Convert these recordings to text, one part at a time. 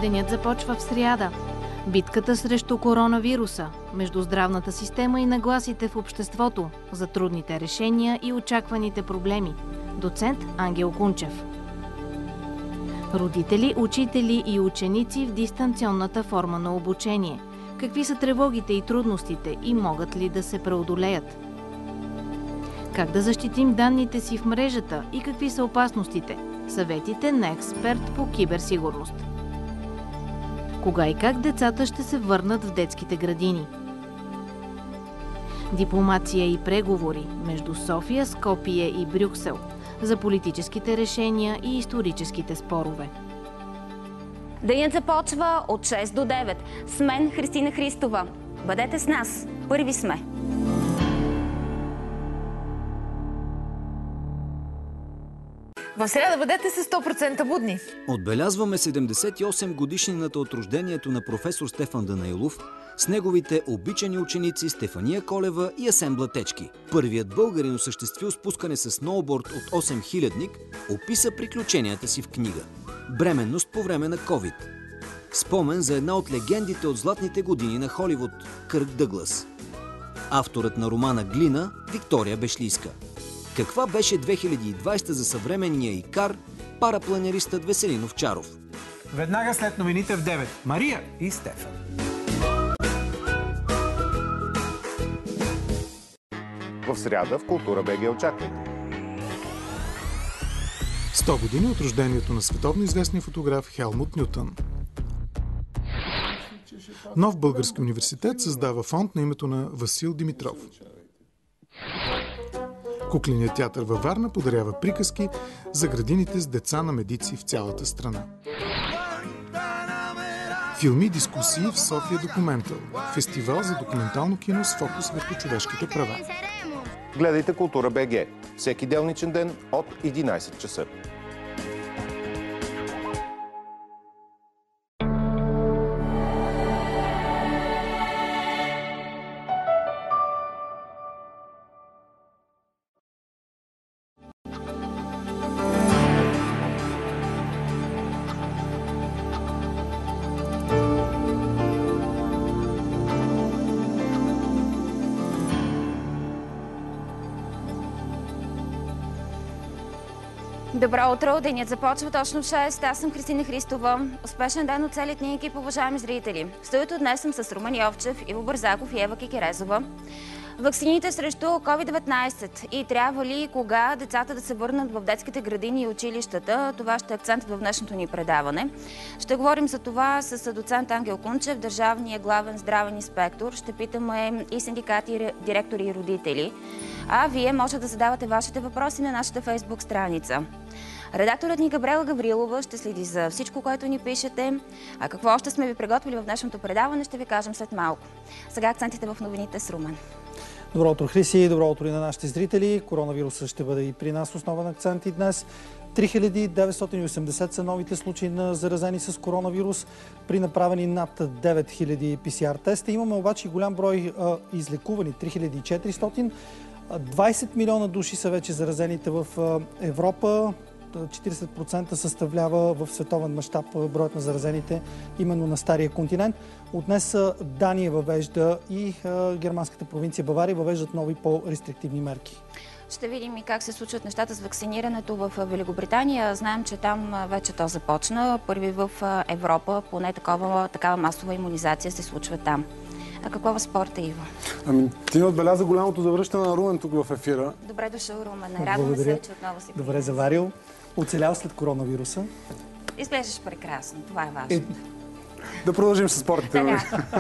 Денят започва в сряда. Битката срещу коронавируса, между здравната система и нагласите в обществото, за трудните решения и очакваните проблеми. Доцент Ангел Кунчев. Родители, учители и ученици в дистанционната форма на обучение. Какви са тревогите и трудностите и могат ли да се преодолеят? Как да защитим данните си в мрежата и какви са опасностите? Съветите на експерт по киберсигурност. Кога и как децата ще се върнат в детските градини? Дипломация и преговори между София, Скопие и Брюксел за политическите решения и историческите спорове. Денят започва от 6 до 9. С мен Христина Христова. Бъдете с нас. Първи сме. В сряда бъдете с 100% будни. Отбелязваме 78 годишнината от рождението на професор Стефан Данаилов с неговите обичани ученици Стефания Колева и Асен Блатечки. Първият българин осъществил спускане с сноуборд от 8000-ник описа приключенията си в книга. Бременност по време на COVID. Спомен за една от легендите от златните години на Холивуд – Кърк Дъглас. Авторът на романа Глина – Виктория Бешлийска. Каква беше 2020 за съвременния икар, парапланеристът Веселин Овчаров? Веднага след новините в 9. Мария и Стефан. В сряда в Култура БГ очаквайте. 100 години от рождението на световно известния фотограф Хелмут Нютън. Нов български университет създава фонд на името на Васил Димитров. Кукленият театър във Варна подарява приказки за градините с деца на медици в цялата страна. Филми и дискусии в София Документал. Фестивал за документално кино с фокус върху човешките права. Гледайте Култура БГ. Всеки делничен ден от 11 часа. Добро утро! Денят започва точно в 6. Аз съм Христина Христова. Успешен ден от целият ни екип, уважаеми зрители. В студиото днес съм с Румен Йовчев, Иво Бързаков и Ева Кикерезова. Ваксините срещу COVID-19 и трябва ли и кога децата да се върнат в детските градини и училищата? Това ще е акцентът в днешното ни предаване. Ще говорим за това с доцент Ангел Кунчев, държавния главен здравен инспектор. Ще питаме и синдикати, директори и родители. А вие може да задавате вашите въпроси на нашата фейсбук страница. Редакторът ни Габриела Гаврилова ще следи за всичко, което ни пишете. А какво още сме ви приготвили в днешното предаване, ще ви кажем след малко. Сега акцентите в новините с Румен. Добро утро, Хриси, добро утро и на нашите зрители. Коронавирусът ще бъде и при нас основен акцент и днес. 3980 са новите случаи на заразени с коронавирус при направени над 9000 ПСР теста. Имаме обаче голям брой излекувани, 3400. 20 милиона души са вече заразените в Европа. 40% съставлява в световен мащаб броят на заразените именно на Стария континент. От днес Дания въвежда и германската провинция Бавария въвеждат нови по-рестриктивни мерки. Ще видим и как се случват нещата с вакцинирането в Великобритания. Знаем, че там вече то започна. Първи в Европа, поне такава масова имунизация се случва там. А какво в спорта, Иво? Ти не отбеляза голямото завръщане на Румен тук в ефира. Добре дошъл, Румен. Радваме се, че отново си. Добре заварил. Оцелял след коронавируса. Изглеждаш прекрасно. Това е важно. Да продължим с спортите.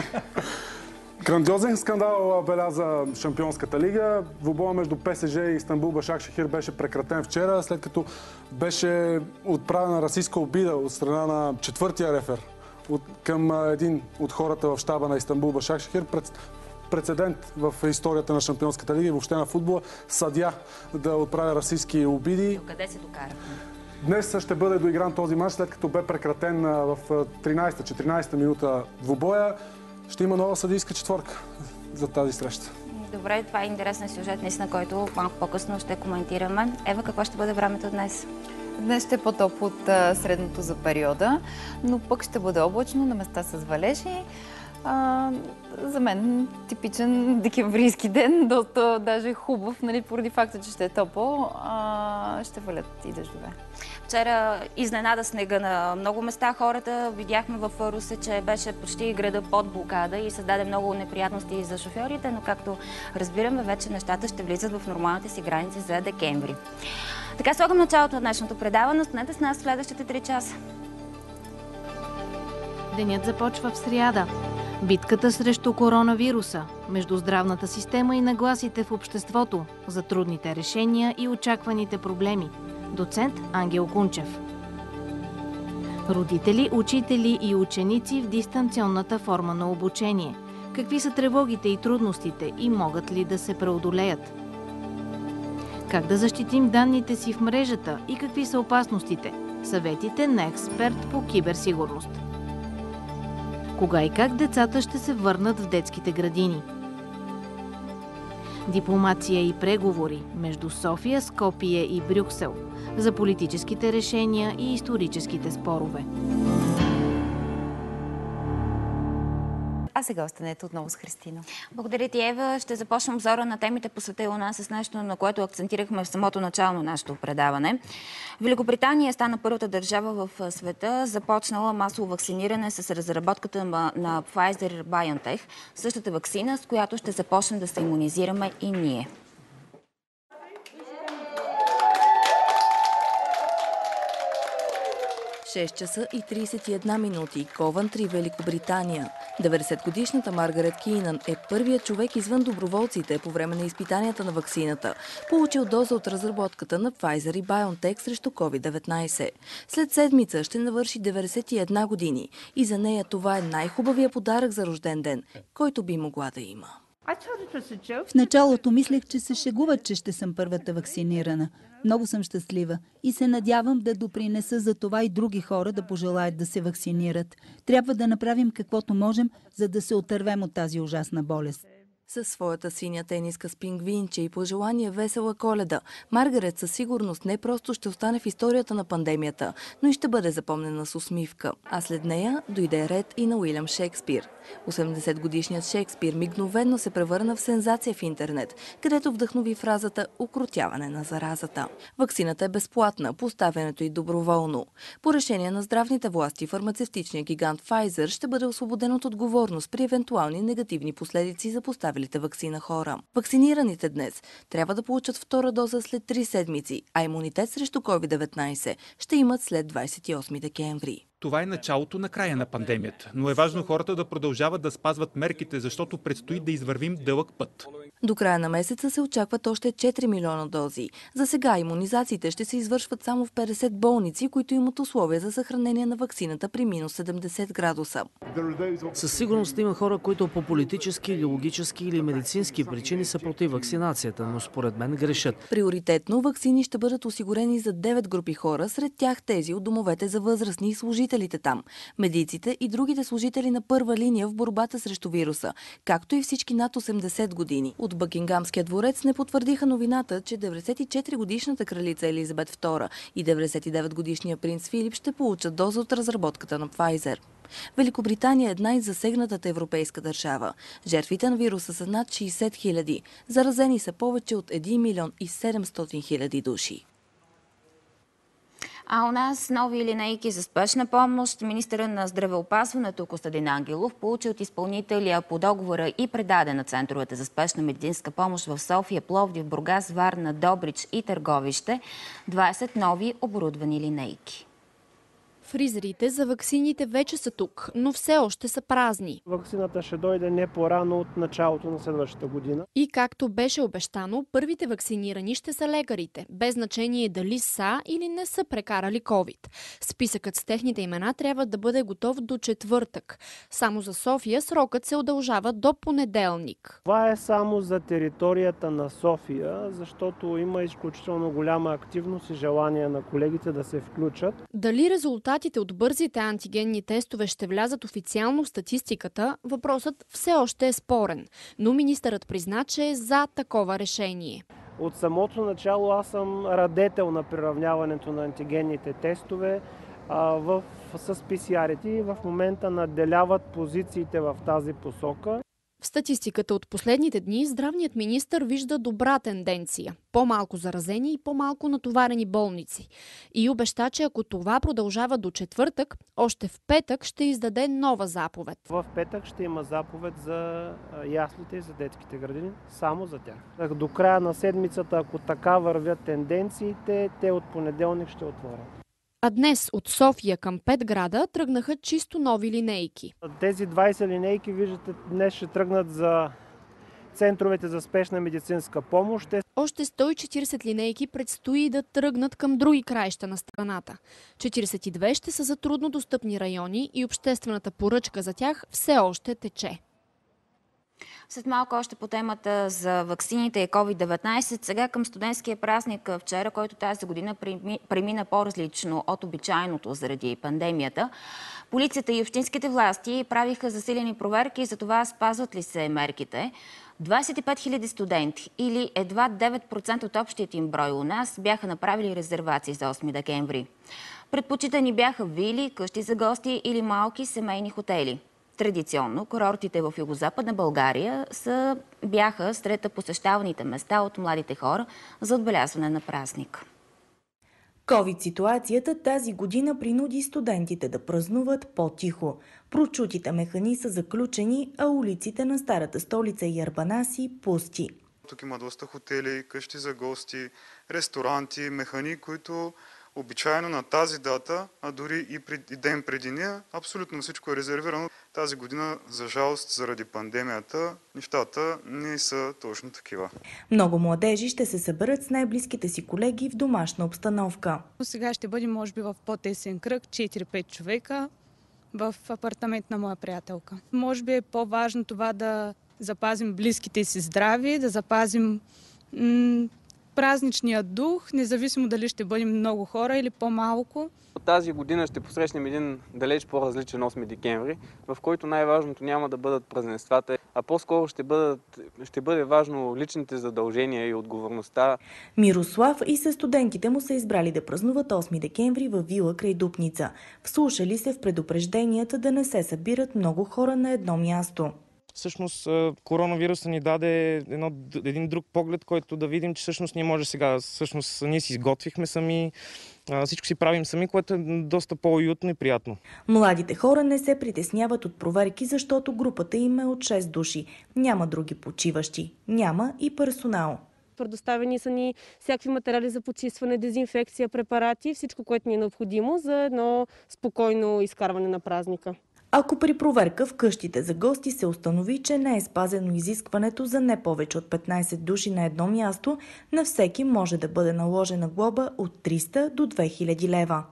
Грандиозен скандал беляза Шампионската лига. Двубоя между ПСЖ и Истанбул Башакшехир беше прекратен вчера, след като беше отправена расистка обида от страна на четвъртия рефер към един от хората в щаба на Истанбул Башакшехир. Прецедент в историята на Шампионската лига и въобще на футбола. Съдия да отправя расистки обиди. Докъде се докарахме? Днес ще бъде доигран този мач, след като бе прекратен в 13-14 минута двубоя. Ще има нова съдийска четворка за тази среща. Добре, това е интересен сюжет, наистина, който малко по-късно ще коментираме. Ева, какво ще бъде времето днес? Днес ще е по-топло от средното за периода, но пък ще бъде облачно, на места с валежи. За мен типичен декемврийски ден, доста даже хубав, нали, поради факта, че ще е топло, ще валят и дъждове. Вчера изненада снега на много места хората. Видяхме в Русе, че беше почти града под блокада и създаде много неприятности за шофьорите, но както разбираме, вече нещата ще влизат в нормалните си граници за декември. Така слагам началото на днешното предаване. Останете с нас в следващите 3 часа. Денят започва в сряда. Битката срещу коронавируса, между здравната система и нагласите в обществото, за трудните решения и очакваните проблеми. Доцент Ангел Кунчев. Родители, учители и ученици в дистанционната форма на обучение. Какви са тревогите и трудностите и могат ли да се преодолеят? Как да защитим данните си в мрежата и какви са опасностите? Съветите на експерт по киберсигурност. Кога и как децата ще се върнат в детските градини? Дипломация и преговори между София, Скопие и Брюксел за политическите решения и историческите спорове. А сега останете отново с Христина. Благодаря ти, Ева. Ще започнем обзора на темите по света и у нас с нещо, на което акцентирахме в самото начало на нашето предаване. Великобритания стана първата държава в света, започнала масово вакциниране с разработката на Pfizer-BioNTech, същата вакцина, с която ще започнем да се имунизираме и ние. Шест часа и 31 минути. Ковантри, Великобритания. 90-годишната Маргарет Кинан е първият човек извън доброволците по време на изпитанията на ваксината, получил доза от разработката на Pfizer и BioNTech срещу COVID-19. След седмица ще навърши 91 години и за нея това е най-хубавия подарък за рожден ден, който би могла да има. В началото мислех, че се шегуват, че ще съм първата вакцинирана. Много съм щастлива и се надявам да допринеса за това и други хора да пожелаят да се вакцинират. Трябва да направим каквото можем, за да се отървем от тази ужасна болест. Със своята синя тениска с пингвинче и пожелание весела Коледа, Маргарет със сигурност не просто ще остане в историята на пандемията, но и ще бъде запомнена с усмивка. А след нея дойде ред и на Уилям Шекспир. 80-годишният Шекспир мигновено се превърна в сензация в интернет, където вдъхнови фразата «укротяване на заразата». Ваксината е безплатна, поставянето и доброволно. По решение на здравните власти, фармацевтичният гигант Pfizer ще бъде освободен от отговорност при евентуални негативни последици за поставилите ваксина хора. Вакцинираните днес трябва да получат втора доза след 3 седмици, а имунитет срещу COVID-19 ще имат след 28 декември. Това е началото на края на пандемията, но е важно хората да продължават да спазват мерките, защото предстои да извървим дълъг път. До края на месеца се очакват още 4 милиона дози. За сега имунизациите ще се извършват само в 50 болници, които имат условия за съхранение на ваксината при минус 70 градуса. Със сигурност има хора, които по политически, идеологически или медицински причини са против вакцинацията, но според мен грешат. Приоритетно ваксини ще бъдат осигурени за 9 групи хора, сред тях тези от домовете за възрастни и служителите там, медиците и другите служители на първа линия в борбата срещу вируса, както и всички над 80 години. От Бъкингамския дворец не потвърдиха новината, че 94-годишната кралица Елизабет II и 99-годишният принц Филип ще получат доза от разработката на Pfizer. Великобритания е най-засегнатата европейска държава. Жертвите на вируса са над 60 хиляди. Заразени са повече от 1 милион и 700 хиляди души. А у нас нови линейки за спешна помощ. Министърът на здравеопазването Костадин Ангелов получи от изпълнителя по договора и предаде на центровете за спешна медицинска помощ в София, Пловдив, Бургас, Варна, Добрич и Търговище 20 нови оборудвани линейки. Фризерите за ваксините вече са тук, но все още са празни. Ваксината ще дойде не по-рано от началото на следващата година. И както беше обещано, първите вакцинирани ще са лекарите, без значение дали са или не са прекарали COVID. Списъкът с техните имена трябва да бъде готов до четвъртък. Само за София срокът се удължава до понеделник. Това е само за територията на София, защото има изключително голяма активност и желание на колегите да се включат. Дали резултатите от бързите антигенни тестове ще влязат официално в статистиката, въпросът все още е спорен. Но министърът призна, че е за такова решение. От самото начало аз съм радетел на приравняването на антигенните тестове с PCR-ите и в момента надделяват позициите в тази посока. В статистиката от последните дни здравният министър вижда добра тенденция. По-малко заразени и по-малко натоварени болници. И обеща, че ако това продължава до четвъртък, още в петък ще издаде нова заповед. В петък ще има заповед за яслите и за детските градини, само за тях. До края на седмицата, ако така вървят тенденциите, те от понеделник ще отворят. А днес от София към 5 града тръгнаха чисто нови линейки. Тези 20 линейки, виждате, днес ще тръгнат за центровете за спешна медицинска помощ. Още 140 линейки предстои да тръгнат към други краища на страната. 42 ще са за труднодостъпни райони и обществената поръчка за тях все още тече. След малко още по темата за ваксините и COVID-19. Сега към студентския празник вчера, който тази година премина по-различно от обичайното заради пандемията. Полицията и общинските власти правиха засилени проверки за това спазват ли се мерките. 25 000 студенти или едва 9% от общият им брой у нас бяха направили резервации за 8 декември. Предпочитани бяха вили, къщи за гости или малки семейни хотели. Традиционно курортите в Югозападна България бяха сред посещаваните места от младите хора за отбелязване на празник. Ковид-ситуацията тази година принуди студентите да празнуват по-тихо. Прочутите механи са заключени, а улиците на старата столица Ярбанаси пусти. Тук има доста хотели, къщи за гости, ресторанти, механи, които обичайно на тази дата, а дори и ден преди нея, абсолютно всичко е резервирано. Тази година, за жалост, заради пандемията, нещата не са точно такива. Много младежи ще се съберат с най-близките си колеги в домашна обстановка. Сега ще бъдем, може би, в по-тесен кръг, 4-5 човека в апартамент на моя приятелка. Може би е по-важно това да запазим близките си здрави, да запазим празничния дух, независимо дали ще бъдем много хора или по-малко. Тази година ще посрещнем един далеч по-различен 8 декември, в който най-важното няма да бъдат празненствата, а по-скоро ще бъде важно личните задължения и отговорността. Мирослав и със студентите му са избрали да празнуват 8 декември във вила край Дупница. Вслушали се в предупрежденията да не се събират много хора на едно място. Всъщност коронавируса ни даде един друг поглед, който да видим, че всъщност ние може сега, ние си изготвихме сами, всичко си правим сами, което е доста по-уютно и приятно. Младите хора не се притесняват от проверки, защото групата им е от 6 души. Няма други почиващи, няма и персонал. Предоставени са ни всякакви материали за почистване, дезинфекция, препарати, всичко, което ни е необходимо за едно спокойно изкарване на празника. Ако при проверка в къщите за гости се установи, че не е спазено изискването за не повече от 15 души на едно място, на всеки може да бъде наложена глоба от 300 до 2000 лева.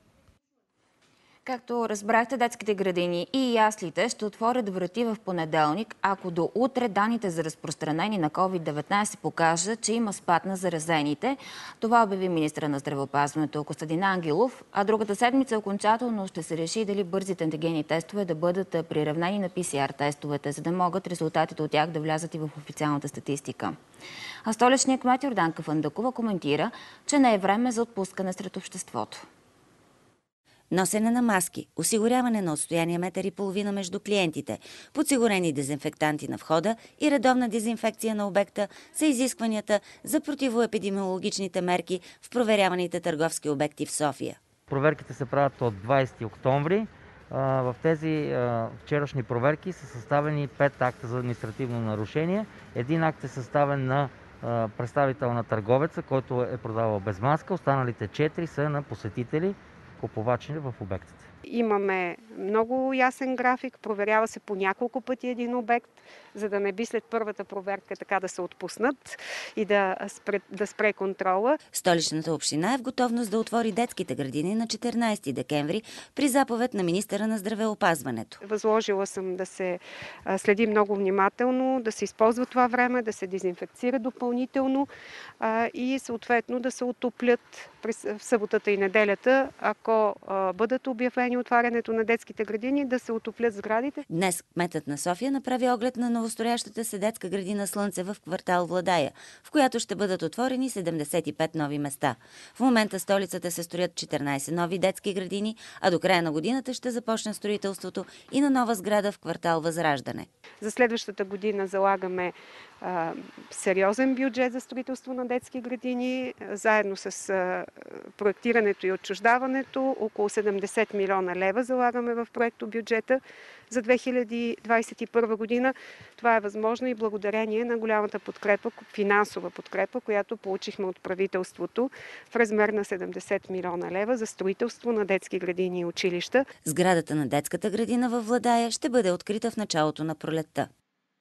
Както разбрахте, детските градини и яслите ще отворят врати в понеделник, ако до утре данните за разпространение на COVID-19 покажат, че има спад на заразените. Това обяви министъра на здравеопазването Костадин Ангелов, а другата седмица окончателно ще се реши дали бързите антигенни тестове да бъдат приравнени на PCR тестовете, за да могат резултатите от тях да влязат и в официалната статистика. А столичният кмет Йорданка Фандъкова коментира, че не е време за отпускане сред обществото. Носене на маски, осигуряване на отстояние 1,5 метра между клиентите, подсигурени дезинфектанти на входа и редовна дезинфекция на обекта са изискванията за противоепидемиологичните мерки в проверяваните търговски обекти в София. Проверките се правят от 20 октомври. В тези вчерашни проверки са съставени 5 акта за административно нарушение. Един акт е съставен на представител на търговеца, който е продавал без маска. Останалите 4 са на посетители, купувачи в обектите. Имаме много ясен график, проверява се по няколко пъти един обект, за да не би след първата проверка така да се отпуснат и да спре контрола. Столичната община е в готовност да отвори детските градини на 14 декември при заповед на министъра на здравеопазването. Възложила съм да се следи много внимателно, да се използва това време, да се дезинфекцира допълнително и съответно да се отоплят в съботата и неделята, ако бъдат обявени отварянето на детски детските градини, да се отоплят сградите. Днес кметът на София направи оглед на новостроящата се детска градина Слънце в квартал Владая, в която ще бъдат отворени 75 нови места. В момента в столицата се строят 14 нови детски градини, а до края на годината ще започне строителството и на нова сграда в квартал Възраждане. За следващата година залагаме сериозен бюджет за строителство на детски градини, заедно с проектирането и отчуждаването. Около 70 милиона лева залагаме в проекто бюджета за 2021 година. Това е възможно и благодарение на голямата подкрепа, финансова подкрепа, която получихме от правителството в размер на 70 милиона лева за строителство на детски градини и училища. Сградата на детската градина във Владая ще бъде открита в началото на пролетта.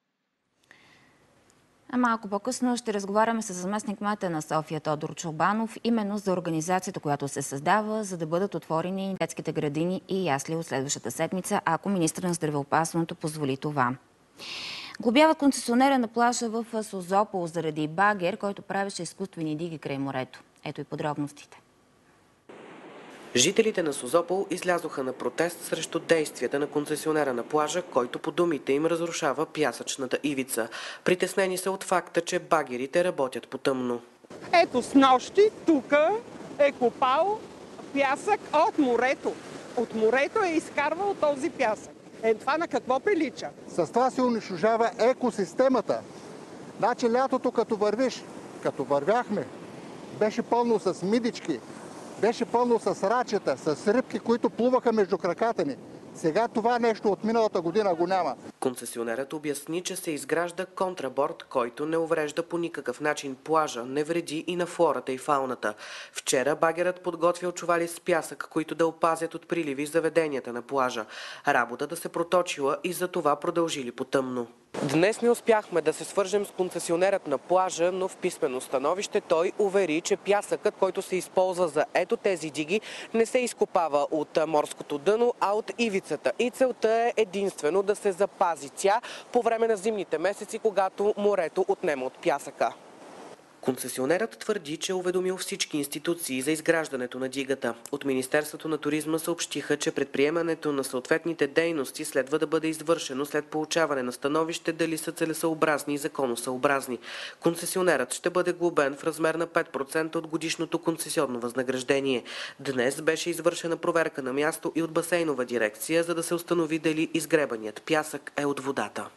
А малко по-късно ще разговаряме с заместник-кмета на София Тодор Чолбанов именно за организацията, която се създава, за да бъдат отворени детските градини и ясли от следващата седмица, ако министър на здравеопазването позволи това. Глобяват концесионера на плажа в Созопол заради багер, който правеше изкуствени диги край морето. Ето и подробностите. Жителите на Созопол излязоха на протест срещу действията на концесионера на плажа, който по думите им разрушава пясъчната ивица. Притеснени са от факта, че багерите работят по тъмно. Ето с нощи тук е копал пясък от морето. От морето е изкарвал този пясък. Това на какво прилича? С това се унищожава екосистемата. Значи лятото като вървиш, като вървяхме, беше пълно с мидички, беше пълно с рачета, с рибки, които плуваха между краката ни. Сега това нещо от миналата година го няма. Концесионерът обясни, че се изгражда контраборд, който не уврежда по никакъв начин плажа, не вреди и на флората и фауната. Вчера багерът подготвил чували с пясък, които да опазят от приливи заведенията на плажа. Работата се проточила и за това продължили по тъмно. Днес не успяхме да се свържем с концесионерът на плажа, но в писмено становище той увери, че пясъкът, който се използва за ето тези диги, не се изкопава от морското дъно, а от ивицата. И целта е единствено да се запази тя по време на зимните месеци, когато морето отнема от пясъка. Концесионерът твърди, че е уведомил всички институции за изграждането на дигата. От Министерството на туризма съобщиха, че предприемането на съответните дейности следва да бъде извършено след получаване на становище дали са целесъобразни и законосъобразни. Концесионерът ще бъде глобен в размер на 5% от годишното концесионно възнаграждение. Днес беше извършена проверка на място и от басейнова дирекция, за да се установи дали изгребаният пясък е от водата.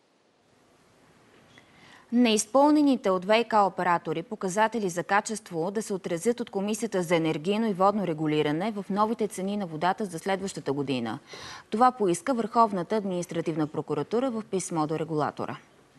Неизпълнените от ВиК оператори показатели за качество да се отразят от Комисията за енергийно и водно регулиране в новите цени на водата за следващата година. Това поиска Върховната административна прокуратура в писмо до регулатора.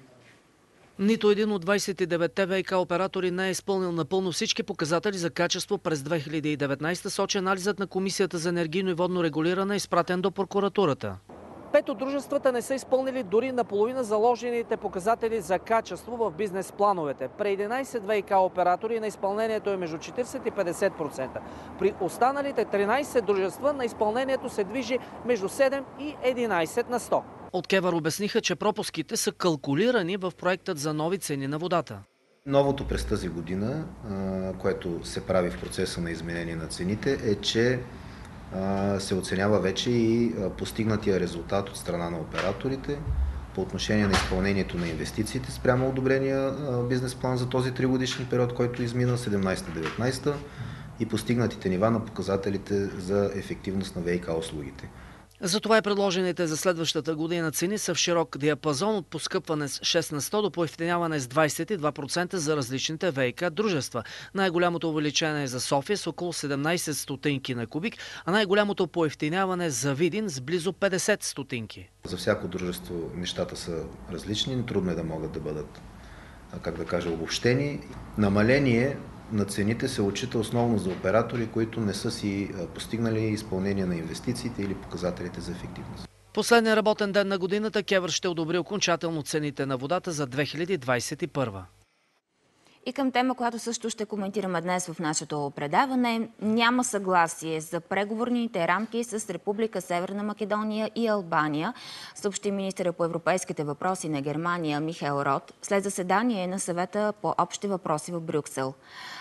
Нито един от 29-те ВиК оператори не е изпълнил напълно всички показатели за качество през 2019, сочи анализът на Комисията за енергийно и водно регулиране, изпратен до прокуратурата. 5 от дружествата не са изпълнили дори наполовина заложените показатели за качество в бизнес плановете. При 11 ВиК оператори на изпълнението е между 40 и 50%. При останалите 13 дружества на изпълнението се движи между 7 и 11 на 100. От КЕВР обясниха, че пропуските са калкулирани в проектът за нови цени на водата. Новото през тази година, което се прави в процеса на изменение на цените, е, че се оценява вече и постигнатия резултат от страна на операторите по отношение на изпълнението на инвестициите спрямо одобрения бизнес план за този 3-годишен период, който измина 17-19 и постигнатите нива на показателите за ефективност на ВиК услугите. Затова и предложените за следващата година цени са в широк диапазон от поскъпване с 6 на 100 до поевтиняване с 22% за различните ВиК дружества. Най-голямото увеличение е за София с около 17 стотинки на кубик, а най-голямото поевтиняване за Видин с близо 50 стотинки. За всяко дружество нещата са различни, трудно е да могат да бъдат, обобщени. Намаление на цените се отчита основно за оператори, които не са си постигнали изпълнение на инвестициите или показателите за ефективност. Последния работен ден на годината КЕВР ще одобри окончателно цените на водата за 2021. И към тема, която също ще коментираме днес в нашето предаване, няма съгласие за преговорните рамки с Република Северна Македония и Албания, съобщи министъра по европейските въпроси на Германия Михаел Рот след заседание на съвета по общи въпроси в Брюксел.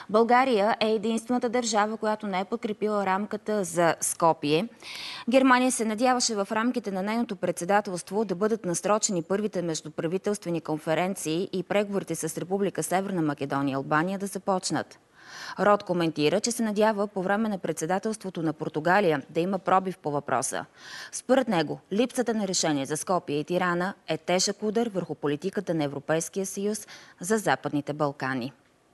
България е единствената държава, която не е подкрепила рамката за Скопие. Германия се надяваше в рамките на нейното председателство да бъдат насрочени първите междуправителствени конференции и преговорите с Република Северна Македония и Албания да започнат. Род коментира, че се надява по време на председателството на Португалия да има пробив по въпроса. Според него, липсата на решение за Скопие и Тирана е тежък удар върху политиката на Европейския съюз за Западните Балкани.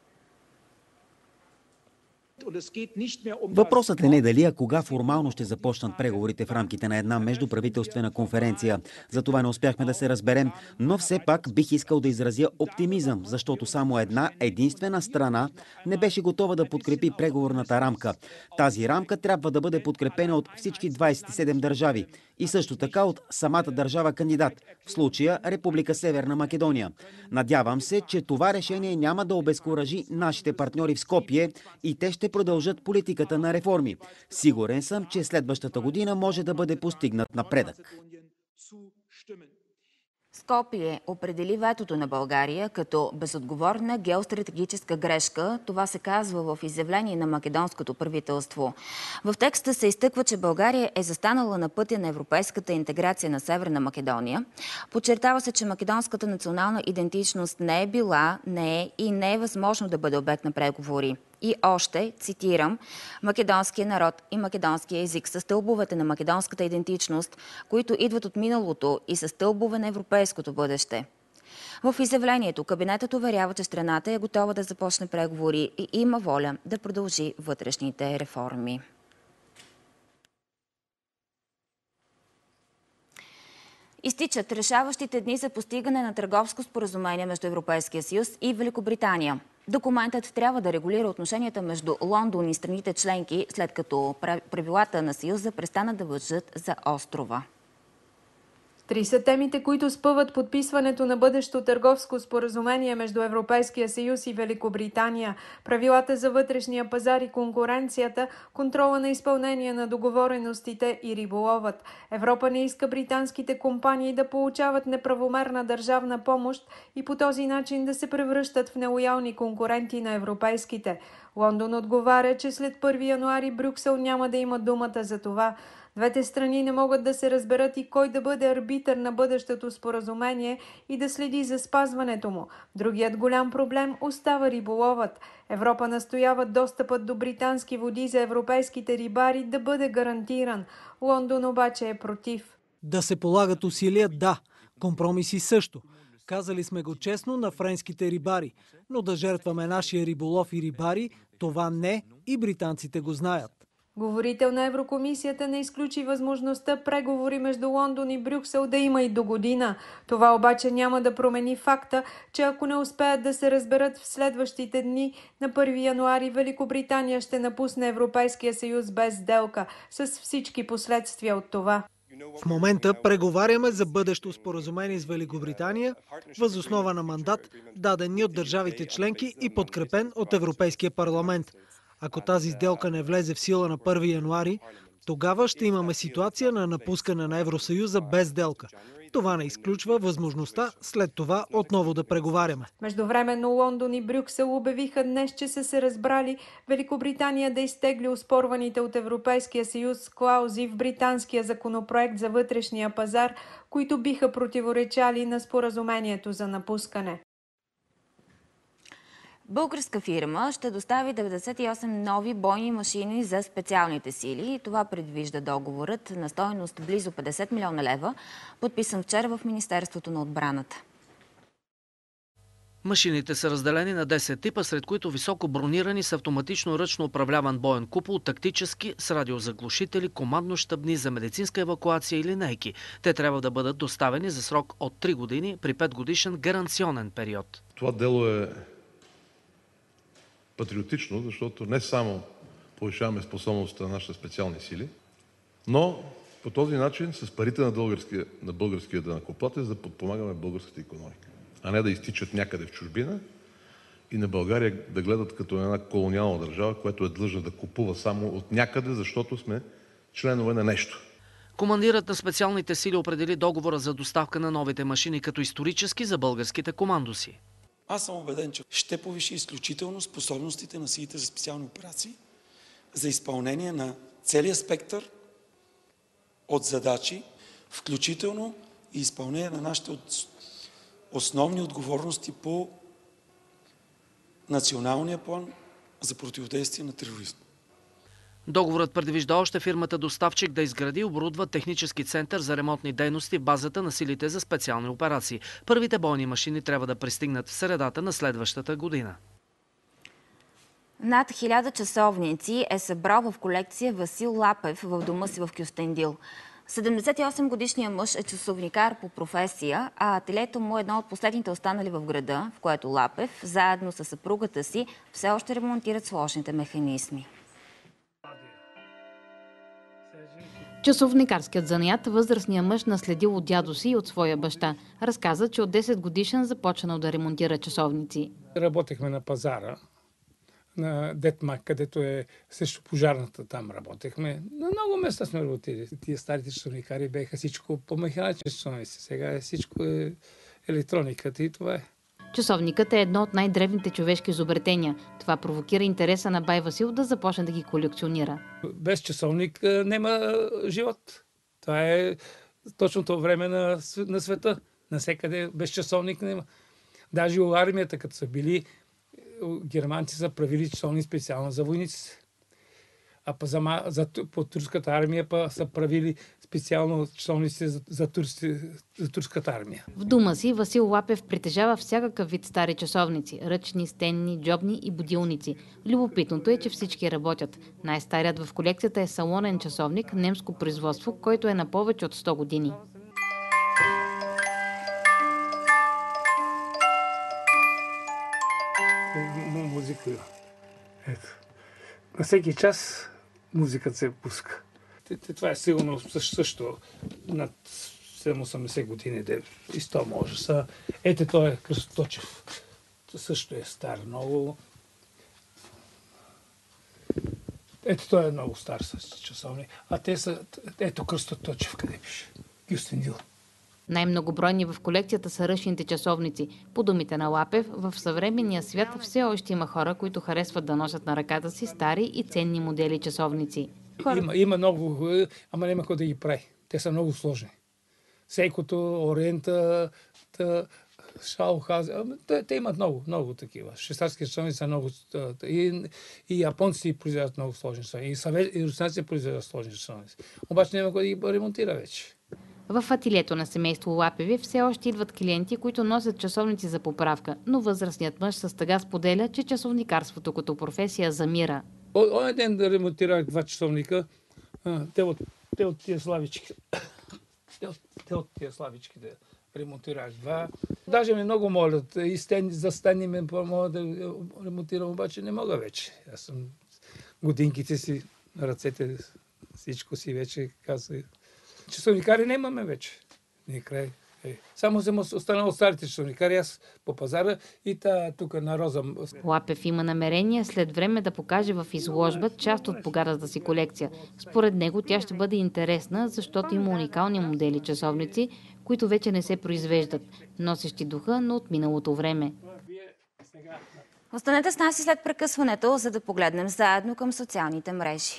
Въпросът е не дали, а кога формално ще започнат преговорите в рамките на една междуправителствена конференция. За това не успяхме да се разберем, но все пак бих искал да изразя оптимизъм, защото само една единствена страна не беше готова да подкрепи преговорната рамка. Тази рамка трябва да бъде подкрепена от всички 27 държави и също така от самата държава кандидат, в случая Република Северна Македония. Надявам се, че това решение няма да обезкуражи нашите партньори в Скопие и те ще продължат политиката на реформи. Сигурен съм, че следващата година може да бъде постигнат напредък. Скопие определи ветото на България като безотговорна геостратегическа грешка. Това се казва в изявление на македонското правителство. В текста се изтъква, че България е застанала на пътя на европейската интеграция на Северна Македония. Подчертава се, че македонската национална идентичност не е била, не е и не е възможно да бъде обект на преговори. И още, цитирам, македонския народ и македонския език са стълбовете на македонската идентичност, които идват от миналото и са стълбове на европейското бъдеще. В изявлението кабинетът уверява, че страната е готова да започне преговори и има воля да продължи вътрешните реформи. Изтичат решаващите дни за постигане на търговско споразумение между Европейския съюз и Великобритания. Документът трябва да регулира отношенията между Лондон и страните членки, след като правилата на Съюза престанат да важат за острова. Три са темите, които спъват подписването на бъдещо търговско споразумение между Европейския съюз и Великобритания, правилата за вътрешния пазар и конкуренцията, контрола на изпълнение на договореностите и риболовът. Европа не иска британските компании да получават неправомерна държавна помощ и по този начин да се превръщат в нелоялни конкуренти на европейските. Лондон отговаря, че след 1 януари Брюксел няма да има думата за това. Двете страни не могат да се разберат и кой да бъде арбитър на бъдещото споразумение и да следи за спазването му. Другият голям проблем остава риболовът. Европа настоява достъпът до британски води за европейските рибари да бъде гарантиран. Лондон обаче е против. Да се полагат усилия, да. Компромиси също. Казали сме го честно на френските рибари, но да жертваме нашия риболов и рибари, това не и британците го знаят. Говорител на Еврокомисията не изключи възможността преговори между Лондон и Брюксел да има и до година. Това обаче няма да промени факта, че ако не успеят да се разберат в следващите дни, на 1 януари Великобритания ще напусне Европейския съюз без сделка, с всички последствия от това. В момента преговаряме за бъдещо споразумение с Великобритания въз основа на мандат, даден ни от държавите членки и подкрепен от Европейския парламент. Ако тази сделка не влезе в сила на 1 януари, тогава ще имаме ситуация на напускане на Евросъюза без сделка. Това не изключва възможността след това отново да преговаряме. Междувременно Лондон и Брюксел обявиха днес, че са се разбрали Великобритания да изтегли оспорваните от Европейския съюз клаузи в британския законопроект за вътрешния пазар, които биха противоречали на споразумението за напускане. Българска фирма ще достави 98 нови бойни машини за специалните сили. Това предвижда договорът на стойност близо 50 милиона лева, подписан вчера в Министерството на отбраната. Машините са разделени на 10 типа, сред които високо бронирани с автоматично ръчно управляван боен купол, тактически, с радиозаглушители, командно-щабни за медицинска евакуация и линейки. Те трябва да бъдат доставени за срок от 3 години при 5-годишен гаранционен период. Това дело е патриотично, защото не само повишаваме способността на нашите специални сили, но по този начин с парите на българския данъкоплатец да подпомагаме българската икономика, а не да изтичат някъде в чужбина и на България да гледат като една колониална държава, която е длъжна да купува само от някъде, защото сме членове на нещо. Командирът на специалните сили определи договора за доставка на новите машини като исторически за българските командоси. Аз съм убеден, че ще повиши изключително способностите на силите за специални операции за изпълнение на целия спектър от задачи, включително и изпълнение на нашите основни отговорности по националния план за противодействие на тероризма. Договорът предвижда още фирмата доставчик да изгради и оборудва технически център за ремонтни дейности в базата на силите за специални операции. Първите бойни машини трябва да пристигнат в средата на следващата година. Над 1000 часовници е събрал в колекция Васил Лапев в дома си в Кюстендил. 78-годишният мъж е часовникар по професия, а ателието му е едно от последните останали в града, в което Лапев, заедно с съпругата си, все още ремонтират сложните механизми. Часовникарският занаят възрастният мъж наследил от дядо си и от своя баща. Разказа, че от 10 годишен започнал да ремонтира часовници. Работехме на пазара, на Детмак, където е също пожарната, там работехме. На много места сме работили. Тия старите часовникари беха всичко по механични часовници. Сега е всичко е електрониката и това е. Часовникът е едно от най-древните човешки изобретения. Това провокира интереса на бай Васил да започне да ги колекционира. Без часовник няма живот. Това е точното време на света. Насекъде без часовник няма. Даже у армията, като са били, германци са правили часовни специално за войниците. А по турската армия са правили специално часовници за турската армия. В дома си Васил Лапев притежава всякакъв вид стари часовници – ръчни, стенни, джобни и будилници. Любопитното е, че всички работят. Най-старият в колекцията е салонен часовник, немско производство, който е на повече от 100 години. Музика. Ето. На всеки час музиката се пуска. Това е сигурно също над 80 години, и 100 може са. Ето той е Кръсто Точев. Също е стар много. Ето той е много стар с часовник. А те са, ето Кръсто Точев, къде пише? Кюстендил. Най-многобройни в колекцията са ръчните часовници. По думите на Лапев, в съвременния свят все още има хора, които харесват да носят на ръката си стари и ценни модели часовници. Има много, ама няма кой да ги прави. Те са много сложни. Сейкото, Ориента, Шаухази, те имат много такива. Швейцарски часовници са много. И японци произвеждат много сложни часовници. И руснаци произвеждат сложни часовници. Обаче няма кой да ги ремонтира вече. В ателието на семейство Лапеви все още идват клиенти, които носят часовници за поправка, но възрастният мъж с тъга споделя, че часовникарството като професия замира. Онен ден да ремонтирах 2 часовника, те от тия славички. Те от тия славички да ремонтирах 2. Даже ме много молят и за стени ме мога да ремонтирам, обаче не мога вече. Аз съм годинките си, ръцете, всичко си вече казах. Часовникари нямаме вече. Не край. Само съм останал от старите часовникари, аз по пазара и тук на Роза. Лапев има намерение след време да покаже в изложба част от богатата си колекция. Според него тя ще бъде интересна, защото има уникални модели часовници, които вече не се произвеждат, носещи духа на отминалото време. Останете с нас и след прекъсването, за да погледнем заедно към социалните мрежи.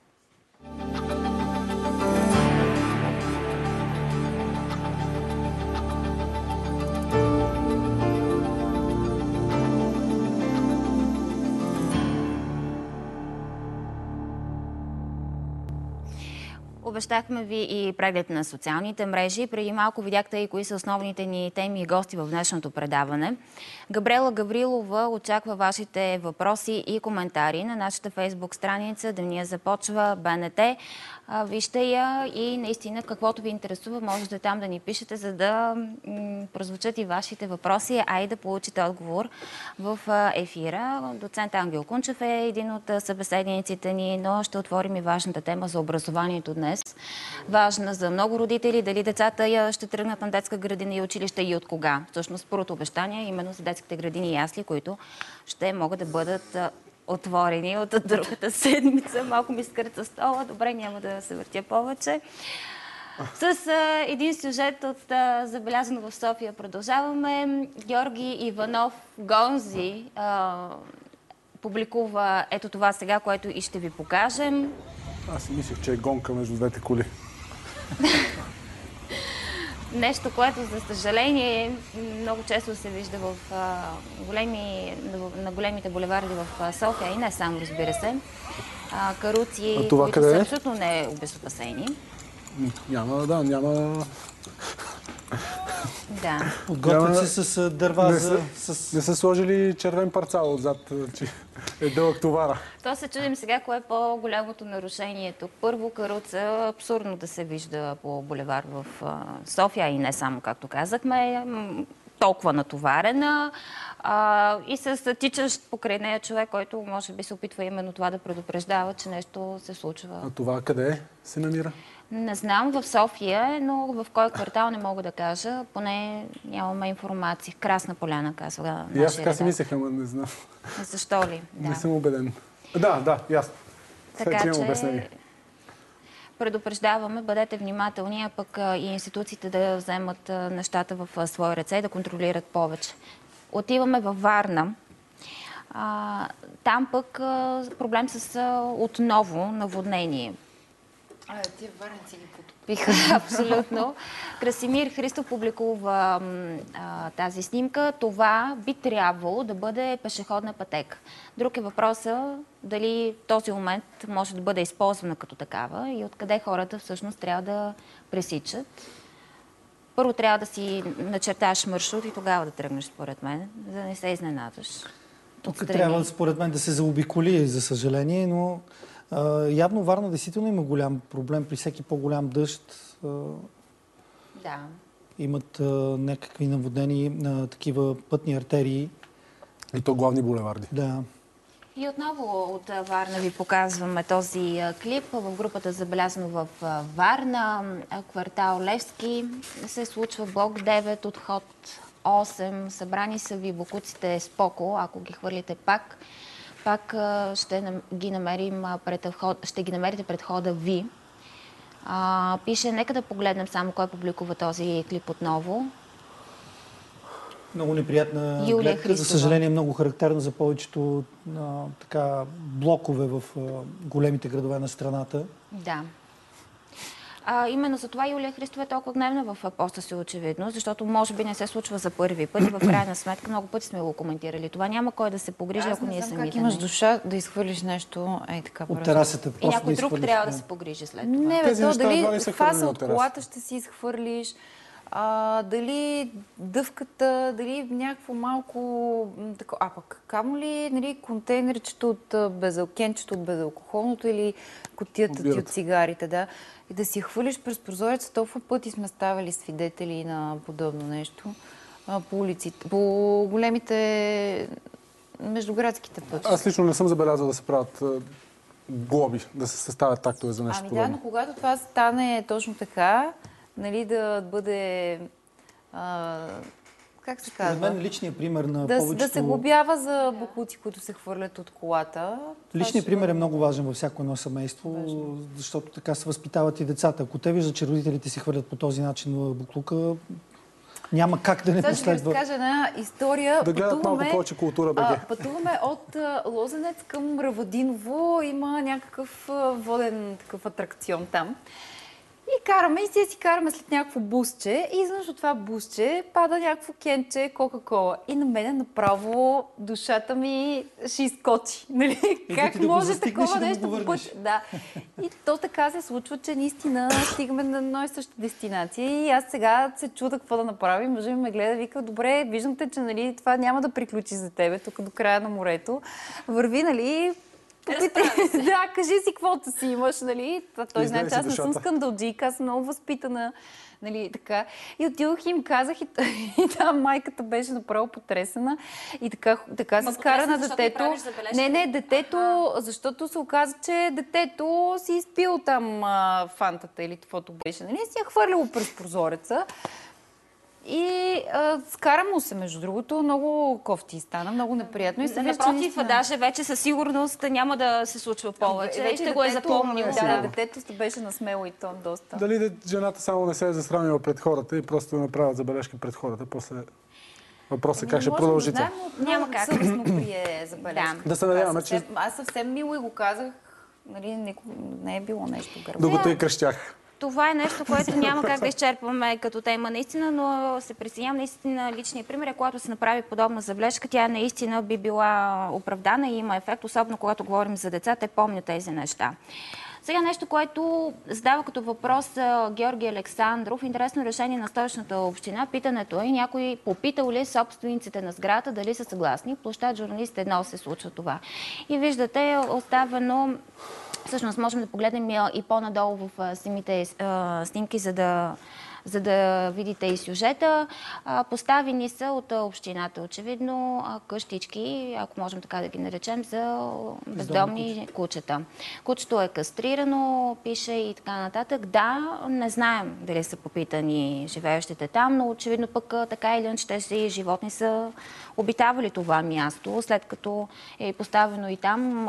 Обещахме ви и преглед на социалните мрежи. Преди малко видяхте и кои са основните ни теми и гости в днешното предаване. Габриела Гаврилова очаква вашите въпроси и коментари на нашата фейсбук страница. Денят започва БНТ. Вижте я и наистина каквото ви интересува, можете там да ни пишете, за да прозвучат и вашите въпроси, а и да получите отговор в ефира. Доцент Ангел Кунчев е един от събеседниците ни, но ще отворим и важната тема за образованието днес. Важна за много родители, дали децата ще тръгнат на детска градина и училище и от кога. Всъщност, първото обещание е именно за детските градини и ясли, които ще могат да бъдат отворени от другата седмица. Малко ми скърца стола. Добре, няма да се въртя повече. С един сюжет от Забелязано в София продължаваме. Георги Иванов Гонзи публикува ето това сега, което и ще ви покажем. Аз си мислех, че е гонка между двете коли. Нещо, което за съжаление много често се вижда на големите булеварди в София и не само, разбира се. Каруци, които са абсолютно не обезопасени. Няма. Да. Подготвят се с дърва Не са сложили червен парцал отзад, че е дълъг товара. То се чудим сега, кое е по-голямото нарушение тук. Първо, каруца абсурдно да се вижда по булевар в София и не само, както казахме, толкова натоварена и с тичащ покрай нея човек, който може би се опитва именно това да предупреждава, че нещо се случва. А това къде се намира? Не знам в София, но в кой квартал не мога да кажа. Поне нямаме информация. Красна поляна, казва нашия редактор. И аз така си мислех, ама не знам. Защо ли? Да. Не съм убеден. Да, ясно. Така че предупреждаваме, бъдете внимателни, а пък и институциите да вземат нещата в свои ръце и да контролират повече. Отиваме във Варна. Там пък проблем с отново наводнение. Тия варенци ги потопиха. Абсолютно. Красимир Христов публикува тази снимка. Това би трябвало да бъде пешеходна пътека. Друг е въпросът дали този момент може да бъде използвана като такава и откъде хората всъщност трябва да пресичат. Първо трябва да си начерташ маршрут и тогава да тръгнеш, според мен, за да не се изненадаш. Тук трябва, според мен, да се заобиколи, за съжаление, но явно Варна действително има голям проблем при всеки по-голям дъжд. Да. Имат някакви наводнени на такива пътни артерии. И то главни булеварди. Да. И отново от Варна ви показваме този клип. В групата Забелязано в Варна, квартал Левски, се случва блок 9, отход 8. Събрани са ви бокуците споко, ако ги хвърлите пак ще ги намерите пред входа ви. Пише, нека да погледнем само кой публикува този клип отново. Много неприятна гледка, за съжаление много характерно за повечето блокове в големите градове на страната. Да. Именно за това Юлия Христова е толкова гневна в поста си, очевидно, защото може би не се случва за първи път и в крайна сметка много пъти сме го коментирали. Това няма кой да се погрижи, ако ние самите. Как имаш душа да изхвърлиш нещо така от терасата. И някой друг трябва да се погрижи след това. Не, дали фаса от колата ще си изхвърлиш, дали дъвката, дали някакво малко... пък камо ли контейнерчето от безалкенчето от безалкохолното или кутията ти от цигарите, да. И да си хвърлиш през прозореца, толкова пъти сме ставали свидетели на подобно нещо по улиците, по големите междуградските пъти. Аз лично не съм забелязал да се правят глоби, да се съставят тактове за нещо подобно. Да, но когато това стане точно така, да бъде... как се казва? За мен личният пример на повечето... Да се глобява за бокуци, които се хвърлят от колата. Личният пример е много важен във всяко едно семейство, защото така се възпитават и децата. Ако те виждат, че родителите си хвърлят по този начин буклука, няма как да не последва. Сега ще ви разкажа една история. Да гледат малко повече култура, БГ. Пътуваме от Лозенец към Равадиново. Има някакъв воден такъв атракцион там. И караме, и си караме след някакво бусче. И изведнъж от това бусче пада някакво кенче Кока-кола. И на мене направо душата ми ще изкочи. Как може такова нещо по път? Да. И то така се случва, че наистина стигаме на едно и съща дестинация. И аз сега се чуда какво да направим. Мъжът ми ме гледа, вика, добре, виждам те, че това няма да приключи за тебе тук до края на морето. Върви, да, кажи си каквото си имаш, Той знае, че аз не съм скандалджийка, аз съм много възпитана, така. И отидох и им казах и там майката беше направо потресена и така се скара на детето. Не, детето, защото се оказа, че детето си изпил там фантата или каквото беше, си я хвърлило през прозореца. И скара му се, между другото, много кофти стана, много неприятно. И се напротив, даже вече със сигурност няма да се случва повече. И ще го е запомнил. Да, детето беше насмело и то доста. Дали жената само не се е засрамила пред хората и просто направят забележки пред хората, после въпросът е как ще продължите. Няма как. Съвестно прие забележка. Да се надяваме, че... Аз съвсем мило и го казах, нали, не е било нещо гърбо. Докато и крещях. Това е нещо, което няма как да изчерпваме като тема наистина, но се присъединявам наистина личния пример. Когато се направи подобна забележка, тя наистина би била оправдана и има ефект, особено когато говорим за деца, те помнят тези неща. Сега нещо, което задава като въпрос Георги Александров. Интересно решение на Столичната община. Питането е някой попитал ли собствениците на сградата дали са съгласни. Площад Журналист 1 се случва това. И виждате, оставено... Всъщност можем да погледнем и по-надолу в самите снимки, за да видите и сюжета. Поставени са от общината, очевидно, къщички, ако можем така да ги наречем, за бездомни кучета. Кучето е кастрирано, пише и така нататък. Да, не знаем дали са попитани живеещите там, но очевидно пък така или иначе тези животни са обитавали това място, след като е поставено и там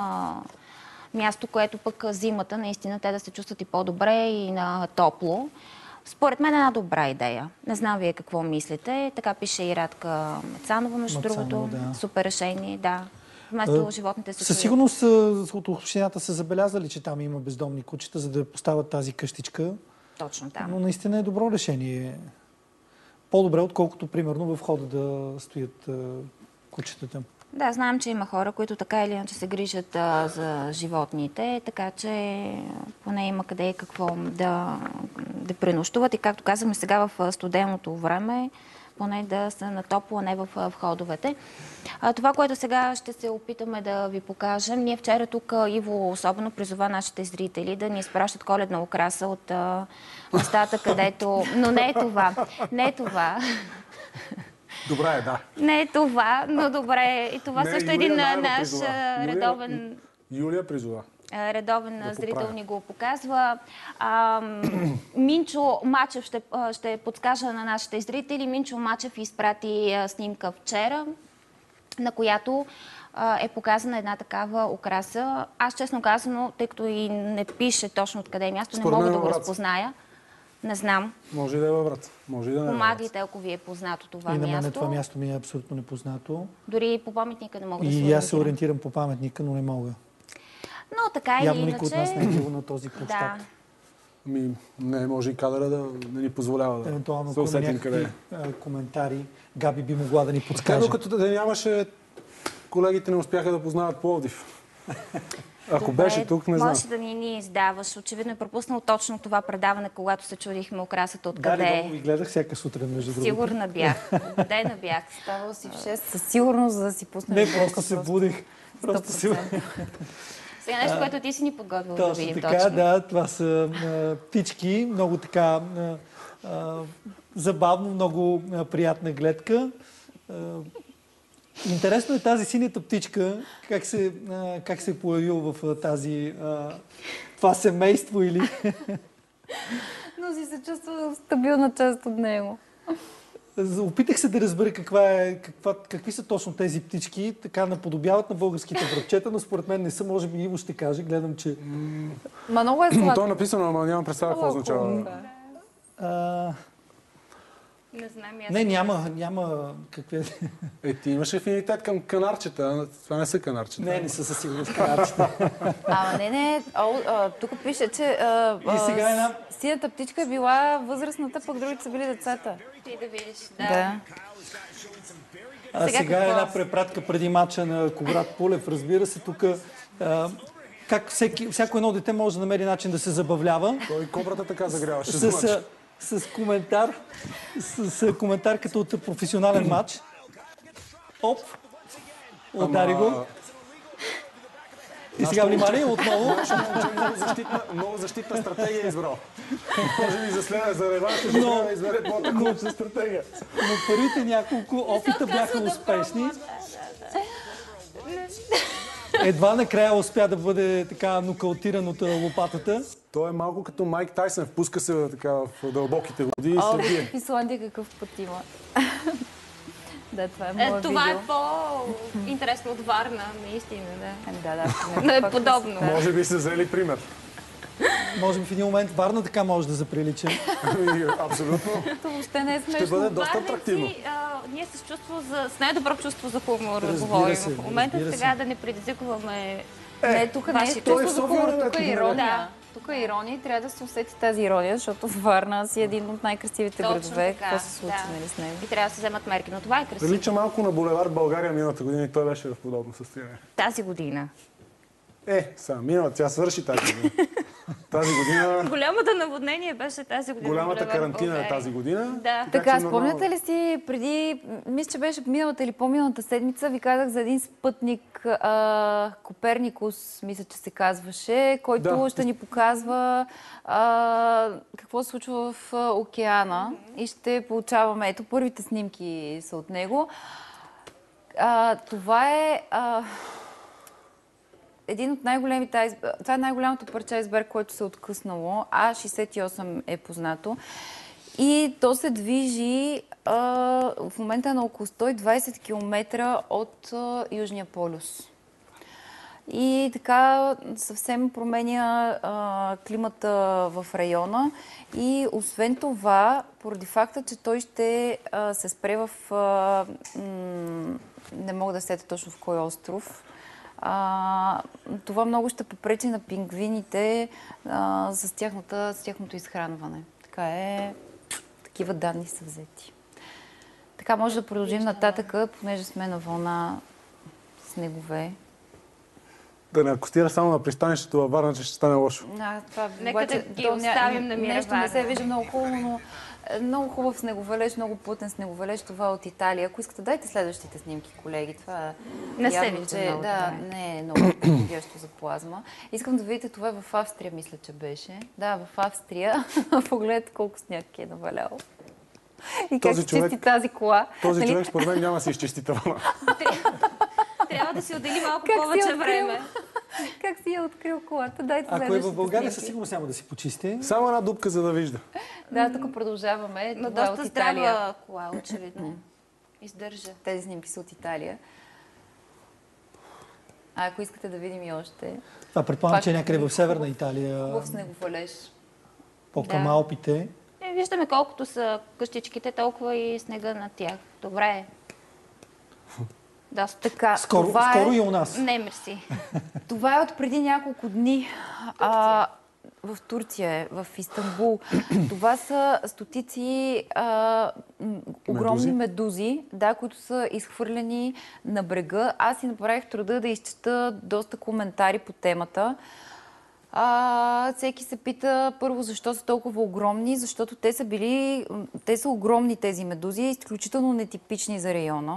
място, което пък зимата наистина те да се чувстват и по-добре и на топло. Според мен е една добра идея. Не знам вие какво мислите. Така пише и Радка Мацанова, между другото. Да. Супер решение, да. Вместо животните се... Със сигурност от общината са забелязали, че там има бездомни кучета, за да поставят тази къщичка. Точно така. Но наистина е добро решение. По-добре, отколкото примерно в входа да стоят кучетата. Да, знаем, че има хора, които така или иначе се грижат за животните, така че поне има къде и какво да пренощуват. И както казваме сега в студеното време, поне да са на топло, а не в входовете. Това, което сега ще се опитаме да ви покажем, ние вчера тук Иво особено призова нашите зрители да ни изпращат коледна украса от местата, където... Но не е това. Не е това. Добре е, да. Не е това, но добре. И това също е един наш редовен... Юлия призова. Редовен зрител ни го показва. Минчо Мачев ще подскажа на нашите зрители. Минчо Мачев изпрати снимка вчера, на която е показана една такава украса. Аз честно казано, тъй като и не пише точно откъде е място, не мога да го разпозная. Не знам. Може и да е във Враца. Може и да не е. Помагайте, ако ви е познато това място. И на мен това място ми е абсолютно непознато. Дори по паметника не мога да се ориентирам. И аз се ориентирам по паметника, но не мога. Но така или иначе... Явно никой от нас не е бил на този площад. Не, може и кадъра да не ни позволява да се усетим къде. Коментари. Габи би могла да ни подскаже. Като да нямаше, колегите не успяха да познават Пловдив. Ако беше тук, не знам. Можеш да ни издаваш. Очевидно е пропуснал точно това предаване, когато се чудихме украсата откъде е. Да, ви гледах всяка сутрин, между другото. Сигурна бях. Убедена бях. Ставала си в 6 със сигурност, за да си пуснеш. Не, просто се будих. Просто си... Сега нещо, което ти си ни подготвил да видим така, точно. Да, това са птички, много така забавно, много приятна гледка. Интересно е тази синята птичка, как се е появил в това семейство или... Но си се чувства стабилна част от него. Опитах се да разбера какви са точно тези птички, така наподобяват на българските връбчета, но според мен не са, може би Иво ще каже, гледам, че... Ма много е сладко. То е написано, ама нямам представа какво означава. Не знам, не, няма какви... Ти имаш афинитет към канарчета, това не са канарчета. Не са със сигурност канарчета. Не. Тук пише, че синята птичка е била възрастната, пък другите са били децата. Ти да видиш, да. Сега е една препратка преди мача на Кобрат Пулев. Разбира се, тук как всяко едно дете може да намери начин да се забавлява. Той кобрата така загряваше с коментар като от професионален матч. Оп! Удари го. И сега внимание, отново. Много защитна стратегия избрал. Може би за реванш ще да избере по-такова стратегия. Но първите няколко опита бяха успешни. Едва накрая успя да бъде така нокаутиран от лопатата. Той е малко като Майк Тайсън. Впуска се така в дълбоките води и се бие. В Исландия какъв път има. Да, това е моят Това видео. е по-интересно от Варна, наистина. Да. Но е подобно. Може би са взели пример. Може би в един момент Варна така може да заприлича. Абсолютно. Това въобще не е смешно. Ще бъде доста атрактивно. Ние с най-добро чувство за хумор говорим. В момента сега да не предизвикваме... Не, тук не е чувство за хумор, тук е ирония. Тук е ирония и трябва да се усети тази ирония, защото Варна си е един от най-красивите градове. Какво се случи с него? И трябва да се вземат мерки, но това е красиво. Прилича малко на булевард България миналата година и той беше в подобно състояние. Тази година. Сега минала, тя свърши тази година. Тази година... Голямото наводнение беше тази година. Голямата карантина е тази година. Да. Така, спомняте ли си преди, мисля, че беше миналата или по-миналата седмица, ви казах за един спътник Коперникус, мисля, че се казваше, който ще ни показва какво се случва в океана и ще получаваме, ето, първите снимки са от него. Това е... един от най-големите това е най-голямото парче айсберг, което се е откъснало. А68 е познато. И то се движи в момента на около 120 км от Южния полюс. И така съвсем променя климата в района. И освен това, поради факта, че той ще се спре в... не мога да сетя точно в кой остров. Това много ще попречи на пингвините с тяхното изхранване. Така е, такива данни са взети. Така може да продължим нататък, понеже сме на вълна снегове. Да не акостира само на пристанището във Варна, че ще стане лошо. Нека да ги оставим на мира. Нещо не се вижда много хубаво, но много хубав снеговалеж, много плътен снеговалеж. Това е от Италия. Ако искате, дайте следващите снимки, колеги. Това не се явно, вижда че много. не е много подходящо за плазма. Искам да видите, това е в Австрия, мисля, че беше. Да, в Австрия. Погледнете колко сняг е навалял. И как се чисти тази кола. Този човек, според мен, няма да си изчисти това. Трябва да си отдели малко повече време. Как си я открил колата? Дайте ако е в България, със сигурност няма да си почисти. Само една дупка, за да вижда. Да, тук продължаваме. Но доста здрава кола, очевидно. Издържа. Тези снимки са от Италия. А ако искате да видим и още... Това предполагам, че е някъде в Северна Италия. В снеговалеж. По-към Алпите. Виждаме колкото са къщичките, толкова и снега на тях. Добре е. Доста. Така, скоро и у нас. Не, мерси. Това е от преди няколко дни. В Турция, в Истанбул. Това са стотици огромни медузи, които са изхвърлени на брега. Аз си направих труда да изчета доста коментари по темата. Всеки се пита първо защо са толкова огромни, защото те са огромни тези медузи, изключително нетипични за района.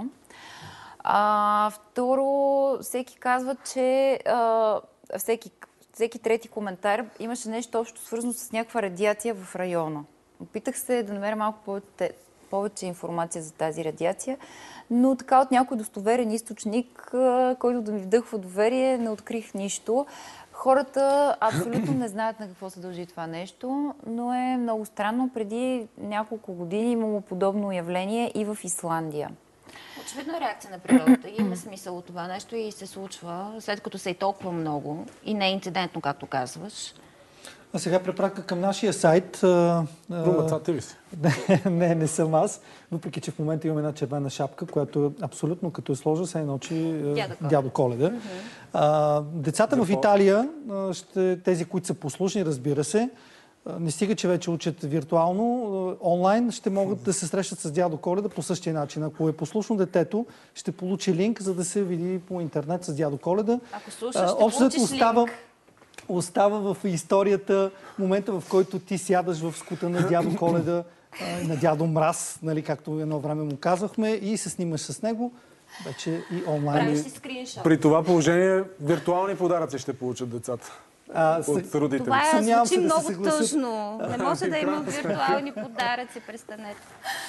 Второ, всеки казва, че всеки трети коментар имаше нещо общо свързано с някаква радиация в района. Опитах се да намеря малко повече информация за тази радиация, но така от някой достоверен източник, който да ми вдъхва доверие, не открих нищо. Хората абсолютно не знаят на какво се дължи това нещо, но е много странно. Преди няколко години имало подобно явление и в Исландия. Очевидно е реакция на природата. Има смисъл от това нещо и се случва, след като са и толкова много и не е инцидентно, както казваш. А сега препратка към нашия сайт. Румацата ли си? Не съм аз. Въпреки, че в момента имам една червена шапка, която абсолютно като е сложа, се ночи дядо Коледа. Децата в Италия, тези, които са послушни, разбира се, не стига, че вече учат виртуално, онлайн ще могат да се срещат с дядо Коледа по същия начин. Ако е послушно детето, ще получи линк, за да се види по интернет с дядо Коледа. Ако слушаш, ще получиш линк. Остава в историята момента, в който ти сядаш в скута на дядо Коледа, на дядо Мраз, нали, както едно време му казвахме, и се снимаш с него. Вече и онлайн. При това положение виртуални подаръци ще получат децата. От родителите. Това звучи много тъжно. Не може да има виртуални подаръци, престанете.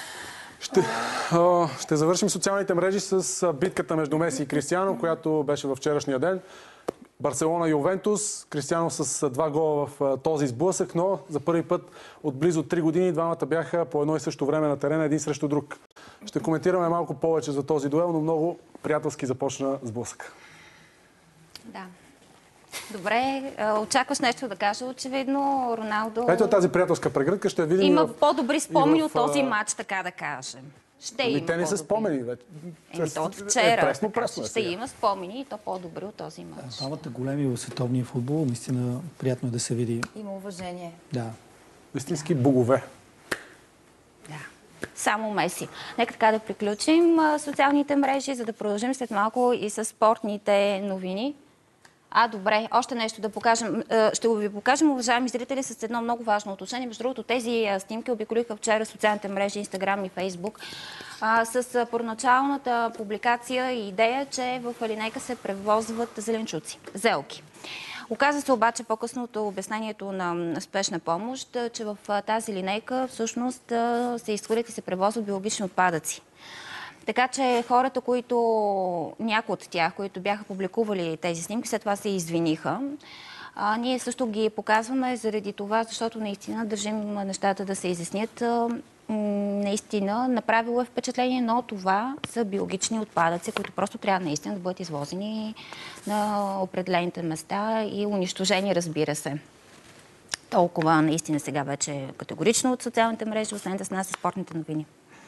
Ще завършим социалните мрежи с битката между Меси и Кристиано, която беше във вчерашния ден. Барселона Ювентус. Кристиано с 2 гола в този сблъсък, но за първи път от близо 3 години двамата бяха по едно и също време на терена, един срещу друг. Ще коментираме малко повече за този дуел, но много приятелски започна сблъсък. Да. Добре, очакваш нещо да кажа, очевидно. Роналдо... Ето тази приятелска прегръдка, ще видим... Има по-добри спомени от този матч, така да кажем. Ще има те не са спомени вече. То от вчера. Пресно ще има спомени и то по-добри от този матч. Двамата големи в световния футбол, наистина приятно е да се види. Има уважение. Да. Истински богове. Да. Само Меси. Нека така да приключим социалните мрежи, за да продължим след малко и с спортните новини. Добре, още нещо да покажем. Ще го ви покажем, уважаеми зрители, с едно много важно уточнение. Между другото, тези снимки обиколиха вчера социалните мрежи, Инстаграм и Фейсбук, с първоначалната публикация и идея, че в линейка се превозват зеленчуци, зелки. Оказа се обаче по-късното обяснението на спешна помощ, че в тази линейка всъщност се изхвърлят и се превозват биологични отпадъци. Така че хората, някои от тях, които бяха публикували тези снимки, след това се извиниха. Ние също ги показваме заради това, защото наистина държим нещата да се изяснят. Наистина направило е впечатление, но това са биологични отпадъци, които просто трябва наистина да бъдат извозени на определените места и унищожени, разбира се. Толкова наистина сега вече категорично от социалните мрежи. Останете с нас и спортните новини.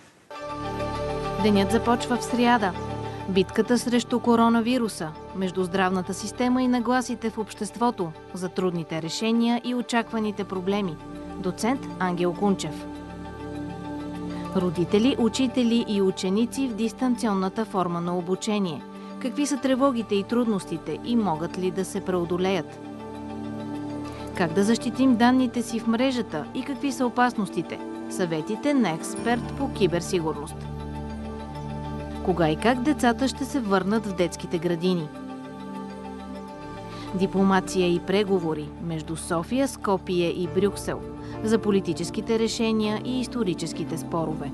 Денят започва в сряда. Битката срещу коронавируса, между здравната система и нагласите в обществото, за трудните решения и очакваните проблеми. Доцент Ангел Кунчев. Родители, учители и ученици в дистанционната форма на обучение. Какви са тревогите и трудностите и могат ли да се преодолеят? Как да защитим данните си в мрежата и какви са опасностите? Съветите на експерт по киберсигурност. Кога и как децата ще се върнат в детските градини? Дипломация и преговори между София, Скопие и Брюксел за политическите решения и историческите спорове.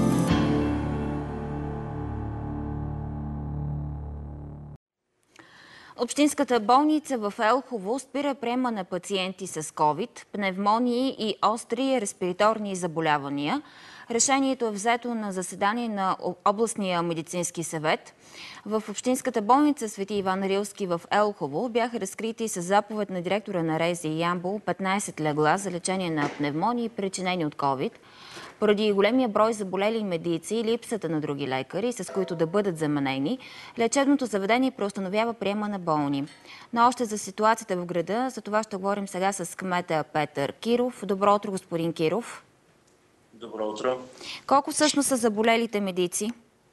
Общинската болница в Елхово спира приема на пациенти с ковид, пневмонии и остри респираторни заболявания. Решението е взето на заседание на областния медицински съвет. В Общинската болница Свети Иван Рилски в Елхово бяха разкрити с заповед на директора на РЗИ Ямбол 15 легла за лечение на пневмонии, причинени от ковид. Поради големия брой заболели медици и липсата на други лекари, с които да бъдат заменени, лечебното заведение преустановява приема на болни. Но още за ситуацията в града, за това ще говорим сега с кмета Петър Киров. Добро утро, господин Киров. Добро утро. Колко всъщност са заболелите медици?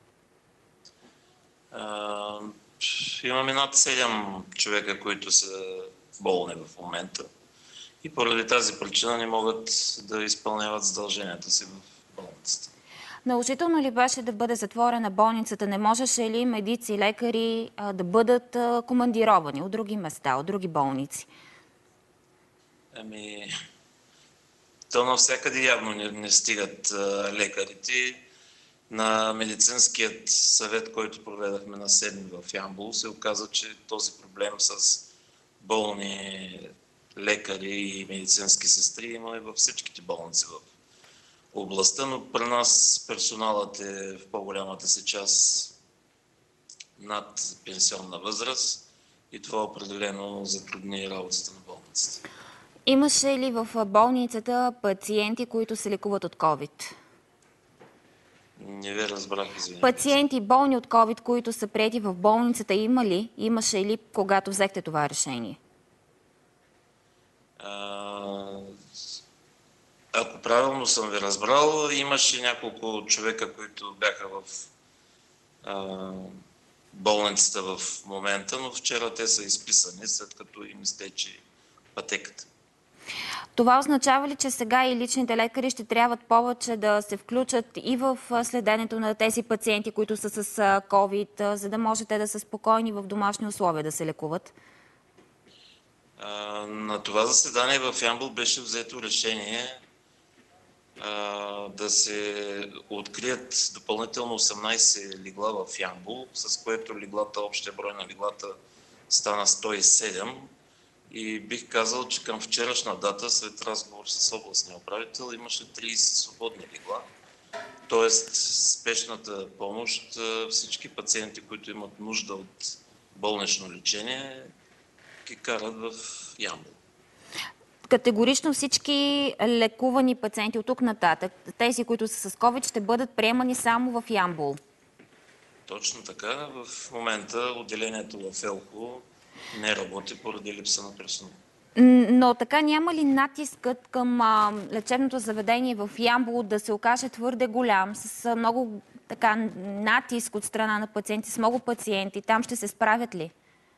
Имаме над 7 човека, които са болни в момента. И поради тази причина не могат да изпълняват задълженията си в болницата. Наложително ли беше да бъде затворена болницата? Не можеше ли медици и лекари да бъдат командировани от други места, от други болници? То навсякъде явно не стигат лекарите. На медицинският съвет, който проведахме на 7 в Ямбол, се оказа, че този проблем с болни лекари и медицински сестри има и във всичките болници в областта, но при нас персоналът е в по-голямата си част над пенсионна възраст и това определено затрудни работата на болницата. Имаше ли в болницата пациенти, които се лекуват от COVID? Не ви разбрах, извинявайте. Пациенти болни от COVID, които са приети в болницата, имаше ли, когато взехте това решение? Ако правилно съм ви разбрал, имаше няколко човека, които бяха в болницата в момента, но вчера те са изписани, след като им изтече пътеката. Това означава ли, че сега и личните лекари ще трябва повече да се включат и в следенето на тези пациенти, които са с COVID, за да може те да са спокойни в домашни условия да се лекуват? На това заседание в Ямбол беше взето решение да се открият допълнително 18 легла в Ямбол, с което общия брой на леглата стана 107 и бих казал, че към вчерашна дата, след разговор с областния управител, имаше 30 свободни легла. Тоест, спешната помощ, всички пациенти, които имат нужда от болнично лечение, ги карат в Ямбол. Категорично всички лекувани пациенти от тук нататък, тези, които са с COVID, ще бъдат приемани само в Ямбол. Точно така. В момента отделението в Елхово не работи поради липса на персонал. Но така няма ли натискът към лечебното заведение в Ямбол да се окаже твърде голям, с много така натиск от страна на пациенти, с много пациенти? Там ще се справят ли?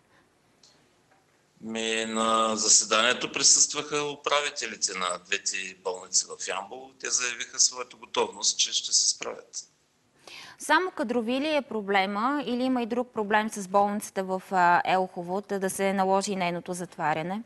На заседанието присъстваха управителите на двете болници в Ямбол. Те заявиха своята готовност, че ще се справят. Само кадрови ли е проблема или има и друг проблем с болницата в Елхово, да се наложи нейното затваряне?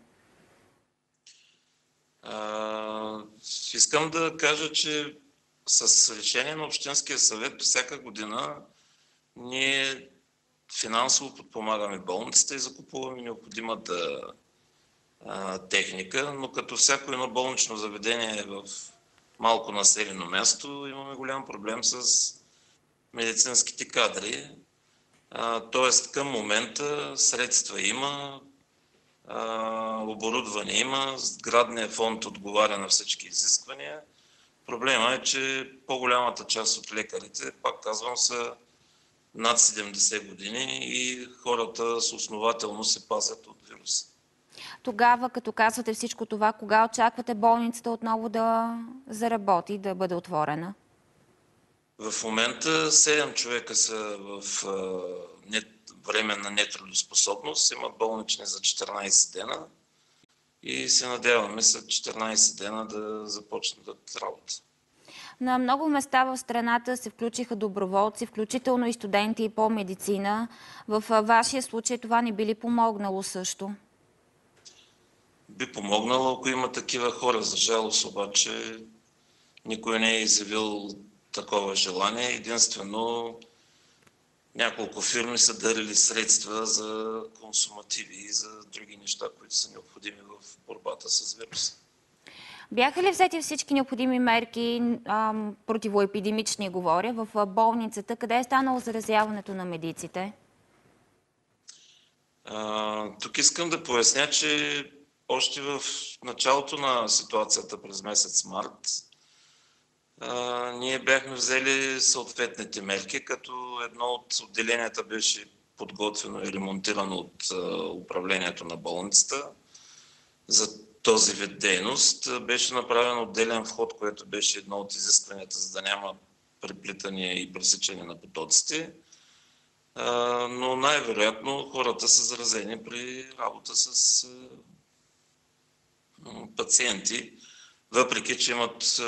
Искам да кажа, че с решение на Общинския съвет всяка година ние финансово подпомагаме болницата и закупуваме необходимата техника, но като всяко едно болнично заведение в малко населено място имаме голям проблем с медицинските кадри. Тоест към момента средства има, оборудване има, сградният фонд отговаря на всички изисквания. Проблема е, че по-голямата част от лекарите, пак казвам, са над 70 години и хората с основателно се пазят от вируса. Тогава, като казвате всичко това, кога очаквате болницата отново да заработи, да бъде отворена? В момента 7 човека са в временна нетрудоспособност, имат болнични за 14 дена и се надяваме след 14 дена да започнат работа. На много места в страната се включиха доброволци, включително и студенти по медицина. В вашия случай това не би ли помогнало също? Би помогнало, ако има такива хора. За жалост обаче никой не е изявил такова желание. Единствено няколко фирми са дарили средства за консумативи и за други неща, които са необходими в борбата с вируса. Бяха ли взети всички необходими мерки, противоепидемични говоря, в болницата? Къде е станало заразяването на медиците? Тук искам да поясня, че още в началото на ситуацията през месец март ние бяхме взели съответните мерки, като едно от отделенията беше подготвено и ремонтирано от управлението на болницата. За този вид дейност беше направен отделен вход, което беше едно от изискванията, за да няма преплитания и пресичане на потоците. Но най-вероятно хората са заразени при работа с пациенти, въпреки че имат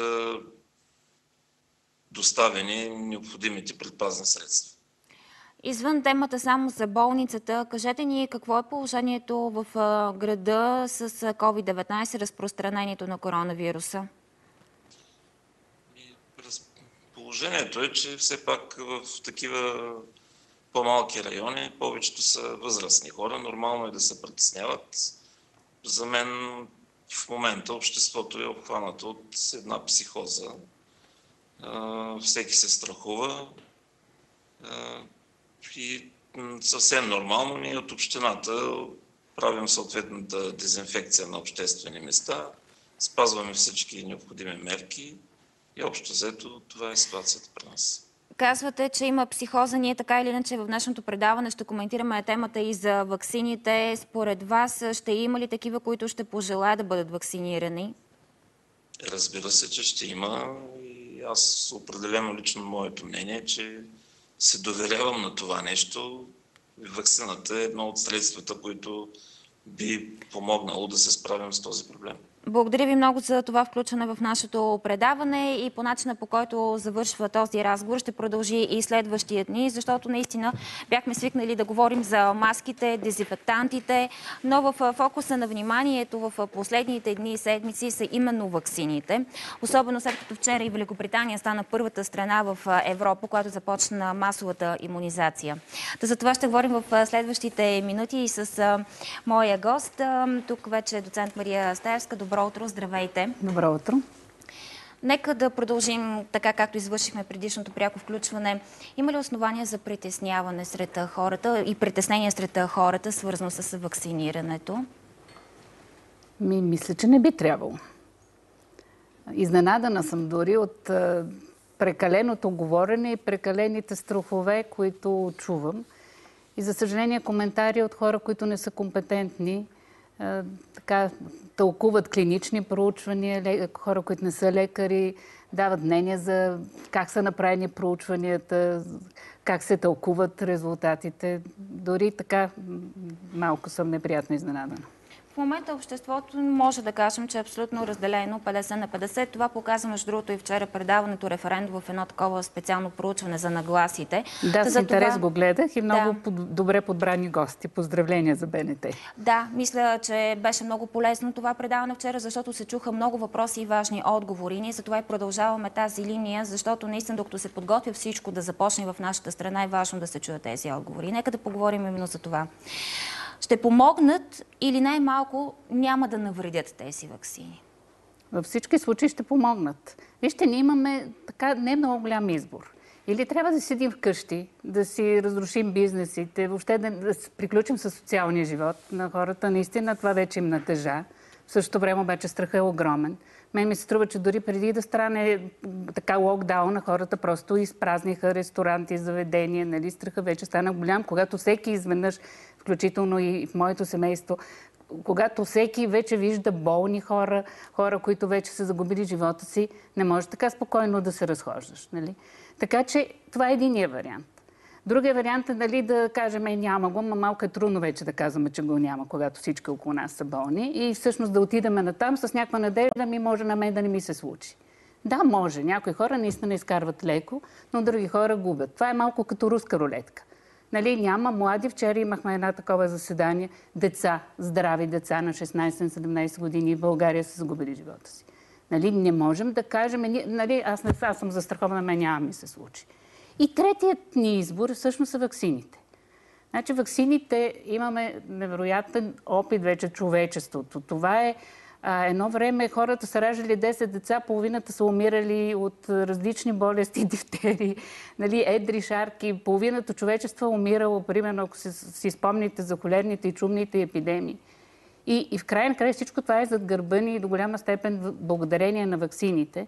доставени необходимите предпазни средства. Извън темата само за болницата, кажете ни какво е положението в града с COVID-19, разпространението на коронавируса? Положението е, че все пак в такива по-малки райони повечето са възрастни хора. Нормално е да се притесняват. За мен в момента обществото е обхванато от една психоза. Всеки се страхува и съвсем нормално ние от общината правим съответната дезинфекция на обществени места, спазваме всички необходими мерки и общо взето това е ситуацията при нас. Казвате, че има психоза. Ние така или иначе в днешното предаване ще коментираме темата и за ваксините. Според вас ще има ли такива, които ще пожелаят да бъдат вакцинирани? Разбира се, че ще има. И аз определено лично моето мнение е, че се доверявам на това нещо. Ваксината е едно от средствата, които би помогнало да се справим с този проблем. Благодаря ви много за това включване в нашето предаване и по начина, по който завършва този разговор, ще продължи и следващия дни, защото наистина бяхме свикнали да говорим за маските, дезинфектантите, но в фокуса на вниманието в последните дни и седмици са именно ваксините. Особено след като вчера и Великобритания стана първата страна в Европа, която започна масовата имунизация. За това ще говорим в следващите минути и с моя гост. Тук вече е доцент Мария Стаевска. Добро утро, здравейте. Добро утро. Нека да продължим така, както извършихме предишното пряко включване. Има ли основания за притесняване сред хората и притеснение сред хората, свързано с вакцинирането? Мисля, че не би трябвало. Изненадана съм дори от прекаленото говорене и прекалените страхове, които чувам. И за съжаление коментари от хора, които не са компетентни, така тълкуват клинични проучвания, хора, които не са лекари, дават мнение за как са направени проучванията, как се тълкуват резултатите. Дори така малко съм неприятно изненадана. В момента обществото може да кажем, че е абсолютно разделено 50 на 50. Това показа, между другото, и вчера предаването референдум в едно такова специално проучване за нагласите. Да, с интерес го гледах и много добре подбрани гости. Поздравления за БНТ. Да, мисля, че беше много полезно това предаване вчера, защото се чуха много въпроси и важни отговори. Ние затова и продължаваме тази линия, защото наистина, докато се подготвя всичко да започне в нашата страна, е важно да се чуят тези отговори. Нека да поговорим именно за това. Ще помогнат или най-малко няма да навредят тези ваксини? Във всички случаи ще помогнат. Вижте, ние имаме така не много голям избор. Или трябва да седим вкъщи, да си разрушим бизнесите, въобще да приключим със социалния живот на хората. Наистина това вече им натежа. В същото време обаче страхът е огромен. Мен ми се струва, че дори преди да стане така локдаун, хората просто изпразниха ресторанти, заведения. Нали? Страхът вече стана голям, когато всеки изведнъж, включително и в моето семейство, когато всеки вече вижда болни хора, които вече са загубили живота си, не може така спокойно да се разхождаш. Нали? Така че това е единия вариант. Другия вариант е нали, да кажем, няма го, но малко е трудно вече да казваме, че го няма, когато всички около нас са болни. И всъщност да отидем натам с някаква надежда, може на мен да не ми се случи. Да, може. Някои хора наистина изкарват леко, но други хора губят. Това е малко като руска рулетка. Нали, няма млади. Вчера имахме една такова заседание. Деца, здрави деца на 16-17 години в България са загубили живота си. Нали, не можем да кажем, нали, аз съм застрахована, мен няма ми се случи. И третият ни избор всъщност са ваксините. Значи ваксините имаме невероятен опит вече човечеството. Това е едно време хората са раждали 10 деца, половината са умирали от различни болести, дифтерии, нали, едри шарки. Половината човечество е умирало, примерно, ако си спомните за холерните и чумните епидемии. И в край на края всичко това е зад гърба ни и до голяма степен благодарение на ваксините.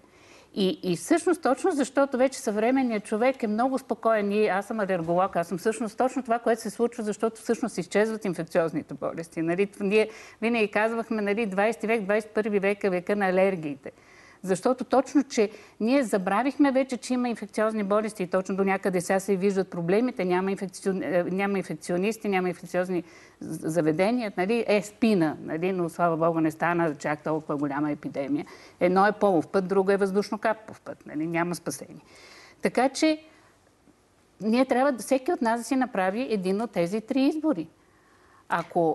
И всъщност точно защото вече съвременният човек е много спокоен. Аз съм алерголог, аз съм всъщност точно това, което се случва, защото всъщност изчезват инфекциозните болести. Нали? Ние винаги казвахме, нали, 20 век, 21 век е века на алергиите. Защото точно, че ние забравихме вече, че има инфекциозни болести и точно до някъде сега се виждат проблемите, няма инфекционисти, няма инфекциозни заведения. Нали? Спина, нали? Но слава Богу не стана чак толкова голяма епидемия. Едно е полов път, друго е въздушно-капов път. Нали? Няма спасение. Така че ние трябва всеки от нас да си направи един от тези три избори. Ако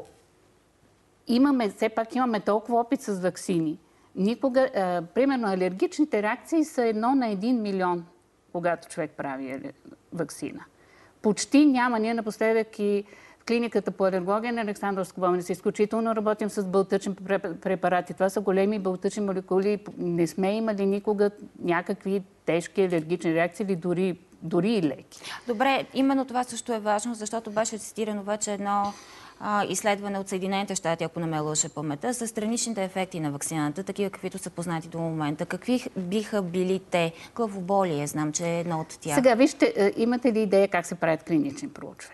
все пак имаме толкова опит с ваксини, никога, примерно, алергичните реакции са 1 на 1 милион, когато човек прави ваксина. Почти няма. Ние напоследък и в клиниката по алергология на Александровска болница изключително работим с бълтъчни препарати. Това са големи бълтъчни молекули. Не сме имали никога някакви тежки алергични реакции или дори и леки. Добре, именно това също е важно, защото беше цитирано вече едно изследване от Съединените щати, ако не ме лъже паметта, за страничните ефекти на ваксината, такива каквито са познати до момента. Какви биха били те? Главоболие, знам, че е едно от тях. Сега, вижте, имате ли идея как се правят клинични проучвания?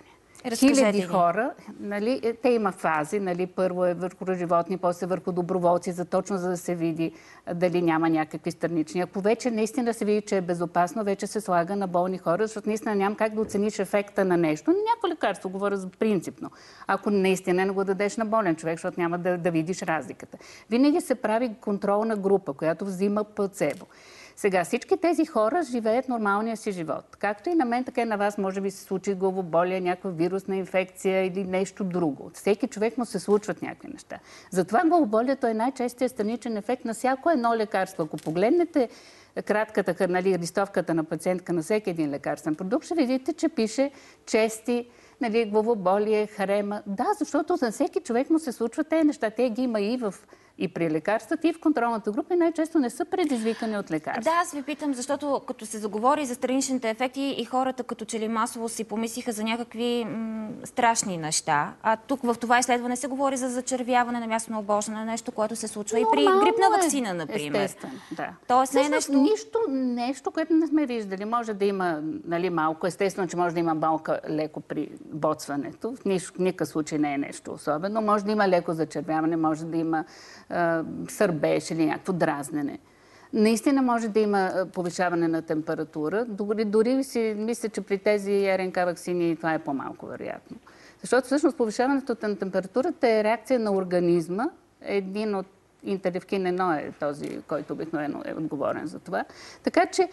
хиляди хора, нали, те има фази, нали, първо е върху животни, после върху доброволци, точно за да се види дали няма някакви странични. Ако вече наистина се види, че е безопасно, вече се слага на болни хора, защото наистина няма как да оцениш ефекта на нещо. Някакво лекарство, говоря за принципно. Ако наистина не го дадеш на болен човек, защото няма да видиш разликата. Винаги се прави контролна група, която взима плацебо. Сега, всички тези хора живеят нормалния си живот. Както и на мен, така и на вас може би се случи главоболие, някаква вирусна инфекция или нещо друго. Всеки човек му се случват някакви неща. Затова главоболието е най-честият страничен ефект на всяко едно лекарство. Ако погледнете кратката, нали, листовката на пациентка на всеки един лекарствен продукт, ще видите, че пише чести, нали, главоболие, харема. Да, защото за всеки човек му се случват тези неща. Те ги има и при лекарствата, и в контролната група, и най-често не са предизвикани от лекарства. Да, аз ви питам, защото като се заговори за страничните ефекти и хората като че ли масово си помислиха за някакви страшни неща, а тук в това изследване се говори за зачервяване на място на обождане, нещо, което се случва и при грипна ваксина, например. Естествено, да. Тоест не е нещо, което не сме виждали. Може да има, нали, малко, естествено, че може да има малка леко при боцването. В никакъв случай не е нещо особено. Може да има леко зачервяване, може да има сърбеж или някакво дразнене. Наистина може да има повишаване на температура. Дори си мисля, че при тези РНК ваксини това е по-малко вероятно. Защото всъщност повишаването на температурата е реакция на организма. Един от интерлевкин 1 е този, който обикновено е отговорен за това. Така че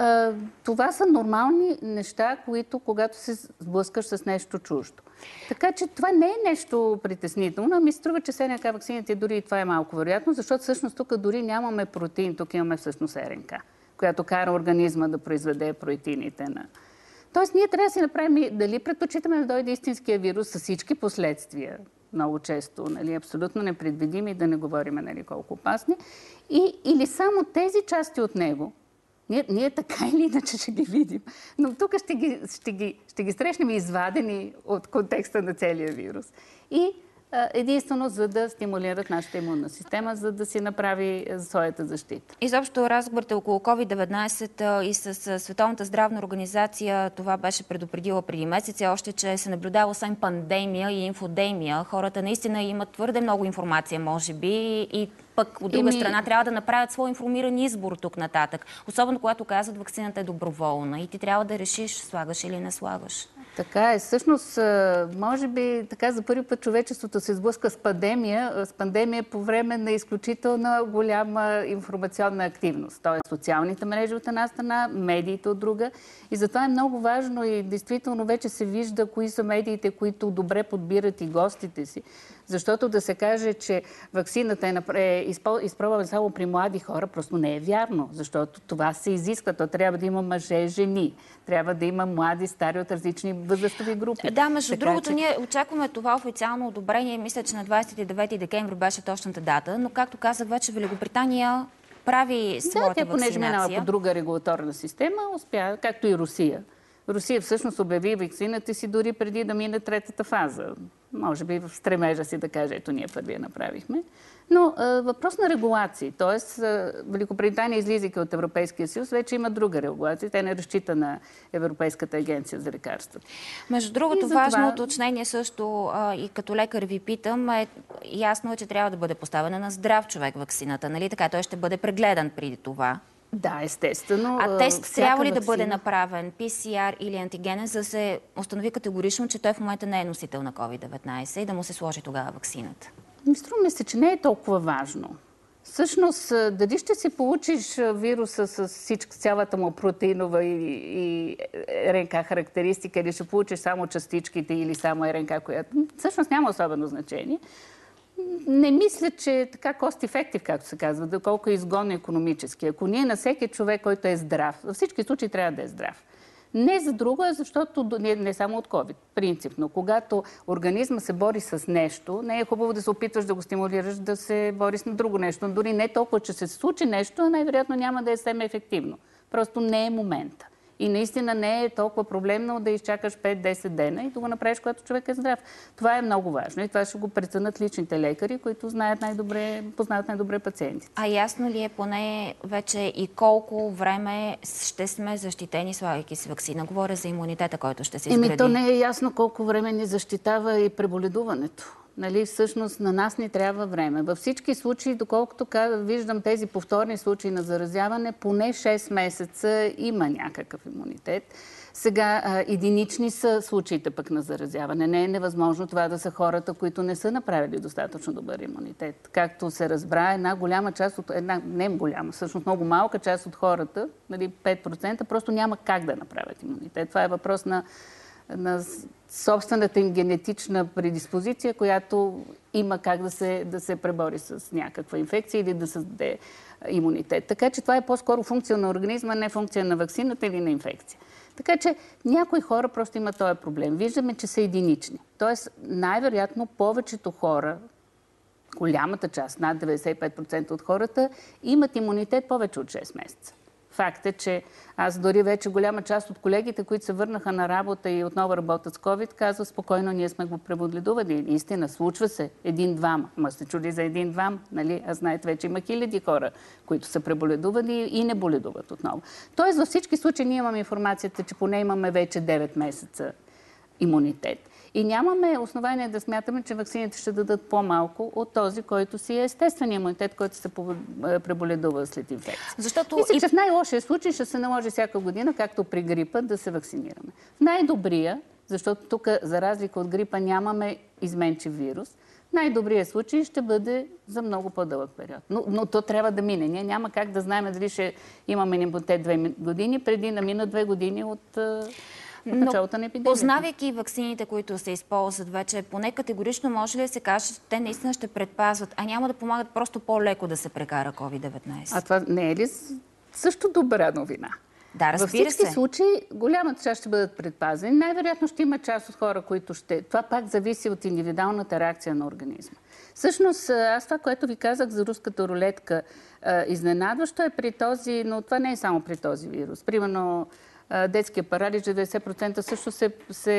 това са нормални неща, които когато се сблъскаш с нещо чуждо. Така че това не е нещо притеснително. Ми струва, че РНК ваксините дори и това е малко вероятно, защото всъщност тук дори нямаме протеин, тук имаме всъщност РНК, която кара организма да произведе протеините на... Тоест ние трябва да си направим дали предпочитаме да дойде истинския вирус с всички последствия, много често, нали, абсолютно непредвидими, да не говорим, нали, колко опасни, или само тези части от него. Ние така или иначе ще ги видим. Но тук ще ги срещнем извадени от контекста на целия вирус. И единствено за да стимулират нашата имунна система, за да си направи своята защита. Изобщо разговорите около COVID-19 и с Световната здравна организация това беше предупредила преди месеци, още че се наблюдава освен пандемия и инфодемия. Хората наистина имат твърде много информация, може би, и пък от друга страна трябва да направят свой информиран избор тук нататък. Особено когато казват, ваксината е доброволна и ти трябва да решиш слагаш или не слагаш. Така е. Всъщност, може би така за първи път човечеството се сблъска с пандемия по време на изключително голяма информационна активност. Тоест социалните мрежи от една страна, медиите от друга. И затова е много важно и действително вече се вижда кои са медиите, които добре подбират и гостите си. Защото да се каже, че ваксината е изпробвана само при млади хора, просто не е вярно. Защото това се изисква. То трябва да има мъже, жени. Трябва да има млади, стари от различни възрастови групи. Да, между другото, ние очакваме това официално одобрение. Мисля, че на 29 декември беше точната дата. Но, както казах вече, Великобритания прави своята вакцинация. Да, понеже минава по друга регулаторна система, успя, както и Русия. Русия всъщност обяви ваксината си дори преди да мине третата фаза. Може би в стремежа си да каже, ето ние първия направихме. Но въпрос на регулации. Тоест, Великобритания, излизайки от Европейския съюз, вече има друга регулация. Те не разчита на Европейската агенция за лекарства. Между другото, важно уточнение също, и като лекар ви питам, ясно е, че трябва да бъде поставена на здрав човек ваксината. Нали така? Той ще бъде прегледан преди това. Да, естествено. А тест трябва ли да бъде направен, PCR или антигенен, за да се установи категорично, че той в момента не е носител на COVID-19 и да му се сложи тогава ваксината? Струва се, че не е толкова важно. Всъщност, дали ще си получиш вируса с цялата му протеинова и РНК характеристика, или ще получиш само частичките или само РНК, която всъщност няма особено значение. Не мисля, че е така cost-effective, както се казва, доколко е изгодно икономически. Ако ние на всеки човек, който е здрав, във всички случаи трябва да е здрав. Не за друго, защото не само от COVID, принципно. Когато организма се бори с нещо, не е хубаво да се опитваш да го стимулираш да се бори с друго нещо. Дори не толкова, че се случи нещо, най-вероятно няма да е съвсем ефективно. Просто не е момента. И наистина не е толкова проблемно да изчакаш 5-10 дена и да го направиш, когато човек е здрав. Това е много важно и това ще го преценят личните лекари, които знаят най-добре, познават най-добре пациентите. А ясно ли е поне вече и колко време ще сме защитени, слагайки с ваксина? Говоря за имунитета, който ще се изгради. То не е ясно колко време ни защитава и преболедуването. Нали, всъщност на нас ни трябва време. Във всички случаи, доколкото виждам тези повторни случаи на заразяване, поне 6 месеца има някакъв имунитет. Сега единични са случаите пък на заразяване. Не е невъзможно това да са хората, които не са направили достатъчно добър имунитет. Както се разбра, една голяма част от... не голяма, всъщност много малка част от хората, нали, 5%, просто няма как да направят имунитет. Това е въпрос на собствената им генетична предиспозиция, която има как да се пребори с някаква инфекция или да създаде имунитет. Така че това е по-скоро функция на организма, не функция на ваксината или на инфекция. Така че някои хора просто имат този проблем. Виждаме, че са единични. Тоест, най-вероятно повечето хора, голямата част, над 95% от хората, имат имунитет повече от 6 месеца. Факт е, че аз дори вече голяма част от колегите, които се върнаха на работа и отново работят с COVID, казват спокойно, ние сме го преболедували. Истина, случва се един-двама. Ма сте чули за един-двама, нали? А знаете, вече има хиляди хора, които са преболедували и не боледуват отново. Тоест, във всички случаи ние имаме информацията, че поне имаме вече 9 месеца имунитет. И нямаме основание да смятаме, че ваксините ще дадат по-малко от този, който си е естественият имунитет, който се преболедува след инфекция. Защото мисля, че в най-лошия случай ще се наложи всяка година, както при грипа, да се вакцинираме. В най-добрия, защото тук, за разлика от грипа, нямаме изменчив вирус, най-добрият случай ще бъде за много по-дълъг период. Но то трябва да мине. Ние няма как да знаем дали ще имаме имунитет 2 години, преди да минат 2 години от... началото на епидемията. Познавайки ваксините, които се използват вече, поне категорично може ли да се каже, че те наистина ще предпазват, а няма да помагат просто по-леко да се прекара COVID-19? А това не е ли също добра новина? Да, разбира се. Във всички случаи голямата част ще бъдат предпазени. Най-вероятно ще има част от хора, които ще... Това пак зависи от индивидуалната реакция на организма. Всъщност, аз това, което ви казах за руската рулетка, изненадващо е при този, но това не е само при този вирус. Примерно, детския паралич, 90% също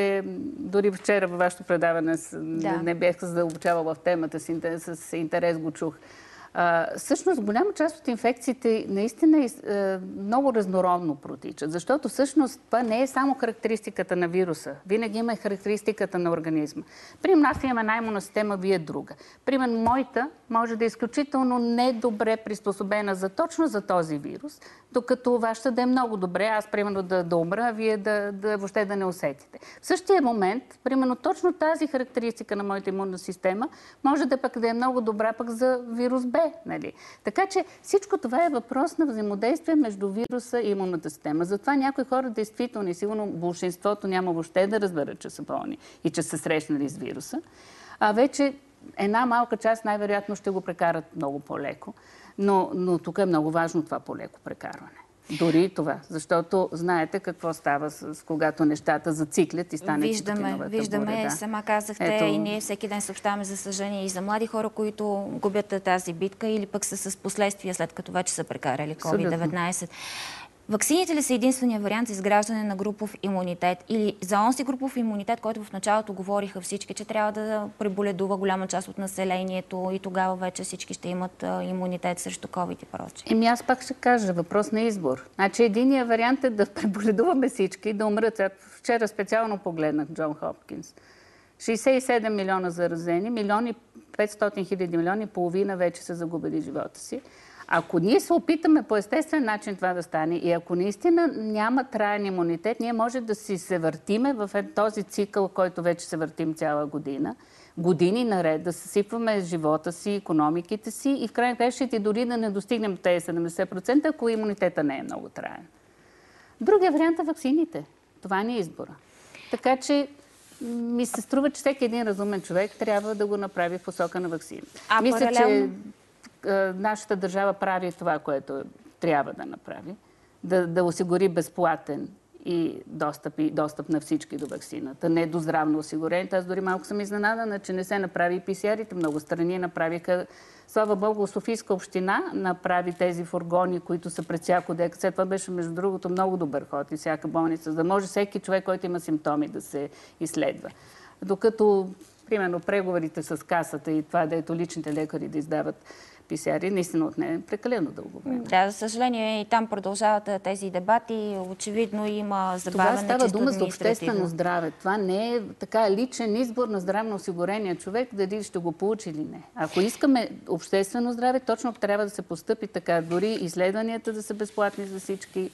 дори вчера във вашето предаване не бях задълбочавала в темата, с интерес го чух. Всъщност, голяма част от инфекциите наистина много разнородно протичат, защото всъщност това не е само характеристиката на вируса. Винаги има характеристиката на организма. Примерно, аз имам една имунна система, вие друга. Примерно, моята може да е изключително недобре приспособена точно за този вирус, докато вашата да е много добре, аз примерно да умра, а вие въобще да не усетите. В същия момент, примерно точно тази характеристика на моята имунна система може да е много добра пък за вирус Б. Нали? Така че всичко това е въпрос на взаимодействие между вируса и имунната система. Затова някои хора действително и сигурно большинството няма въобще да разберат, че са болни и че са срещнали с вируса. А вече една малка част най-вероятно ще го прекарат много по-леко. Но тук е много важно това по-леко прекарване. Дори това, защото знаете какво става когато нещата зациклят и стане Виждаме, сама казахте, и ние всеки ден съобщаваме, за съжаление, и за млади хора, които губят тази битка или пък са с последствия, след като вече са прекарали COVID-19. Ваксините ли са единствения вариант за изграждане на групов имунитет или за онзи групов имунитет, който в началото говориха всички, че трябва да преболедува голяма част от населението и тогава вече всички ще имат имунитет срещу COVID и прочее? Аз пак ще кажа, въпрос на избор. Значи единият вариант е да преболедуваме всички и да умрат. Вчера специално погледнах Джон Хопкинс. 67 милиона заразени, 1,5 хиляди милиони, половина вече са загубили живота си. Ако ние се опитаме по естествен начин това да стане и ако наистина няма траен имунитет, ние може да си се въртиме в този цикъл, който вече се въртим цяла година, години наред, да съсипваме живота си, икономиките си и в крайна кращите дори да не достигнем тези 70%, ако имунитета не е много траен. Другия вариант е ваксините. Това не е избора. Така че ми се струва, че всеки един разумен човек трябва да го направи в посока на ваксина. Мисля, че нашата държава прави това, което трябва да направи. Да осигури безплатен и достъп на всички до ваксината, не до здравно осигурените. Аз дори малко съм изненадана, че не се направи PCR-ите. Много страни направиха. Слава Богу, Софийска община направи тези фургони, които са пред всяко ДКЦ. Това беше, между другото, много добър ход и всяка болница, за да може всеки човек, който има симптоми, да се изследва. Докато, примерно, преговорите с Касата и това, дето личните лекари да издават PCR, наистина отне прекалено дълго време. Да, за съжаление и там продължават тези дебати. Очевидно има забавяне. Това става дума за обществено здраве. Това не е така личен избор на здравно осигурения човек, дали ще го получи или не. Ако искаме обществено здраве, точно трябва да се постъпи така. Дори изследванията да са безплатни за всички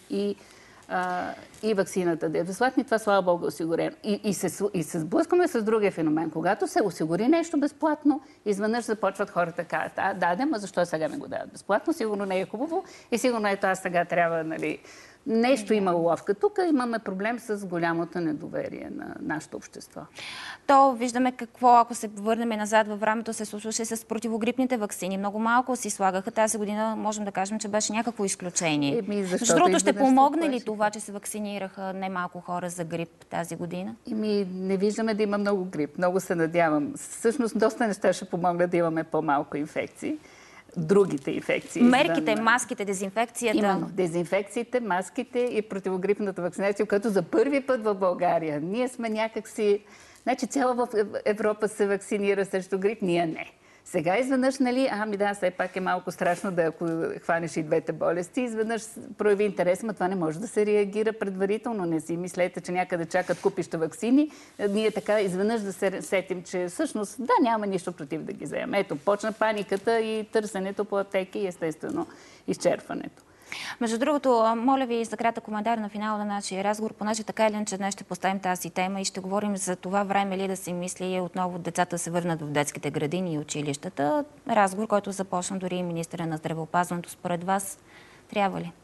и ваксината да е безплатна, това слава Богу е осигурено. И се сблъскаме с другия феномен. Когато се осигури нещо безплатно, изведнъж започват хората да кажат, ама защо сега ми го дават безплатно? Сигурно не е хубаво и сигурно ето аз сега трябва, нали... Нещо има уловка. Тук имаме проблем с голямото недоверие на нашето общество. То виждаме какво, ако се върнем назад във времето, се случваше с противогрипните ваксини. Много малко си слагаха. Тази година можем да кажем, че беше някакво изключение. Защото ще помогне ли това, че се вакцинираха немалко хора за грип тази година? Не виждаме да има много грип. Много се надявам. Всъщност доста неща ще помогнат да имаме по-малко инфекции. Другите инфекции. Мерките, маските, дезинфекцията. Именно. Дезинфекциите, маските и противогрипната вакцинация, като за първи път в България. Ние сме някакси... Значи цяла в Европа се вакцинира срещу грип, ние не. Сега изведнъж, нали, все пак е малко страшно да ако хванеш и двете болести, изведнъж прояви интерес, но това не може да се реагира предварително. Не си мислете, че някъде чакат купища ваксини. Ние така изведнъж да се сетим, че всъщност няма нищо против да ги вземем. Ето, почна паниката и търсенето по аптеки и естествено изчерпването. Между другото, моля ви за кратък коментар на финала на нашия разговор, понеже така или иначе днес ще поставим тази тема и ще говорим за това време ли да се мисли отново децата се върнат в детските градини и училищата. Разговор, който започна дори и министъра на здравеопазването. Според вас, трябва ли?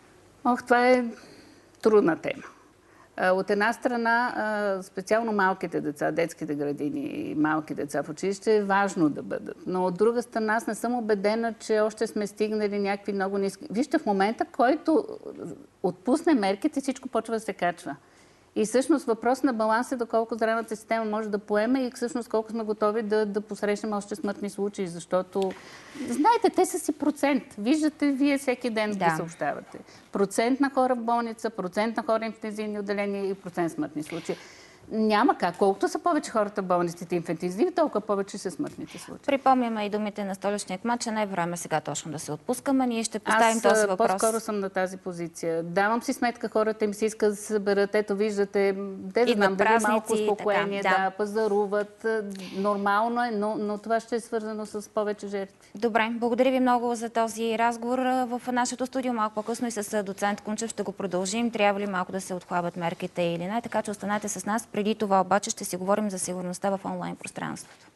Това е трудна тема. От една страна, специално малките деца, детските градини и малки деца в училище е важно да бъдат. Но от друга страна, аз не съм убедена, че още сме стигнали някакви много ниски... Вижте, в момента, който отпусне мерките, всичко почва да се качва. И всъщност въпрос на баланс е доколко здравната система може да поеме и всъщност колко сме готови да посрещнем още смъртни случаи, защото знаете, те са си процент. Виждате вие всеки ден да съобщавате. Процент на хора в болница, процент на хора в интензивни отделения и процент смъртни случаи. Няма как. Колкото са повече хората в болниците инфантизиви, толкова повече са смъртните случаи. Припомняме и думите на столичния кмет, че не е време сега точно да се отпускаме. Ние ще поставим този въпрос. Аз по-скоро съм на тази позиция. Давам си сметка, хората им се искат да се съберат. Ето, виждате, те знам дали малко успокоение, пазаруват. Нормално е, но това ще е свързано с повече жертви. Добре, благодаря ви много за този разговор в нашето студио. Малко по-късно и с доцент Кунчев ще го продължим. Трябва ли малко да се отхлабят мерките или не? Така че останете с нас. Преди това обаче ще си говорим за сигурността в онлайн пространството.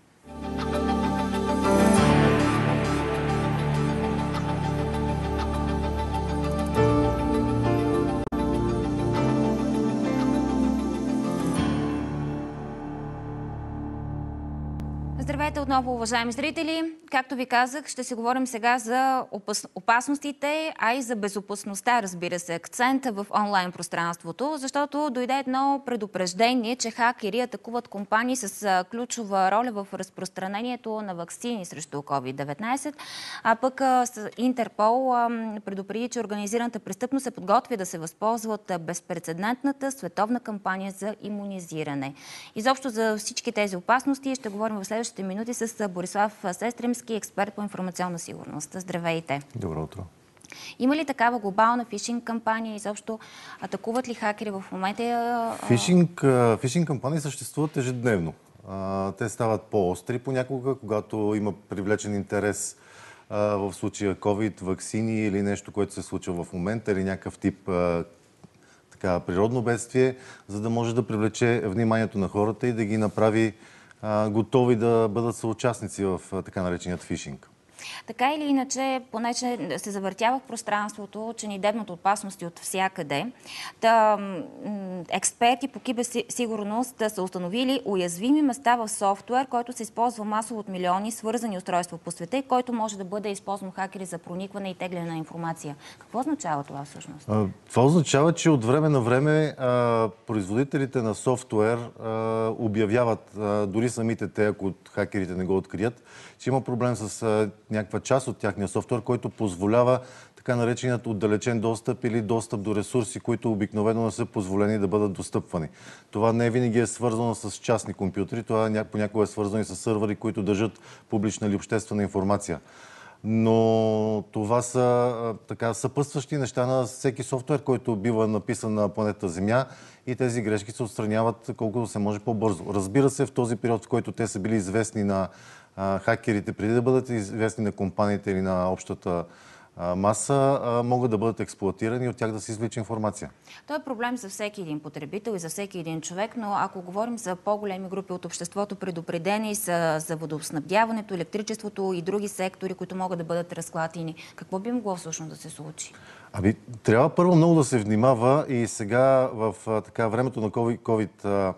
Здравейте отново, уважаеми зрители! Както ви казах, ще си говорим сега за опасностите, а и за безопасността, разбира се, акцент в онлайн пространството, защото дойде едно предупреждение, че хакери атакуват компании с ключова роля в разпространението на ваксини срещу COVID-19, а пък Интерпол предупреди, че организираната престъпност се подготвя да се възползва от безпрецедентната световна кампания за имунизиране. Изобщо за всички тези опасности ще говорим в следващите минути с Борислав Сестремски, експерт по информационна сигурност. Здравейте! Добро утро! Има ли такава глобална фишинг кампания? Изобщо атакуват ли хакери в момента? Фишинг кампании съществуват ежедневно. Те стават по-остри понякога, когато има привлечен интерес в случая COVID, ваксини или нещо, което се случва в момента, или някакъв тип природно бедствие, за да може да привлече вниманието на хората и да ги направи готови да бъдат съучастници в така нареченият фишинг. Така или иначе, понеже се завъртява в пространството, че ни дебнат опасности от всякъде, експерти по киберсигурност са установили уязвими места в софтуер, който се използва масово от милиони свързани устройства по света и който може да бъде използван хакери за проникване и тегляне на информация. Какво означава това всъщност? Това означава, че от време на време производителите на софтуер обявяват, дори самите те, ако хакерите не го открият, че има проблем с някаква част от тяхния софтуер, който позволява така нареченият отдалечен достъп или достъп до ресурси, които обикновено не са позволени да бъдат достъпвани. Това не винаги е свързано с частни компютри, това понякога е свързано и с сървъри, които държат публична или обществена информация. Но това са така съпътстващи неща на всеки софтуер, който бива написан на планета Земя и тези грешки се отстраняват колкото се може по-бързо. Разбира се, в този период, в който те са били известни на хакерите, преди да бъдат известни на компаниите или на общата маса, могат да бъдат експлоатирани и от тях да се извлича информация. Това е проблем за всеки един потребител и за всеки един човек, но ако говорим за по-големи групи от обществото, предупредени са за водоснабдяването, електричеството и други сектори, които могат да бъдат разклатени, какво би могло всъщност да се случи? Трябва първо много да се внимава и сега в времето на COVID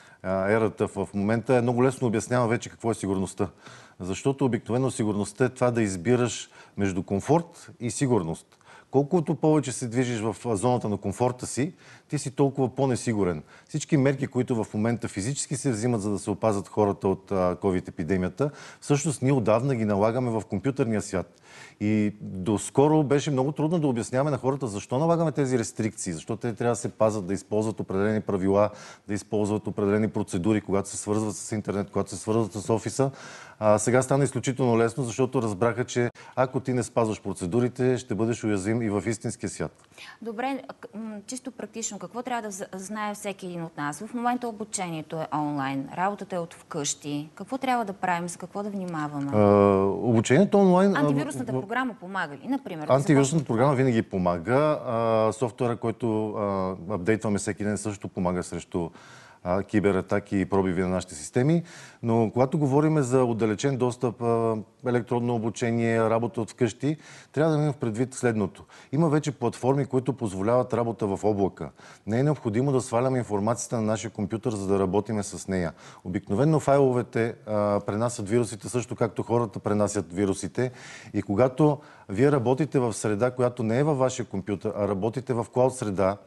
ерата в момента е много лесно обяснява вече какво е сигурността. Защото обикновено сигурността е това да избираш между комфорт и сигурност. Колкото повече се движиш в зоната на комфорта си, ти си толкова по-несигурен. Всички мерки, които в момента физически се взимат, за да се опазят хората от COVID-епидемията, всъщност ние отдавна ги налагаме в компютърния свят. И доскоро беше много трудно да обясняваме на хората защо налагаме тези рестрикции, защо те трябва да се пазят, да използват определени правила, да използват определени процедури, когато се свързват с интернет, когато се свързват с офиса. Сега стана изключително лесно, защото разбраха, че ако ти не спазваш процедурите, ще бъдеш уязвим и в истинския свят. Добре, чисто практично, какво трябва да знае всеки един от нас? В момента обучението е онлайн, работата е от вкъщи. Какво трябва да правим, за какво да внимаваме? Обучението онлайн... Антивирусната програма помага ли, например? Антивирусната програма винаги помага. Софтуера, който апдейтваме всеки ден, също помага срещу кибератаки и пробиви на нашите системи. Но когато говорим за отдалечен достъп, електронно обучение, работа от вкъщи, трябва да имаме в предвид следното. Има вече платформи, които позволяват работа в облака. Не е необходимо да сваляме информацията на нашия компютър, за да работиме с нея. Обикновено файловете пренасят вирусите, също както хората пренасят вирусите. И когато вие работите в среда, която не е във вашия компютър, а работите в клауд среда,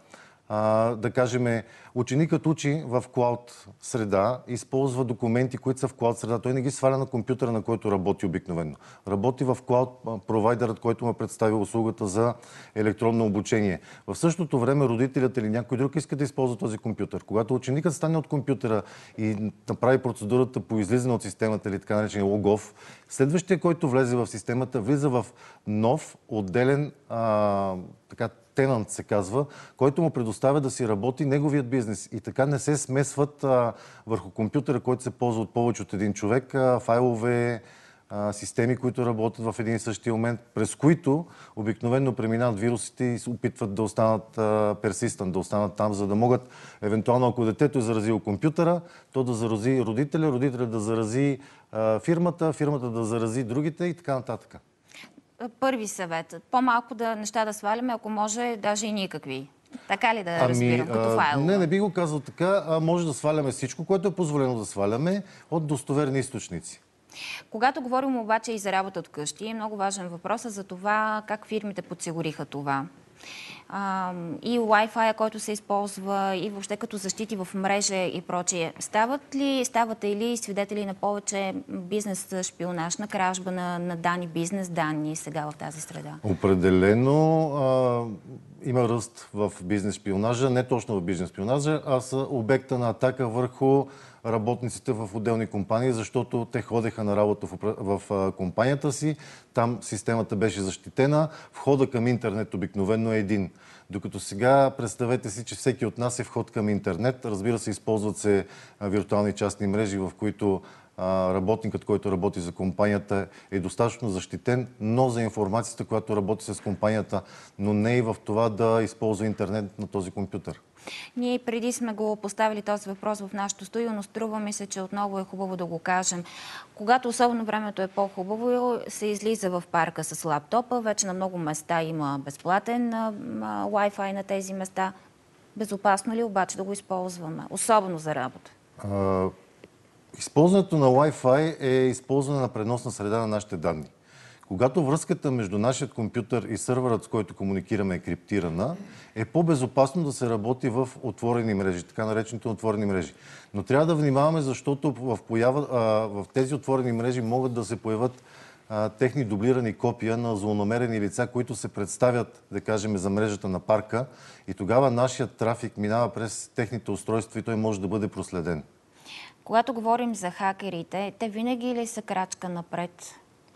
да кажем, ученикът учи в клауд среда, използва документи, които са в клауд среда. Той не ги сваля на компютъра, на който работи обикновено. Работи в клауд провайдерът, който му представи услугата за електронно обучение. В същото време родителят или някой друг иска да използва този компютър. Когато ученикът стане от компютъра и направи процедурата по излизане от системата или така наречен логов, следващия, който влезе в системата, влиза в нов, отделен тенант се казва, който му предоставя да си работи неговият бизнес. И така не се смесват върху компютъра, който се ползва от повече от един човек, файлове, системи, които работят в един и същия момент, през които обикновено преминават вирусите и се опитват да останат персистент, да останат там, за да могат, евентуално ако детето е заразило компютъра, то да зарази родителя, родителя да зарази фирмата, фирмата да зарази другите и така нататък. Първи съвет. По-малко неща да сваляме, ако може, даже и никакви. Така ли да разбирам, като файлове? Не би го казал така. Може да сваляме всичко, което е позволено да сваляме от достоверни източници. Когато говорим обаче и за работа от къщи, е много важен въпрос за това как фирмите подсигуриха това. И Wi-Fi, който се използва, и въобще като защити в мрежа и прочие. Ставате ли свидетели на повече бизнес шпионаж, на кражба на данни, бизнес данни сега в тази среда? Определено има ръст в бизнес шпионажа, не точно в бизнес шпионажа, а са обекта на атака върху работниците в отделни компании, защото те ходеха на работа в компанията си, там системата беше защитена, входа към интернет обикновено е един. Докато сега представете си, че всеки от нас е вход към интернет. Разбира се, използват се виртуални частни мрежи, в които работникът, който работи за компанията, е достатъчно защитен, но за информацията, която работи с компанията, но не и в това да използва интернет на този компютър. Ние преди сме го поставили този въпрос в нашото студио, но струва ми се, че отново е хубаво да го кажем. Когато особено времето е по-хубаво, се излиза в парка с лаптопа. Вече на много места има безплатен Wi-Fi на тези места. Безопасно ли обаче да го използваме? Особено за работа. Използването на Wi-Fi е използване на преносна среда на нашите данни. Когато връзката между нашия компютър и сървърът, с който комуникираме, е криптирана, е по-безопасно да се работи в отворени мрежи, така наречените отворени мрежи. Но трябва да внимаваме, защото в тези отворени мрежи могат да се появят техни дублирани копия на злонамерени лица, които се представят, да кажем, за мрежата на парка, и тогава нашият трафик минава през техните устройства и той може да бъде проследен. Когато говорим за хакерите, те винаги ли са крачка напред?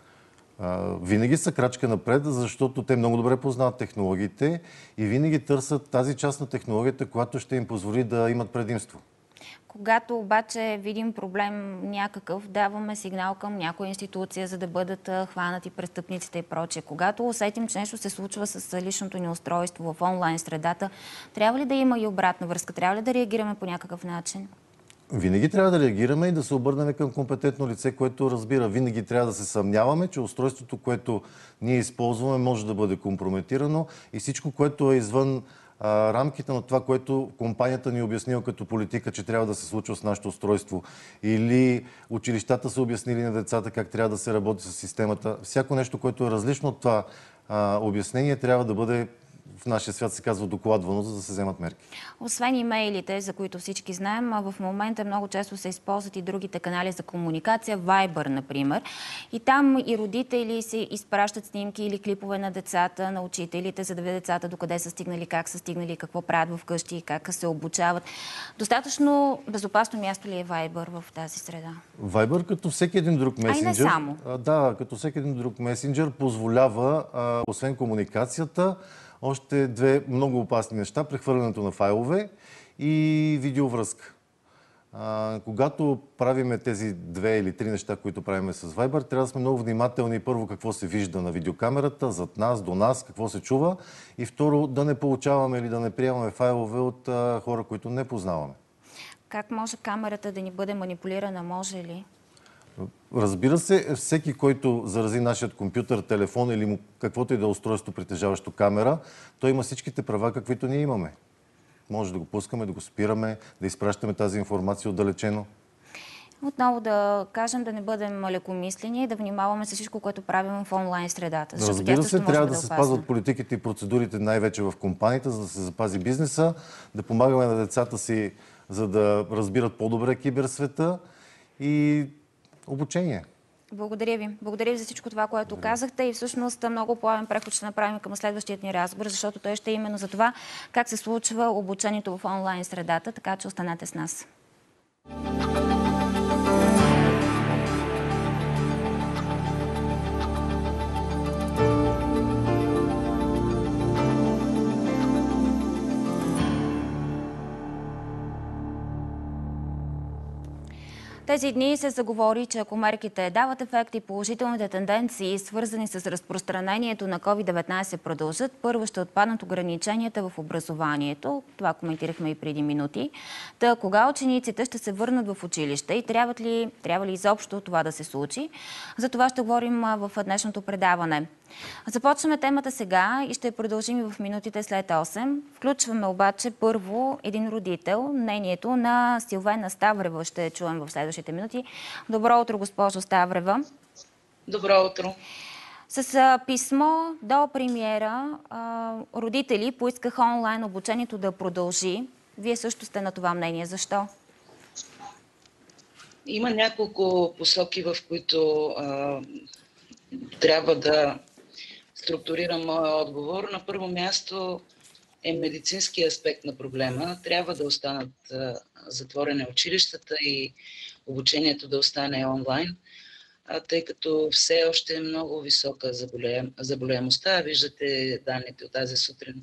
Винаги са крачка напред, защото те много добре познават технологиите и винаги търсят тази част на технологията, която ще им позволи да имат предимство. Когато обаче видим проблем някакъв, даваме сигнал към някоя институция, за да бъдат хванати престъпниците и прочее. Когато усетим, че нещо се случва с личното ни устройство в онлайн средата, трябва ли да има и обратна връзка? Трябва ли да реагираме по някакъв начин? Винаги трябва да реагираме и да се обърнем към компетентно лице, което разбира. Винаги трябва да се съмняваме, че устройството, което ние използваме, може да бъде компрометирано и всичко, което е извън рамките на това, което компанията ни обяснила като политика, че трябва да се случва с нашето устройство, или училищата са обяснили на децата как трябва да се работи с системата. Всяко нещо, което е различно от това обяснение, трябва да бъде, в нашия свят се казва, докладвано, за да се вземат мерки. Освен имейлите, за които всички знаем, в момента много често се използват и другите канали за комуникация, Viber, например. И там и родители си изпращат снимки или клипове на децата, на учителите, за да видят децата докъде са стигнали, как са стигнали, какво правят вкъщи, как се обучават. Достатъчно безопасно място ли е Viber в тази среда? Viber, като всеки един друг месенджер, не само. Да, като всеки един друг месенджер, позволява, освен комуникацията, още две много опасни неща: прехвърлянето на файлове и видеовръзка. Когато правиме тези две или три неща, които правиме с Viber, трябва да сме много внимателни. Първо, какво се вижда на видеокамерата, зад нас, до нас, какво се чува. И второ, да не получаваме или да не приемаме файлове от хора, които не познаваме. Как може камерата да ни бъде манипулирана? Може ли? Разбира се, всеки, който зарази нашият компютър, телефон или каквото и да е устройство, притежаващо камера, той има всичките права, каквито ние имаме. Може да го пускаме, да го спираме, да изпращаме тази информация отдалечено. Отново да кажем, да не бъдем лекомислени и да внимаваме с всичко, което правим в онлайн средата. Разбира се, трябва да се спазват политиките и процедурите, най-вече в компаниите, за да се запази бизнеса, да помагаме на децата си, за да разбират по-добре киберсвета и обучение. Благодаря ви. Благодаря ви за всичко това, което казахте, и всъщност много плавен преход ще направим към следващият ни разговор, защото той ще е именно за това как се случва обучението в онлайн средата, така че останете с нас. Тези дни се заговори, че ако мерките дават ефект и положителните тенденции, свързани с разпространението на COVID-19, продължат, първо ще отпаднат ограниченията в образованието. Това коментирахме и преди минути. Та кога учениците ще се върнат в училище и трябва ли изобщо това да се случи? За това ще говорим в днешното предаване. Започваме темата сега и ще продължим и в минутите след 8. Включваме обаче първо един родител. Мнението на Силвена Ставрева ще чуем в следващите минути. Добро утро, госпожо Ставрева. Добро утро. С писмо до премиера родители поискаха онлайн обучението да продължи. Вие също сте на това мнение. Защо? Има няколко посоки, в които трябва да структурирам моя отговор. На първо място е медицински аспект на проблема. Трябва да останат затворени училищата и обучението да остане онлайн, тъй като все още е много висока заболеваемостта. Виждате данните от тази сутрин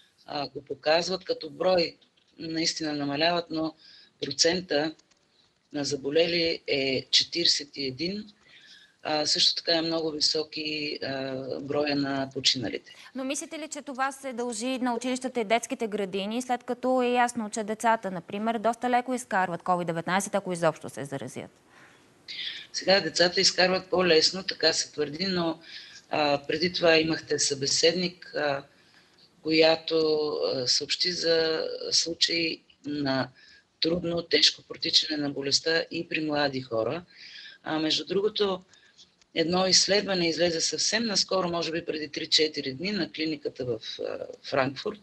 го показват. Като брой наистина намаляват, но процента на заболели е 41. Също така е много високи броя на починалите. Но мислите ли, че това се дължи на училищата и детските градини, след като е ясно, че децата, например, доста леко изкарват COVID-19, ако изобщо се заразят? Сега децата изкарват по-лесно, така се твърди, но преди това имахте събеседник, която съобщи за случаи на трудно, тежко протичане на болестта и при млади хора. Между другото, едно изследване излезе съвсем наскоро, може би преди 3-4 дни, на клиниката в Франкфурт,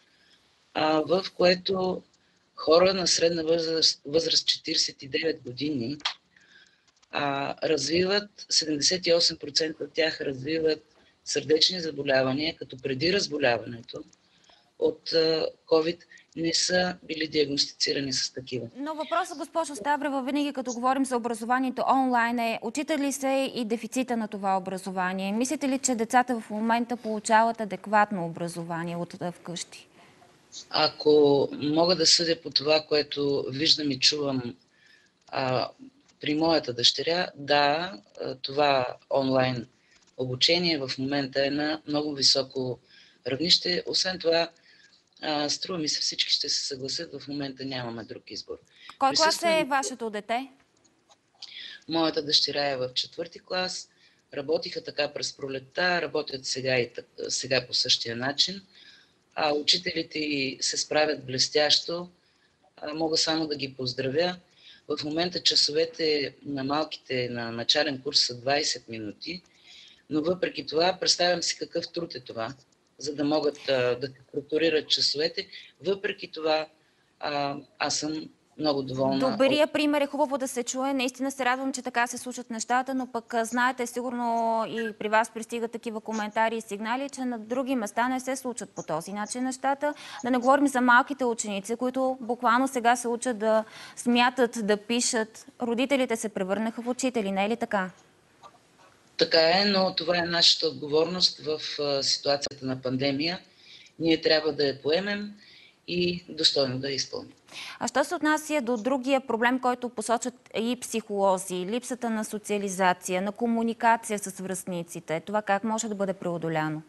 в което хора на средна възраст 49 години развиват, 78% от тях развиват сърдечни заболявания, като преди разболяването от COVID не са били диагностицирани с такива. Но въпросът, госпожо Ставрева, винаги като говорим за образованието онлайн е, отчита ли се и дефицита на това образование? Мислите ли, че децата в момента получават адекватно образование от вкъщи? Ако мога да съдя по това, което виждам и чувам при моята дъщеря, да, това онлайн обучение в момента е на много високо равнище. Освен това, струва ми се, всички ще се съгласят, в момента нямаме друг избор. Кой клас е вашето дете? Моята дъщеря е в 4-ти клас. Работиха така през пролетта, работят сега по същия начин. Учителите се справят блестящо. Мога само да ги поздравя. В момента часовете на малките на начален курс са 20 минути, но въпреки това представям си какъв труд е това, за да могат да структурират часовете. Въпреки това аз съм много доволна. Добрия пример е хубаво да се чуе. Наистина се радвам, че така се случват нещата, но пък знаете, сигурно и при вас пристигат такива коментари и сигнали, че на други места не се случват по този начин нещата. Да не говорим за малките ученици, които буквално сега се учат да смятат, да пишат. Родителите се превърнаха в учители, не е ли така? Така е, но това е нашата отговорност в ситуацията на пандемия. Ние трябва да я поемем и достойно да я изпълним. А що се отнася до другия проблем, който посочат и психолози, липсата на социализация, на комуникация с връстниците, това как може да бъде преодоляно?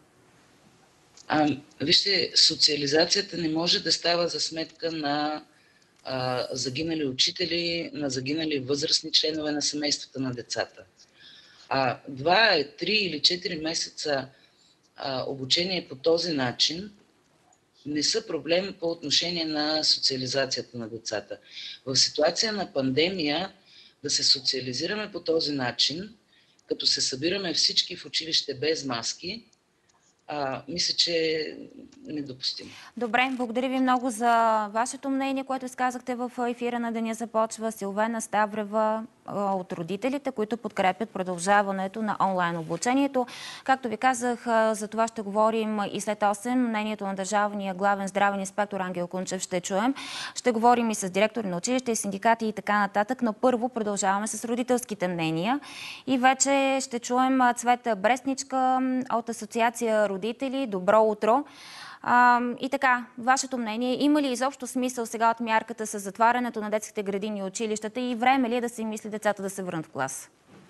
Вижте, социализацията не може да става за сметка на загинали учители, на загинали възрастни членове на семействата на децата. 2, 3 или 4 месеца обучение по този начин не са проблем по отношение на социализацията на децата. В ситуация на пандемия да се социализираме по този начин, като се събираме всички в училище без маски, мисля, че е недопустимо. Добре, благодаря ви много за вашето мнение, което изказахте в ефира на Деня започва. Силвена Ставрева от родителите, които подкрепят продължаването на онлайн обучението. Както ви казах, за това ще говорим и след 8. Мнението на държавния главен здравен инспектор Ангел Кунчев ще чуем. Ще говорим и с директори на училища, и синдикати и така нататък, но първо продължаваме с родителските мнения. И вече ще чуем Цвета Брестничка от Асоциация родители. Добро утро! И така, вашето мнение, има ли изобщо смисъл сега от мярката с затварянето на детските градини и училищата и време ли е да се мисли децата да се върнат в клас?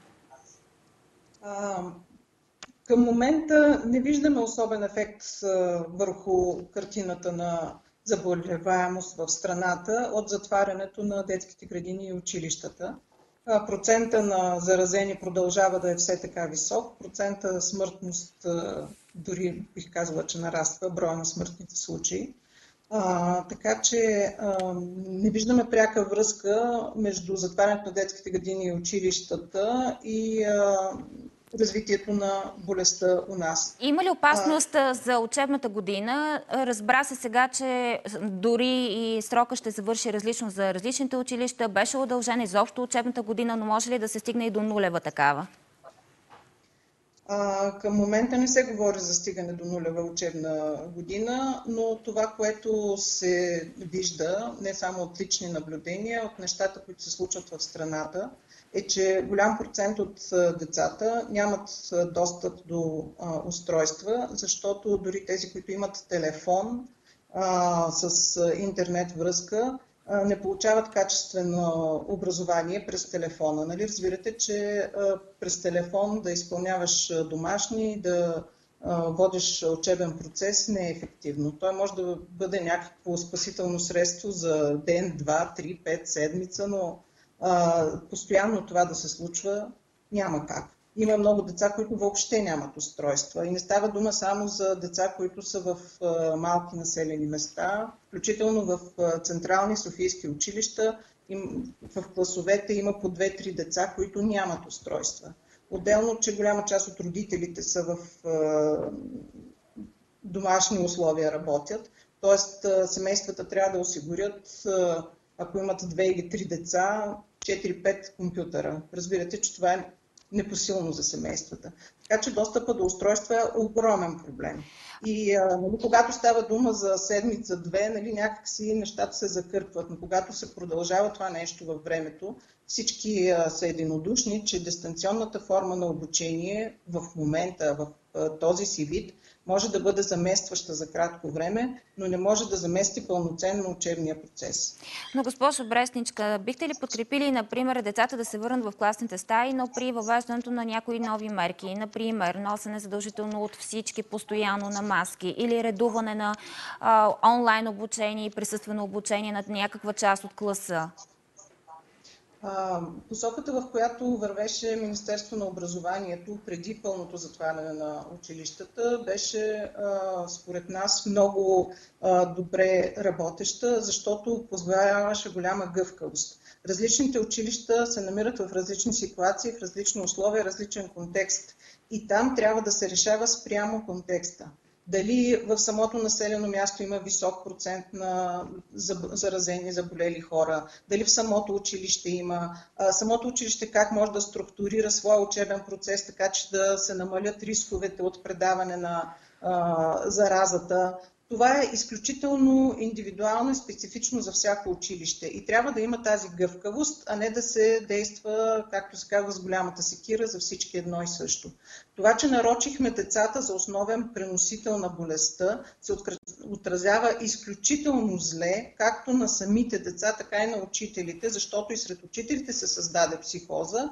Към момента не виждаме особен ефект върху картината на заболеваемост в страната от затварянето на детските градини и училищата. Процента на заразени продължава да е все така висок. Процента смъртност дори бих казала, че нараства броя на смъртните случаи. Така че не виждаме пряка връзка между затварянето на детските градини и училищата и развитието на болестта у нас. Има ли опасност за учебната година? Разбра се сега, че дори и срока ще завърши различно за различните училища. Беше удължена изобщо учебната година, но може ли да се стигне и до нулева такава? Към момента не се говори за стигане до нулева учебна година, но това, което се вижда, не само от лични наблюдения, от нещата, които се случват в страната, е, че голям процент от децата нямат достъп до устройства, защото дори тези, които имат телефон с интернет връзка, не получават качествено образование през телефона. Нали? Разбирате, че през телефон да изпълняваш домашни, да водиш учебен процес не е ефективно. Той може да бъде някакво спасително средство за ден, 2, 3, 5, седмица, но постоянно това да се случва няма как. Има много деца, които въобще нямат устройства. И не става дума само за деца, които са в малки населени места, включително в централни софийски училища. В класовете има по 2-3 деца, които нямат устройства. Отделно, че голяма част от родителите са в домашни условия работят. Тоест, семействата трябва да осигурят, ако имат 2 или 3 деца, 4-5 компютъра. Разбирате, че това е непосилно за семействата. Така че достъпа до устройства е огромен проблем. И когато става дума за седмица-две, нали, някакси нещата се закърпват, но когато се продължава това нещо във времето, всички са единодушни, че дистанционната форма на обучение в момента, в този си вид, може да бъде заместваща за кратко време, но не може да замести пълноценно учебния процес. Но, госпожо Брестничка, бихте ли подкрепили, например, децата да се върнат в класните стаи, но при въвеждането на някои нови мерки, например, носене задължително от всички постоянно на маски или редуване на онлайн обучение и присъствено обучение на някаква част от класа? Посоката, в която вървеше Министерство на образованието преди пълното затваряне на училищата, беше според нас много добре работеща, защото позволяваше голяма гъвкавост. Различните училища се намират в различни ситуации, в различни условия, различен контекст. И там трябва да се решава спрямо контекста. Дали в самото населено място има висок процент на заразени, заболели хора, дали в самото училище има, самото училище как може да структурира своя учебен процес, така че да се намалят рисковете от предаване на заразата. Това е изключително индивидуално и специфично за всяко училище и трябва да има тази гъвкавост, а не да се действа, както се казва, с голямата секира за всички едно и също. Това, че нарочихме децата за основен преносител на болестта, се отразява изключително зле, както на самите деца, така и на учителите, защото и сред учителите се създаде психоза,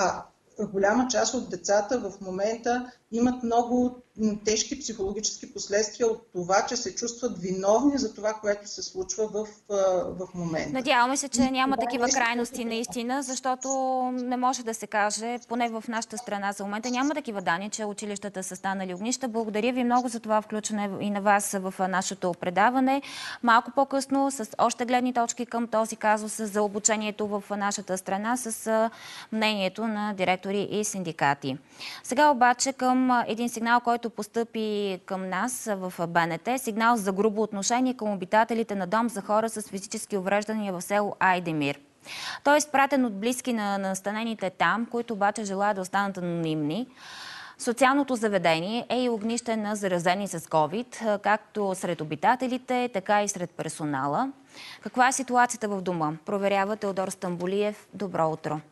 голяма част от децата в момента имат много тежки психологически последствия от това, че се чувстват виновни за това, което се случва в момента. Надяваме се, че няма такива крайности наистина, защото не може да се каже, поне в нашата страна за момента няма такива данни, че училищата са станали огнища. Благодаря ви много за това включване и на вас в нашето предаване. Малко по-късно с още гледни точки към този казус за обучението в нашата страна с мнението на директори и синдикати. Сега обаче към един сигнал, който постъпи към нас в БНТ. Сигнал за грубо отношение към обитателите на дом за хора с физически увреждания в село Айдемир. Той е изпратен от близки на настанените там, които обаче желаят да останат анонимни. Социалното заведение е и огнище на заразени с COVID, както сред обитателите, така и сред персонала. Каква е ситуацията в дома? Проверява Теодор Стамболиев. Добро утро!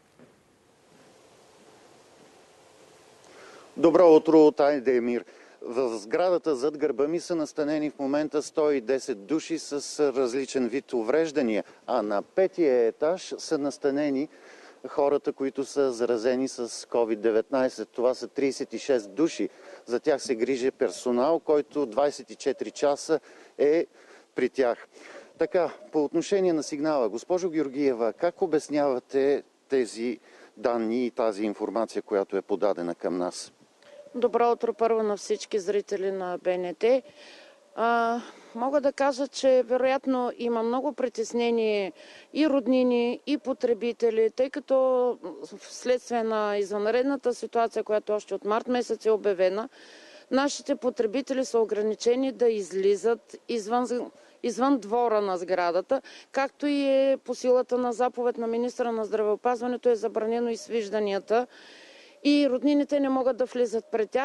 Добро утро от Айдемир. В сградата зад гърба ми са настанени в момента 110 души с различен вид увреждания, а на 5-тия етаж са настанени хората, които са заразени с COVID-19. Това са 36 души. За тях се грижи персонал, който 24 часа е при тях. Така, по отношение на сигнала, госпожо Георгиева, как обяснявате тези данни и тази информация, която е подадена към нас? Добро утро първо на всички зрители на БНТ. Мога да кажа, че вероятно има много притеснение и роднини, и потребители, тъй като вследствие на извънредната ситуация, която още от март месец е обявена, нашите потребители са ограничени да излизат извън двора на сградата, както и е по силата на заповед на министра на здравеопазването е забранено и свижданията. И роднините не могат да влизат при тях.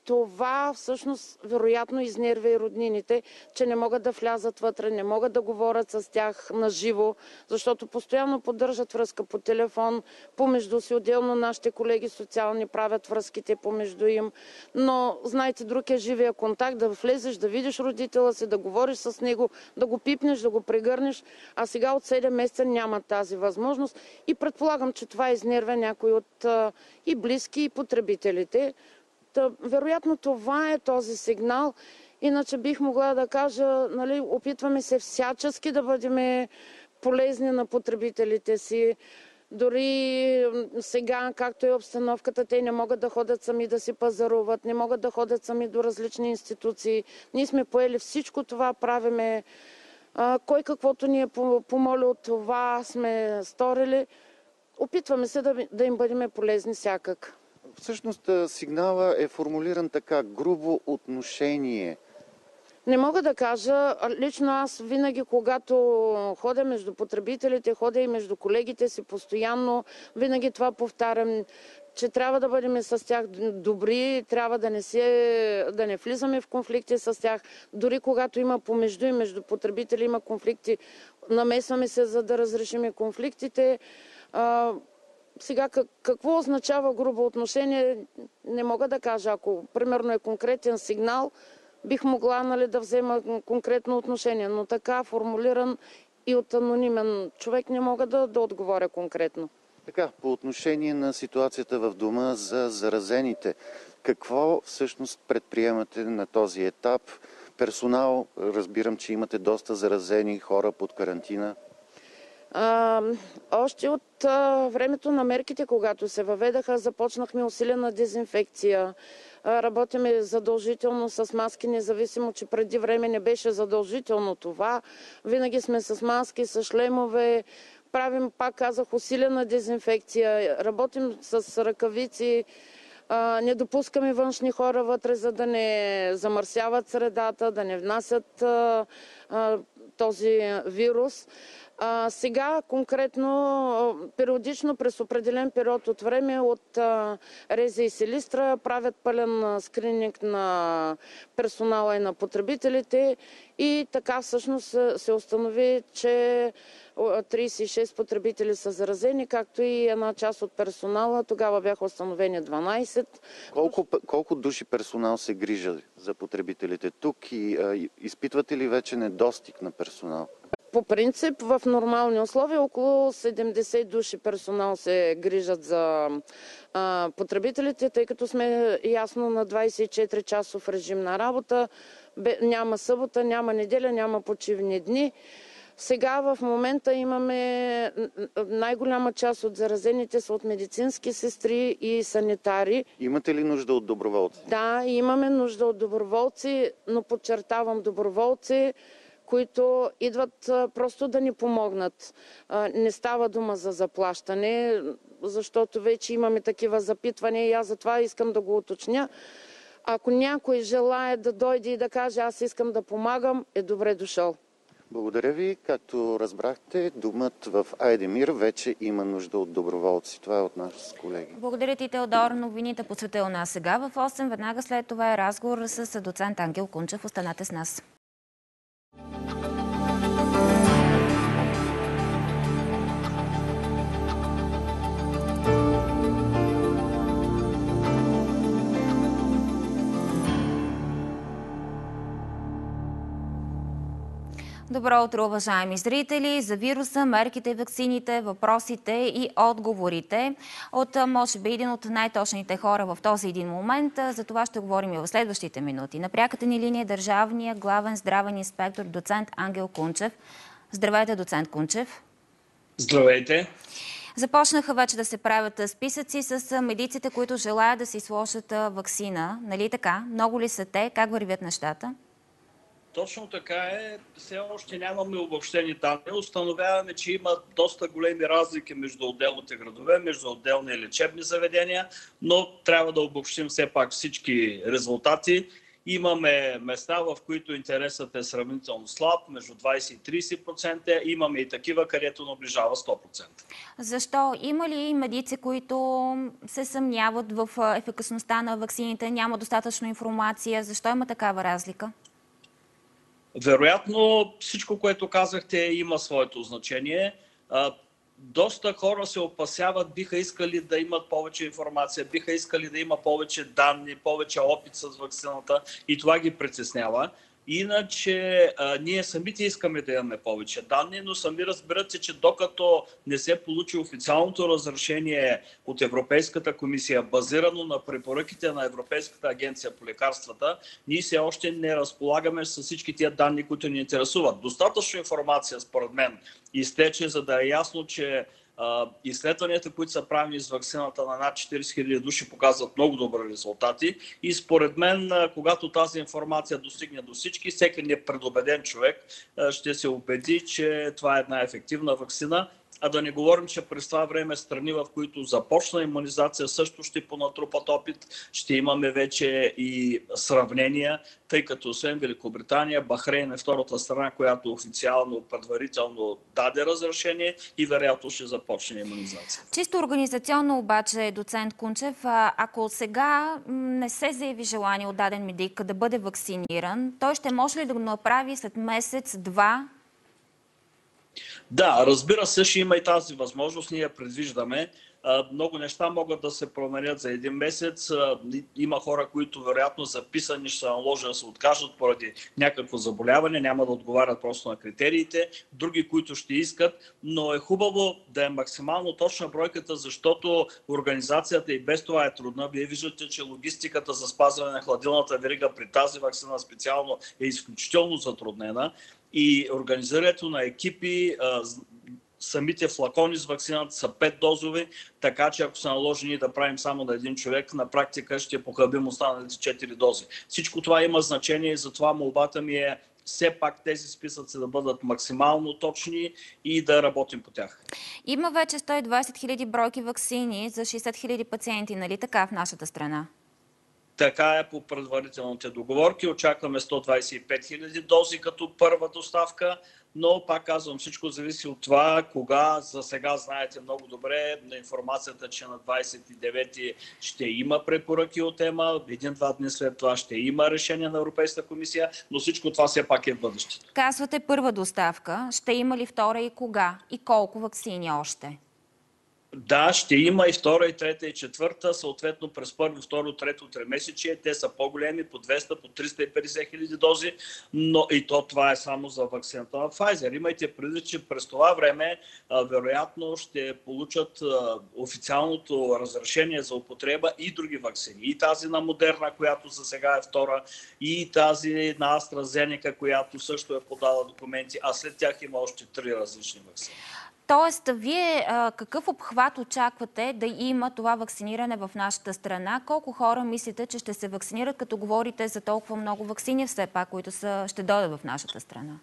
това всъщност вероятно изнервя и роднините, че не могат да влязат вътре, не могат да говорят с тях на живо, защото постоянно поддържат връзка по телефон, помежду си. Отделно нашите колеги социални правят връзките помежду им. Но, знаете, друг е живия контакт, да влезеш, да видиш родителя си, да говориш с него, да го пипнеш, да го прегърнеш. А сега от 7 месеца няма тази възможност и предполагам, че това изнервя някои от и близки, и потребителите. Вероятно това е този сигнал. Иначе бих могла да кажа, нали, опитваме се всячески да бъдем полезни на потребителите си. Дори сега, както е обстановката, те не могат да ходят сами да си пазаруват, не могат да ходят сами до различни институции. Ние сме поели всичко това, правиме. Кой каквото ни е помолил, това сме сторили. Опитваме се да им бъдем полезни всякак. Всъщност сигнала е формулиран така: грубо отношение. Не мога да кажа. Лично аз винаги, когато ходя между потребителите, ходя и между колегите си постоянно, винаги това повтарям, че трябва да бъдем с тях добри, трябва да не влизаме в конфликти с тях. Дори когато има помежду и между потребители има конфликти, намесваме се, за да разрешим конфликтите. Сега, какво означава грубо отношение, не мога да кажа. Ако, примерно, е конкретен сигнал, бих могла, нали, да взема конкретно отношение. Но така формулиран и от анонимен човек не мога да отговоря конкретно. Така, по отношение на ситуацията в дома за заразените, какво всъщност предприемате на този етап? Персонал, разбирам, че имате доста заразени хора под карантина. Още от времето на мерките, когато се въведаха, започнахме усилена дезинфекция. Работиме задължително с маски, независимо, че преди време не беше задължително това. Винаги сме с маски, с шлемове. Правим, пак казах, усилена дезинфекция. Работим с ръкавици. Не допускаме външни хора вътре, за да не замърсяват средата, да не внасят този вирус. Сега конкретно, периодично, през определен период от време от Реза и Силистра правят пълен скрининг на персонала и на потребителите и така всъщност се установи, че 36 потребители са заразени, както и една част от персонала. Тогава бяха установени 12. Колко души персонал се грижа за потребителите тук и изпитвате ли вече недостиг на персонал? По принцип, в нормални условия около 70 души персонал се грижат за потребителите, тъй като сме ясно на 24-часов режим на работа. Няма събота, няма неделя, няма почивни дни. Сега в момента имаме най-голяма част от заразените са от медицински сестри и санитари. Имате ли нужда от доброволци? Да, имаме нужда от доброволци, но подчертавам доброволци, които идват просто да ни помогнат. Не става дума за заплащане, защото вече имаме такива запитвания и аз затова искам да го уточня. Ако някой желае да дойде и да каже аз искам да помагам, е добре дошъл. Благодаря ви. Както разбрахте, домът в Айдемир вече има нужда от доброволци. Това е от нас, колеги. Благодаря ти, Теодор. Новините по света у нас сега в 8. Веднага след това е разговор с доцент Ангел Кунчев. Останете с нас. Добро утро, уважаеми зрители! За вируса, мерките, ваксините, въпросите и отговорите от, може би, един от най-точните хора в този един момент. За това ще говорим и в следващите минути. На пряката ни линия е държавния главен здравен инспектор доцент Ангел Кунчев. Здравейте, доцент Кунчев! Здравейте! Започнаха вече да се правят списъци с медиците, които желаят да си сложат ваксина. Нали така? Много ли са те? Как вървят нещата? Точно така е. Все още нямаме обобщени данни. Установяваме, че има доста големи разлики между отделните градове, между отделни лечебни заведения, но трябва да обобщим все пак всички резултати Имаме места, в които интересът е сравнително слаб, между 20 и 30%. Имаме и такива, където наближава 100%. Защо? Има ли медици, които се съмняват в ефикасността на ваксините? Няма достатъчно информация. Защо има такава разлика? Вероятно всичко, което казахте, има своето значение. Доста хора се опасяват, биха искали да имат повече информация, биха искали да има повече данни, повече опит с ваксината и това ги притеснява. Иначе ние самите искаме да имаме повече данни, но сами разбирате, че докато не се получи официалното разрешение от Европейската комисия, базирано на препоръките на Европейската агенция по лекарствата, ние все още не разполагаме с всички тия данни, които ни интересуват. Достатъчно информация, според мен, изтече, за да е ясно, че изследванията, които са правени с ваксината на над 40 000 души, показват много добри резултати и според мен, когато тази информация достигне до всички, всеки непредубеден човек ще се убеди, че това е една ефективна ваксина. А да не говорим, че през това време страни, в които започна имунизация, също ще понатрупат опит. Ще имаме вече и сравнения, тъй като освен Великобритания, Бахрейн е втората страна, която официално, предварително даде разрешение и вероятно ще започне имунизация. Чисто организационно обаче, доцент Кунчев, ако сега не се заяви желание от даден медик да бъде вакциниран, той ще може ли да го направи след месец-два? Да, разбира се, ще има и тази възможност. Ние предвиждаме. Много неща могат да се променят за един месец. Има хора, които вероятно записани ще се наложи да се откажат поради някакво заболяване, няма да отговарят просто на критериите. Други, които ще искат, но е хубаво да е максимално точна бройката, защото организацията и без това е трудна. Вие виждате, че логистиката за спазване на хладилната верига при тази ваксина специално е изключително затруднена. И организирането на екипи, самите флакони с ваксината са 5 дозови, така че ако са наложени да правим само на един човек, на практика ще похабим останалите 4 дози. Всичко това има значение и затова молбата ми е все пак тези списъци да бъдат максимално точни и да работим по тях. Има вече 120 000 бройки ваксини за 60 000 пациенти, нали така, в нашата страна? Така е по предварителните договорки. Очакваме 125 000 дози като първа доставка, но пак казвам, всичко зависи от това, кога. За сега знаете много добре на информацията, че на 29-ти ще има препоръки от ЕМА, 1-2 дни след това ще има решение на Европейската комисия, но всичко това все пак е в бъдещето. Казвате първа доставка, ще има ли втора и кога? И колко ваксини още? Да, ще има и втора, и трета, и четвърта, съответно през първо, второ, трето тримесечие. Те са по-големи, по 200, по 350 хиляди дози, но и това е само за ваксината на Pfizer. Имайте предвид, че през това време вероятно ще получат официалното разрешение за употреба и други ваксини. И тази на Модерна, която за сега е втора, и тази на AstraZeneca, която също е подала документи, а след тях има още 3 различни ваксини. Тоест, вие какъв обхват очаквате да има това вакциниране в нашата страна? Колко хора мислите, че ще се вакцинират, като говорите за толкова много ваксини все пак, които ще дойдат в нашата страна?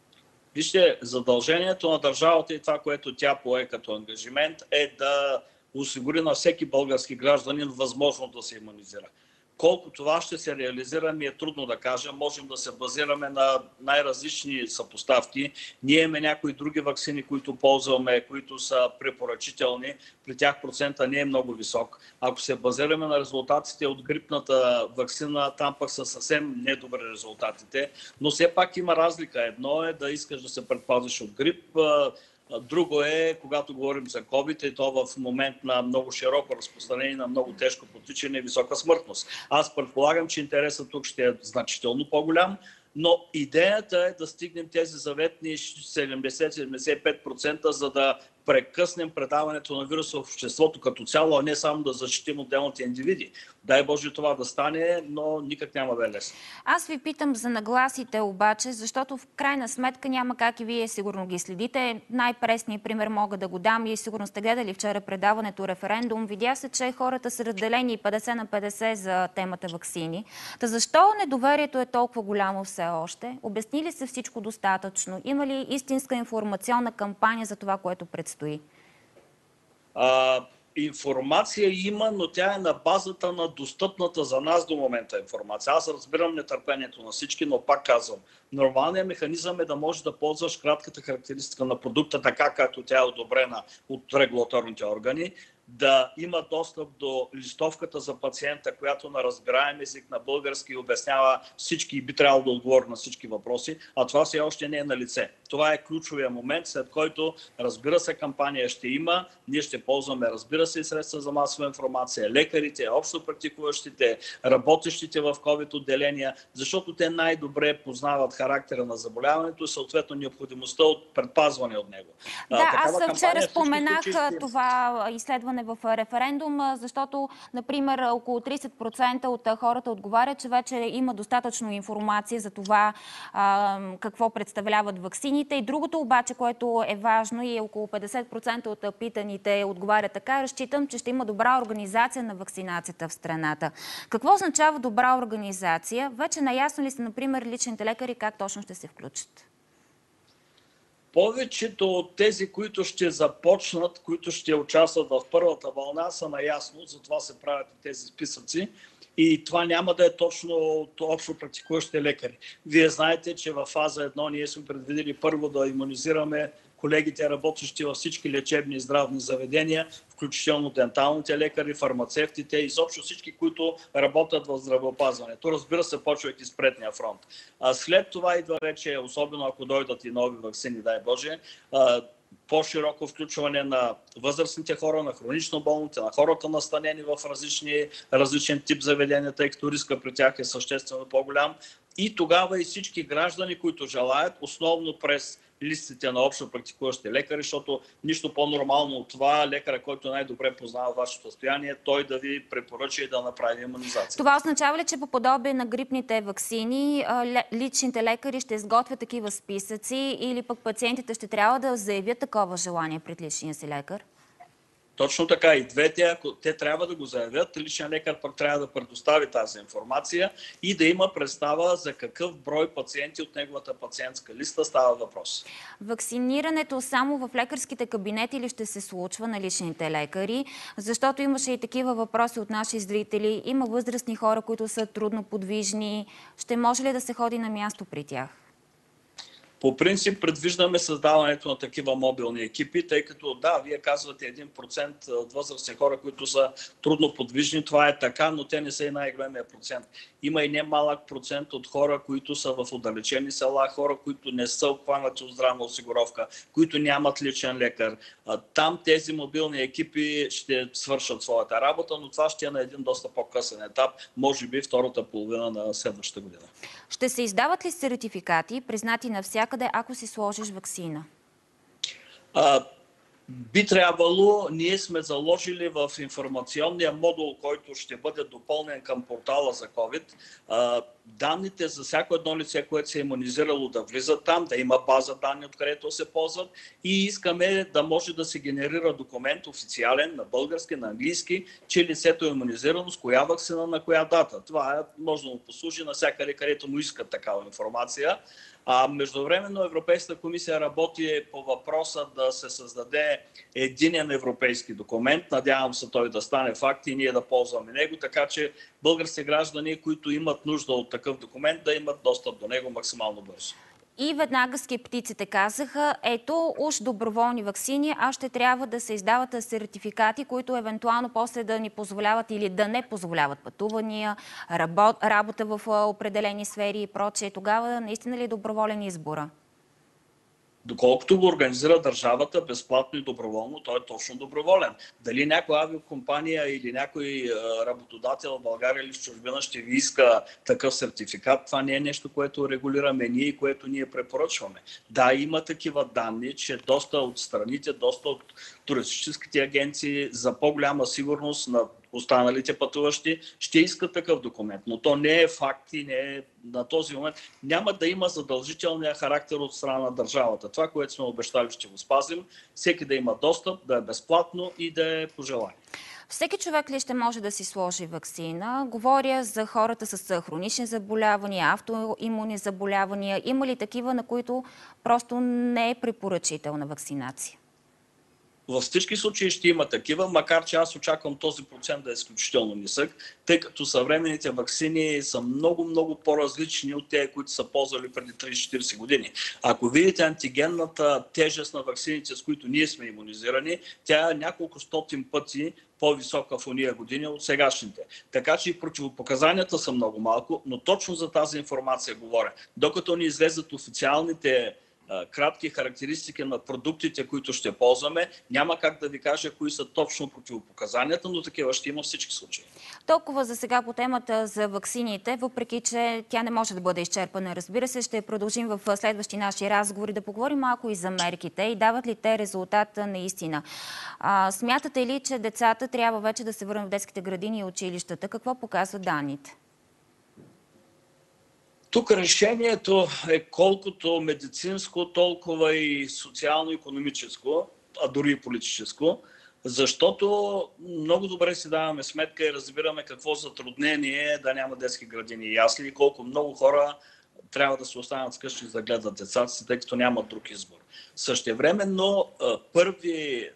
Вижте, задължението на държавата и това, което тя пое като ангажимент, е да осигури на всеки български гражданин възможност да се имунизира. Колко това ще се реализира, ми е трудно да кажа. Можем да се базираме на най-различни съпоставки. Ние имаме някои други ваксини, които ползваме, които са препоръчителни. При тях процента не е много висок. Ако се базираме на резултатите от грипната ваксина, там пък са съвсем недобри резултатите. Но все пак има разлика. Едно е да искаш да се предпазиш от грип. Друго е, когато говорим за COVID, и то в момент на много широко разпространение, на много тежко протичане и висока смъртност. Аз предполагам, че интересът тук ще е значително по-голям, но идеята е да стигнем тези заветни 70-75%, за да прекъснем предаването на вируса в обществото като цяло, а не само да защитим отделните индивиди. Дай Боже това да стане, но никак няма да е лесно. Аз ви питам за нагласите обаче, защото в крайна сметка няма как и вие сигурно ги следите. Най-пресният пример мога да го дам и сигурно сте гледали вчера предаването референдум. Видя се, че хората са разделени 50 на 50 за темата ваксини. Та защо недоверието е толкова голямо все още? Обясни ли се всичко достатъчно? Има ли истинска информационна кампания за това, което предстои? Информация има, но тя е на базата на достъпната за нас до момента информация. Аз разбирам нетърпението на всички, но пак казвам, нормалният механизъм е да можеш да ползваш кратката характеристика на продукта, така както тя е одобрена от регулаторните органи, да има достъп до листовката за пациента, която на разбираем език на български обяснява всички и би трябвало да отговори на всички въпроси, а това все още не е на лице. Това е ключовия момент, след който, разбира се, кампания ще има, ние ще ползваме, разбира се, и средства за масова информация, лекарите, общо практикуващите, работещите в COVID отделения, защото те най-добре познават характера на заболяването и съответно необходимостта от предпазване от него. Да, аз вчера споменах това изследване в референдум, защото, например, около 30% от хората отговарят, че вече има достатъчно информация за това какво представляват ваксините. И другото обаче, което е важно и около 50% от питаните отговарят така, разчитам, че ще има добра организация на вакцинацията в страната. Какво означава добра организация? Вече наясно ли са, например, личните лекари как точно ще се включат? Повечето от тези, които ще започнат, които ще участват в първата вълна, са наясно, затова се правят тези списъци. И това няма да е точно от общо практикуващите лекари. Вие знаете, че в фаза 1 ние сме предвидели първо да имунизираме колегите, работещи във всички лечебни и здравни заведения, включително денталните лекари, фармацевтите, изобщо всички, които работят в здравеопазването. Разбира се, почвайки с предния фронт. А след това идва вече, особено ако дойдат и нови ваксини, дай Боже, по-широко включване на възрастните хора, на хронично болните, на хората настанени в различен тип заведения, тъй като риска при тях е съществено по-голям. И тогава и всички граждани, които желаят, основно през листите на общо практикуващи лекари, защото нищо по-нормално от това лекаря, който най-добре познава вашето състояние, той да ви препоръча и да направи имунизация. Това означава ли, че по подобие на грипните ваксини, личните лекари ще изготвят такива списъци или пък пациентите ще трябва да заявят такова желание пред личния си лекар? Точно така и двете, ако те трябва да го заявят, личният лекар пък трябва да предостави тази информация и да има представа за какъв брой пациенти от неговата пациентска листа става въпрос. Вакцинирането само в лекарските кабинети ли ще се случва на личните лекари? Защото имаше и такива въпроси от наши зрители. Има възрастни хора, които са трудно подвижни. Ще може ли да се ходи на място при тях? По принцип предвиждаме създаването на такива мобилни екипи, тъй като да, вие казвате 1% от възрастни хора, които са трудно подвижни. Това е така, но те не са и най-големия процент. Има и немалък процент от хора, които са в отдалечени села, хора, които не са обхванати от здравна осигуровка, които нямат личен лекар. Там тези мобилни екипи ще свършат своята работа, но това ще е на един доста по-късен етап, може би втората половина на следващата година. Ще се издават ли сертификати, признати навсякъде, ако си сложиш ваксина? Би трябвало, ние сме заложили в информационния модул, който ще бъде допълнен към портала за COVID, данните за всяко едно лице, което се е имунизирало, да влизат там, да има база данни, откъдето се ползват и искаме да може да се генерира документ официален на български, на английски, че лицето е имунизирано с коя ваксина, на коя дата. Това може да му послужи навсякъде, където му искат такава информация. Междувременно Европейската комисия работи по въпроса да се създаде единен европейски документ. Надявам се той да стане факт и ние да ползваме него, така че български граждани, които имат нужда от такъв документ, да имат достъп до него максимално бързо. И веднага скептиците казаха, ето уж доброволни ваксини, а ще трябва да се издават сертификати, които евентуално после да ни позволяват или да не позволяват пътувания, работа в определени сфери и прочее. Тогава наистина ли е доброволен избора? Доколкото го организира държавата безплатно и доброволно, той е точно доброволен. Дали някоя авиокомпания или някой работодател в България или в чужбина ще ви иска такъв сертификат, това не е нещо, което регулираме ние и което ние препоръчваме. Да, има такива данни, че доста от страните, доста от туристическите агенции за по-голяма сигурност на останалите пътуващи ще искат такъв документ. Но то не е факт и не е, на този момент няма да има задължителния характер от страна на държавата. Това, което сме обещали, ще го спазим. Всеки да има достъп, да е безплатно и да е по желание. Всеки човек ли ще може да си сложи ваксина? Говоря за хората с хронични заболявания, автоимунни заболявания. Има ли такива, на които просто не е препоръчителна вакцинация? Във всички случаи ще има такива, макар че аз очаквам този процент да е изключително нисък, тъй като съвременните ваксини са много по-различни от тези, които са ползвали преди 30-40 години. Ако видите антигенната тежест на ваксините, с които ние сме имунизирани, тя е няколко стотин пъти по-висока в уния години от сегашните. Така че и противопоказанията са много малко, но точно за тази информация говоря. Докато ни излезат официалните кратки характеристики на продуктите, които ще ползваме, няма как да ви кажа кои са точно противопоказанията, но такива ще има всички случаи. Толкова за сега по темата за ваксините, въпреки че тя не може да бъде изчерпана. Разбира се, ще продължим в следващи наши разговори да поговорим малко и за мерките и дават ли те резултата наистина. Смятате ли, че децата трябва вече да се върнат в детските градини и училищата? Какво показват данните? Тук решението е колкото медицинско, толкова и социално-икономическо, а дори и политическо, защото много добре си даваме сметка и разбираме какво затруднение е да няма детски градини и ясли и колко много хора трябва да се останат вкъщи да гледат децата си, тъй като нямат друг избор. Същевременно първи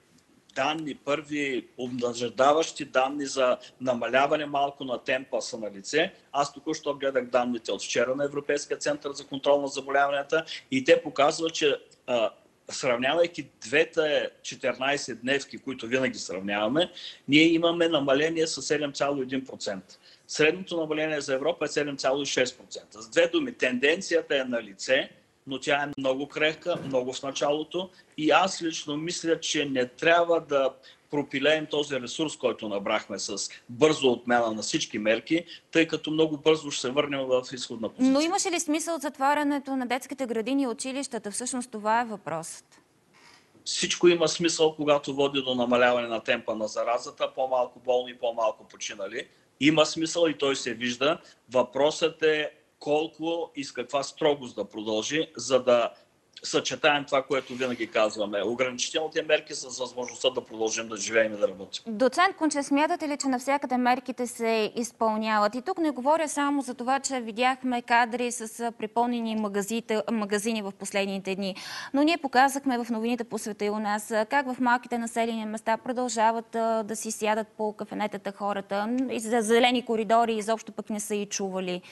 обнадеждаващи данни за намаляване малко на темпа са на лице. Аз току-що гледах данните от вчера на Европейския център за контрол на заболяванията и те показват, че сравнявайки двете 14 дневки, които винаги сравняваме, ние имаме намаление с 7,1%. Средното намаление за Европа е 7,6%. С две думи, тенденцията е на лице, но тя е много крехка, много в началото и аз лично мисля, че не трябва да пропилеем този ресурс, който набрахме с бързо отмяна на всички мерки, тъй като много бързо ще се върнем в изходна позиция. Но имаше ли смисъл от затварянето на детските градини и училищата? Всъщност това е въпросът. Всичко има смисъл, когато води до намаляване на темпа на заразата, по-малко болни, по-малко починали. Има смисъл и той се вижда. Въпросът е колко и с каква строгост да продължи, за да съчетаем това, което винаги казваме. Ограничителните мерки с възможността да продължим да живеем и да работим. Доцент Кунчев, смятате ли, че навсякъде мерките се изпълняват? И тук не говоря само за това, че видяхме кадри с препълнени магазини в последните дни. Но ние показахме в новините по света и у нас как в малките населени места продължават да си сядат по кафенетата хората. И за зелени коридори изобщо пък не са и чували.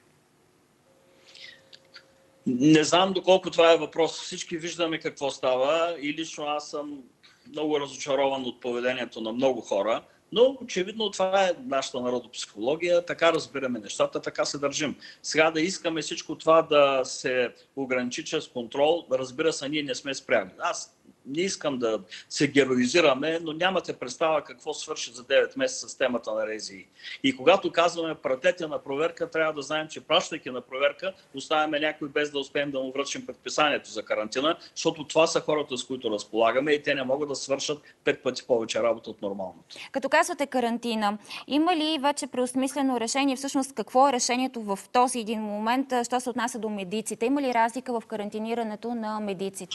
Не знам доколко това е въпрос. Всички виждаме какво става и лично аз съм много разочарован от поведението на много хора, но очевидно това е нашата народопсихология, така разбираме нещата, така се държим. Сега да искаме всичко това да се ограничи чрез контрол, разбира се, ние не сме спряли. Аз не искам да се героизираме, но нямате представа какво свърши за 9 месеца с темата на РЗИ. И когато казваме пратете на проверка, трябва да знаем, че пращайки на проверка, оставяме някой без да успеем да му връчим предписанието за карантина, защото това са хората, с които разполагаме и те не могат да свършат 5 пъти повече работа от нормалното. Като казвате карантина, има ли вече преосмислено решение? Всъщност какво е решението в този един момент, що се отнася до медиците? Има ли разлика в карантинирането на медиците?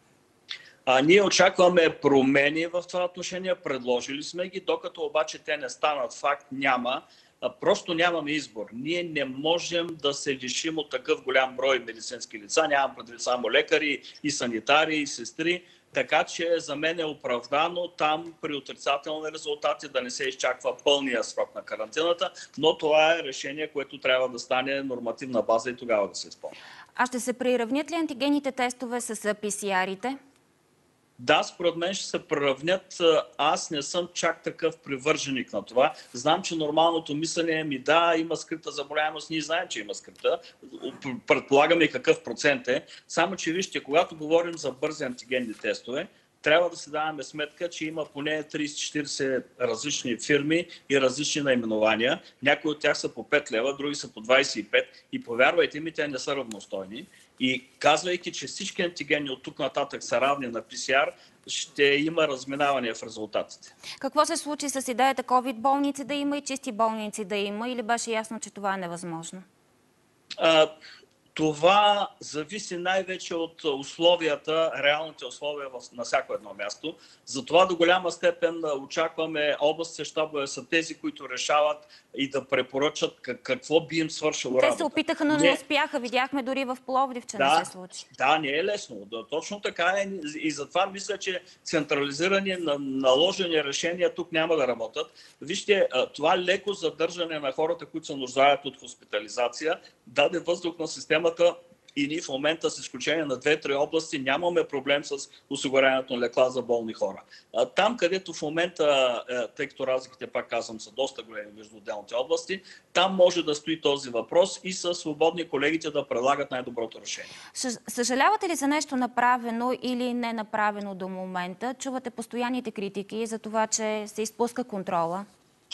Ние очакваме промени в това отношение, предложили сме ги, докато обаче те не станат факт, няма. Просто нямаме избор. Ние не можем да се лишим от такъв голям брой медицински лица. Нямам предвид само лекари, и санитари, и сестри. Така че за мен е оправдано там при отрицателни резултати да не се изчаква пълния срок на карантината, но това е решение, което трябва да стане нормативна база и тогава да се изпълни. А ще се приравнят ли антигенните тестове с PCR-ите? Да, според мен ще се приравнят. Аз не съм чак такъв привърженик на това. Знам, че нормалното мислене ми да, има скрита заболяемост. Ние знаем, че има скрита. Предполагаме и какъв процент е. Само, че вижте, когато говорим за бързи антигенни тестове, трябва да си даваме сметка, че има поне 30-40 различни фирми и различни наименования. Някои от тях са по 5 лева, други са по 25 и повярвайте ми, те не са равностойни. И казвайки, че всички антигени от тук нататък са равни на PCR, ще има разминаване в резултатите. Какво се случи с идеята COVID болници да има и чисти болници да има или беше ясно, че това е невъзможно? Това зависи най-вече от условията, реалните условия на всяко едно място. Затова до голяма степен очакваме областните щабове са тези, които решават и да препоръчат какво би им свършило работа. Те се опитаха, но не успяха. Видяхме дори в Пловдив, че не се случи. Да, не е лесно. Точно така е. И затова мисля, че централизирани, наложени решения тук няма да работят. Вижте, това леко задържане на хората, които се нуждаят от хоспитализация, даде въздух на системата и ние в момента, с изключение на 2-3 области, нямаме проблем с осигуряването на лекла за болни хора. Там, където в момента, тъй като разликите, пак казвам, са доста големи между отделните области, там може да стои този въпрос и са свободни колегите да предлагат най-доброто решение. Съжалявате ли за нещо направено или не направено до момента? Чувате постоянните критики за това, че се изпуска контрола?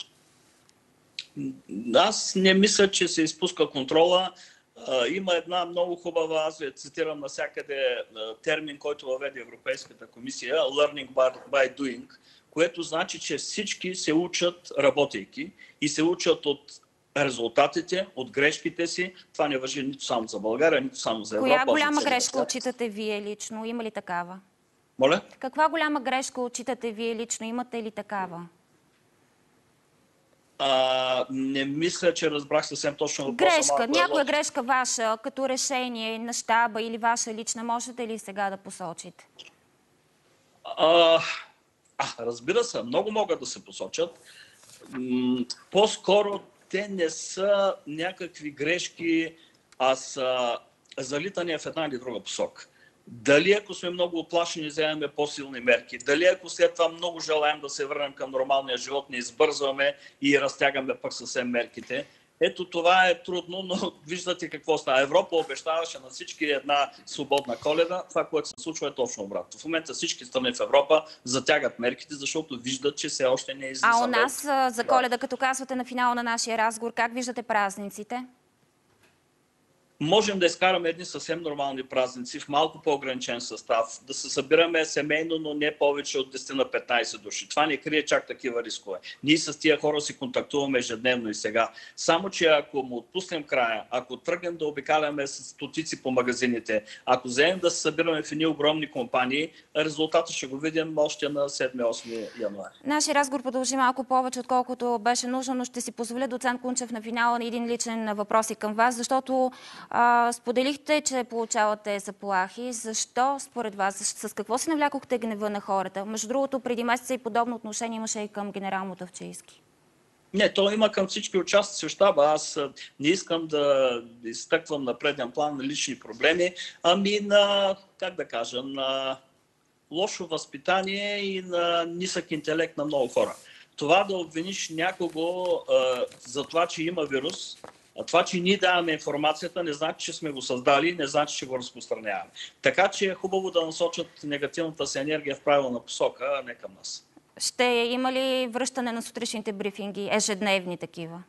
Аз не мисля, че се изпуска контрола. Има една много хубава, аз я цитирам навсякъде, термин, който въведе Европейската комисия, learning by doing, което значи, че всички се учат работейки и се учат от резултатите, от грешките си. Това не важи нито само за България, нито само за Европа. Коя голяма грешка отчитате вие лично? Има ли такава? Моля? Каква голяма грешка отчитате вие лично? Имате ли такава? Не мисля, че разбрах съвсем точно въпроса. Грешка, някоя грешка ваша, като решение на щаба или ваша лична, можете ли сега да посочите? Разбира се, много могат да се посочат. По-скоро те не са някакви грешки, а са залитания в една или друга посока. Дали ако сме много оплашени, вземем по-силни мерки, дали ако след това много желаем да се върнем към нормалния живот, не избързваме и разтягаме пък съвсем мерките. Ето това е трудно, но виждате какво става. Европа обещаваше на всички една свободна Коледа. Това, което се случва, е точно обратно. В момента всички страни в Европа затягат мерките, защото виждат, че все още не е излизаме. А у нас за Коледа, като казвате на финала на нашия разговор, как виждате празниците? Можем да изкараме едни съвсем нормални празници в малко по-ограничен състав, да се събираме семейно, но не повече от 10 на 15 души. Това не крие чак такива рискове. Ние с тия хора си контактуваме ежедневно и сега. Само, че ако му отпуснем края, ако тръгнем да обикаляме с стотици по магазините, ако вземем да се събираме в едни огромни компании, резултата ще го видим още на 7-8 януари. Нашия разговор продължи малко повече, отколкото беше нужно, но ще си позволя, доцент Кунчев, на финала на един личен въпрос и към вас, защото споделихте, че получавате заплахи. Защо според вас? С какво си навлякохте гнева на хората? Между другото, преди месеца и подобно отношение имаше и към генерал Мутафчийски. Не, то има към всички участници в щаба. Аз не искам да изтъквам на преден план на лични проблеми, ами на, как да кажа, на лошо възпитание и на нисък интелект на много хора. Това да обвиниш някого за това, че има вирус, а това, че ние даваме информацията, не значи, че сме го създали, не значи, че го разпространяваме. Така че е хубаво да насочат негативната си енергия в правилна посока, а не към нас. Ще има ли връщане на сутрешните брифинги, ежедневни такива?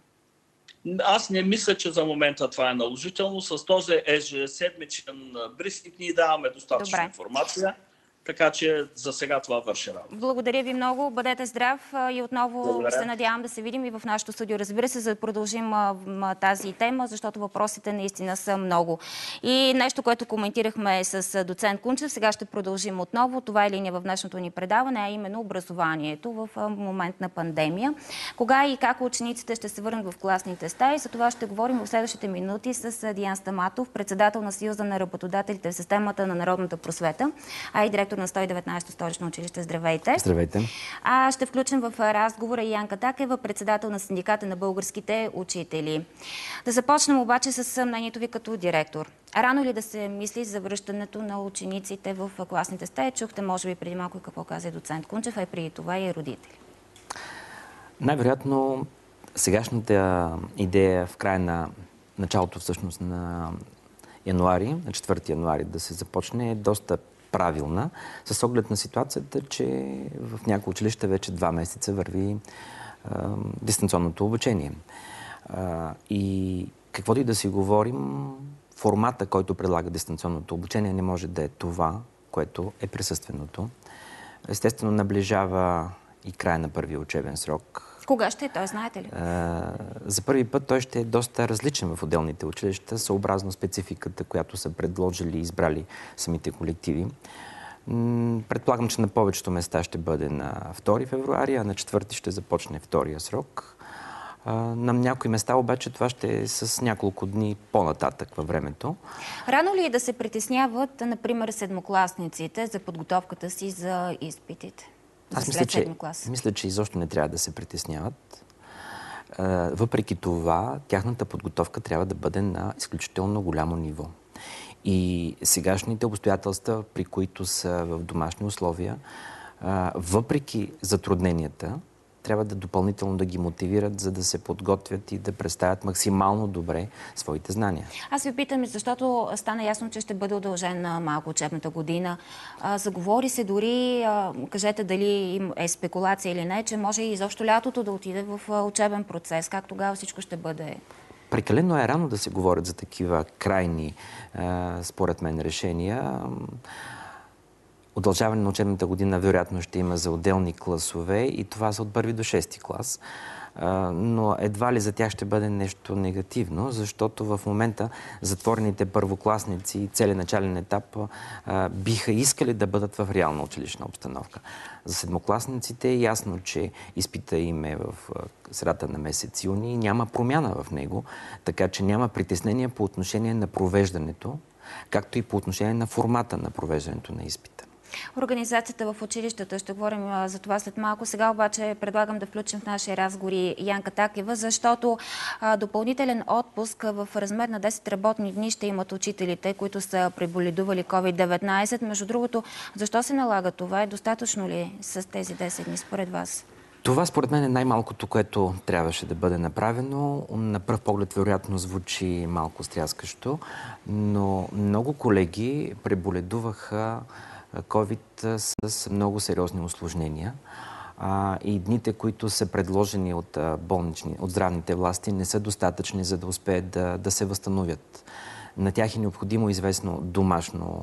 Аз не мисля, че за момента това е наложително. С този ежеседмичен брифинг ние даваме достатъчно информация. Така че за сега това върши работа. Благодаря ви много. Бъдете здрав и отново се надявам да се видим и в нашото студио. Разбира се, за да продължим тази тема, защото въпросите наистина са много. И нещо, което коментирахме с доцент Кунчев, сега ще продължим отново. Това е линия в днешното ни предаване, а именно образованието в момент на пандемия. Кога и как учениците ще се върнат в класните стаи? За това ще говорим в следващите минути с Диан Стаматов, председател на Съюза на работодателите в системата на народната просвета, а и директор на 119-то столично училище. Здравейте! Здравейте! Ще включим в разговора и Янка Такева, председател на синдиката на българските учители. Да започнем обаче с мнението ви като директор. Рано ли да се мисли за връщането на учениците в класните стаи? Чухте, може би, преди малко какво каза и доцент Кунчев, а и преди това и родители. Най-вероятно сегашната идея в края на началото всъщност на януари, на 4 януари да се започне е доста правилна, с оглед на ситуацията, че в някои училища вече 2 месеца върви дистанционното обучение. И каквото и да си говорим, формата, който предлага дистанционното обучение, не може да е това, което е присъственото. Естествено, наближава и края на първия учебен срок. Кога ще е той, знаете ли? За първи път той ще е доста различен в отделните училища, съобразно спецификата, която са предложили и избрали самите колективи. Предполагам, че на повечето места ще бъде на 2 февруари, а на 4 ще започне втория срок. На някои места обаче това ще е с няколко дни по-нататък във времето. Рано ли е да се притесняват, например, седмокласниците за подготовката си за изпитите? Аз мисля, че изобщо не трябва да се притесняват. Въпреки това, тяхната подготовка трябва да бъде на изключително голямо ниво. И сегашните обстоятелства, при които са в домашни условия, въпреки затрудненията, трябва да допълнително да ги мотивират, за да се подготвят и да представят максимално добре своите знания. Аз ви питам, защото стана ясно, че ще бъде удължена малко учебната година. Заговори се дори, кажете дали е спекулация или не, че може и изобщо лятото да отиде в учебен процес. Как тогава всичко ще бъде? Прекалено е рано да се говорят за такива крайни, според мен, решения. Удължаване на учебната година вероятно ще има за отделни класове и това са от 1 до 6 клас. Но едва ли за тях ще бъде нещо негативно, защото в момента затворените първокласници и целият начален етап биха искали да бъдат в реална училищна обстановка. За седмокласниците е ясно, че изпита им е в средата на месец юни и няма промяна в него, така че няма притеснения по отношение на провеждането, както и по отношение на формата на провеждането на изпита. Организацията в училищата, ще говорим за това след малко. Сега обаче предлагам да включим в нашия разговор Янка Такева, защото допълнителен отпуск в размер на 10 работни дни ще имат учителите, които са преболедували COVID-19. Между другото, защо се налага това? Е достатъчно ли с тези 10 дни според вас? Това според мен е най-малкото, което трябваше да бъде направено. На пръв поглед вероятно звучи малко стряскащо, но много колеги преболедуваха COVID с много сериозни усложнения. И дните, които са предложени от здравните власти, не са достатъчни, за да успеят да се възстановят. На тях е необходимо известно домашно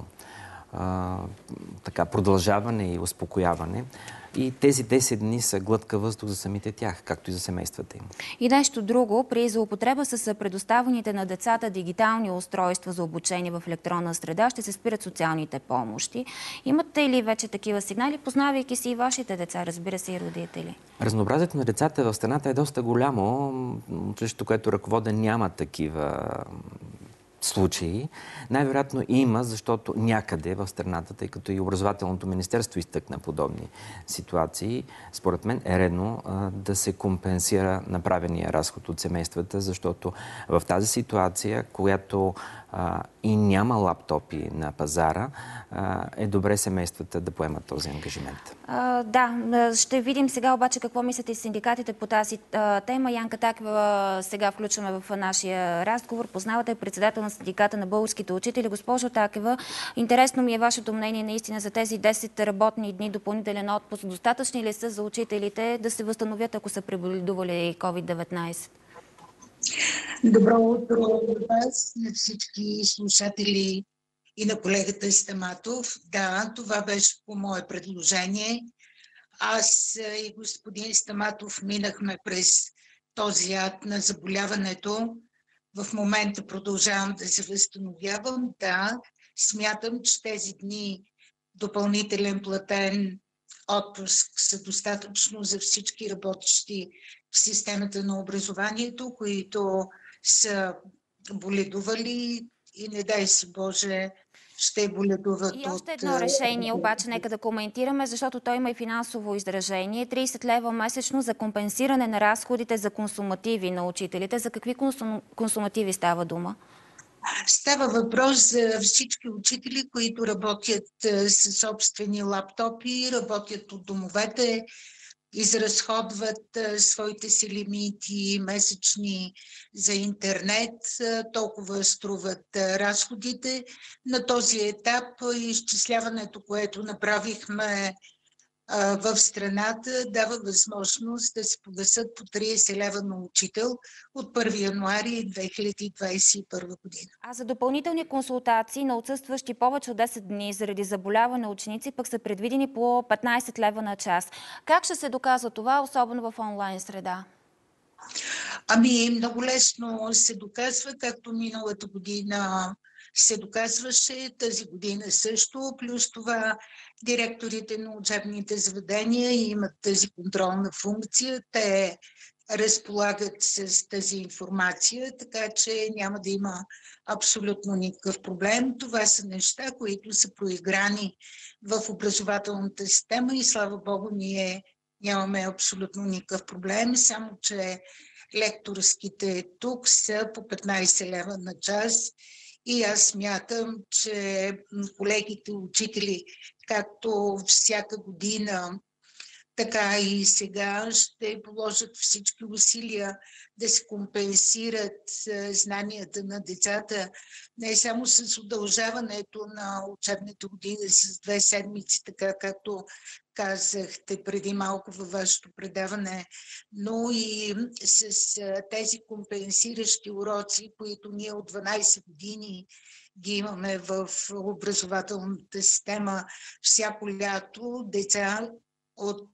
продължаване и успокояване. И тези 10 дни са глътка въздух за самите тях, както и за семействата им. И нещо друго, при злоупотреба с предоставените на децата дигитални устройства за обучение в електронна среда, ще се спират социалните помощи. Имате ли вече такива сигнали, познавайки си и вашите деца, разбира се, и родители? Разнообразието на децата в страната е доста голямо. Училището, което ръководя, няма такива случаи. Най-вероятно има, защото някъде в страната, тъй като и образователното министерство изтъкна подобни ситуации, според мен е редно да се компенсира направения разход от семействата, защото в тази ситуация, която и няма лаптопи на пазара, е добре семействата да поемат този ангажимент. Да, ще видим сега обаче какво мислят и синдикатите по тази тема. Янка Такева сега включваме в нашия разговор. Познавате председател на синдиката на българските учители. Госпожо Такева, интересно ми е вашето мнение наистина за тези 10 работни дни допълнителен отпуск. Достатъчни ли са за учителите да се възстановят, ако са преболедували COVID-19? Добро утро на вас, на всички слушатели и на колегата Стаматов. Да, това беше по мое предложение. Аз и господин Стаматов минахме през този ад на заболяването. В момента продължавам да се възстановявам. Да, смятам, че тези дни допълнителен платен отпуск са достатъчно за всички работещи в системата на образованието, които са боледували и не дай си Боже ще боледуват. И още едно решение, обаче нека да коментираме, защото той има и финансово изражение. 30 лева месечно за компенсиране на разходите за консумативи на учителите. За какви консумативи става дума? Става въпрос за всички учители, които работят със собствени лаптопи, работят от домовете, изразходват своите си лимити месечни за интернет, толкова струват разходите. На този етап изчисляването, което направихме в страната дава възможност да се погасат по 30 лева на учител от 1 януари 2021 година. А за допълнителни консултации на отсъстващи повече от 10 дни заради заболяване ученици пък са предвидени по 15 лева на час. Как ще се доказва това, особено в онлайн среда? Много лесно се доказва, както миналата година се доказваше, тази година също. Плюс това директорите на учебните заведения имат тази контролна функция. Те разполагат с тази информация, така че няма да има абсолютно никакъв проблем. Това са неща, които са проиграни в образователната система и слава Богу, ние нямаме абсолютно никакъв проблем, само че лекторските тук са по 15 лева на час и аз смятам, че колегите учители, както всяка година, така и сега ще положат всички усилия да се компенсират знанията на децата, не само с удължаването на учебната година с 2 седмици, така както казахте преди малко във вашето предаване, но и с тези компенсиращи уроци, които ние от 12 години ги имаме в образователната система. Всяко лято деца от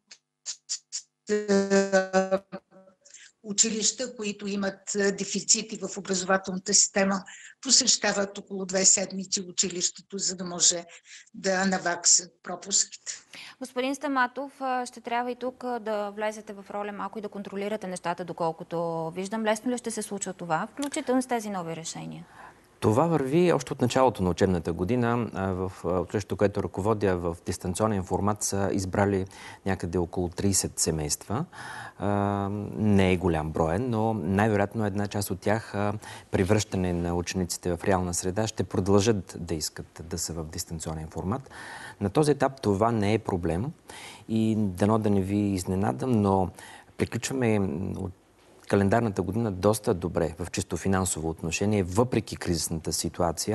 училища, които имат дефицити в образователната система, посещават около 2 седмици училището, за да може да наваксат пропуските. Господин Стаматов, ще трябва и тук да влезете в роля малко и да контролирате нещата, доколкото виждам. Лесно ли ще се случва това, включително с тези нови решения? Това върви още от началото на учебната година. В училището, което ръководя в дистанционен формат, са избрали някъде около 30 семейства. Не е голям броен, но най-вероятно една част от тях при връщане на учениците в реална среда ще продължат да искат да са в дистанционен формат. На този етап това не е проблем и дано да не ви изненадам, но приключваме от календарната година доста добре в чисто финансово отношение, въпреки кризисната ситуация.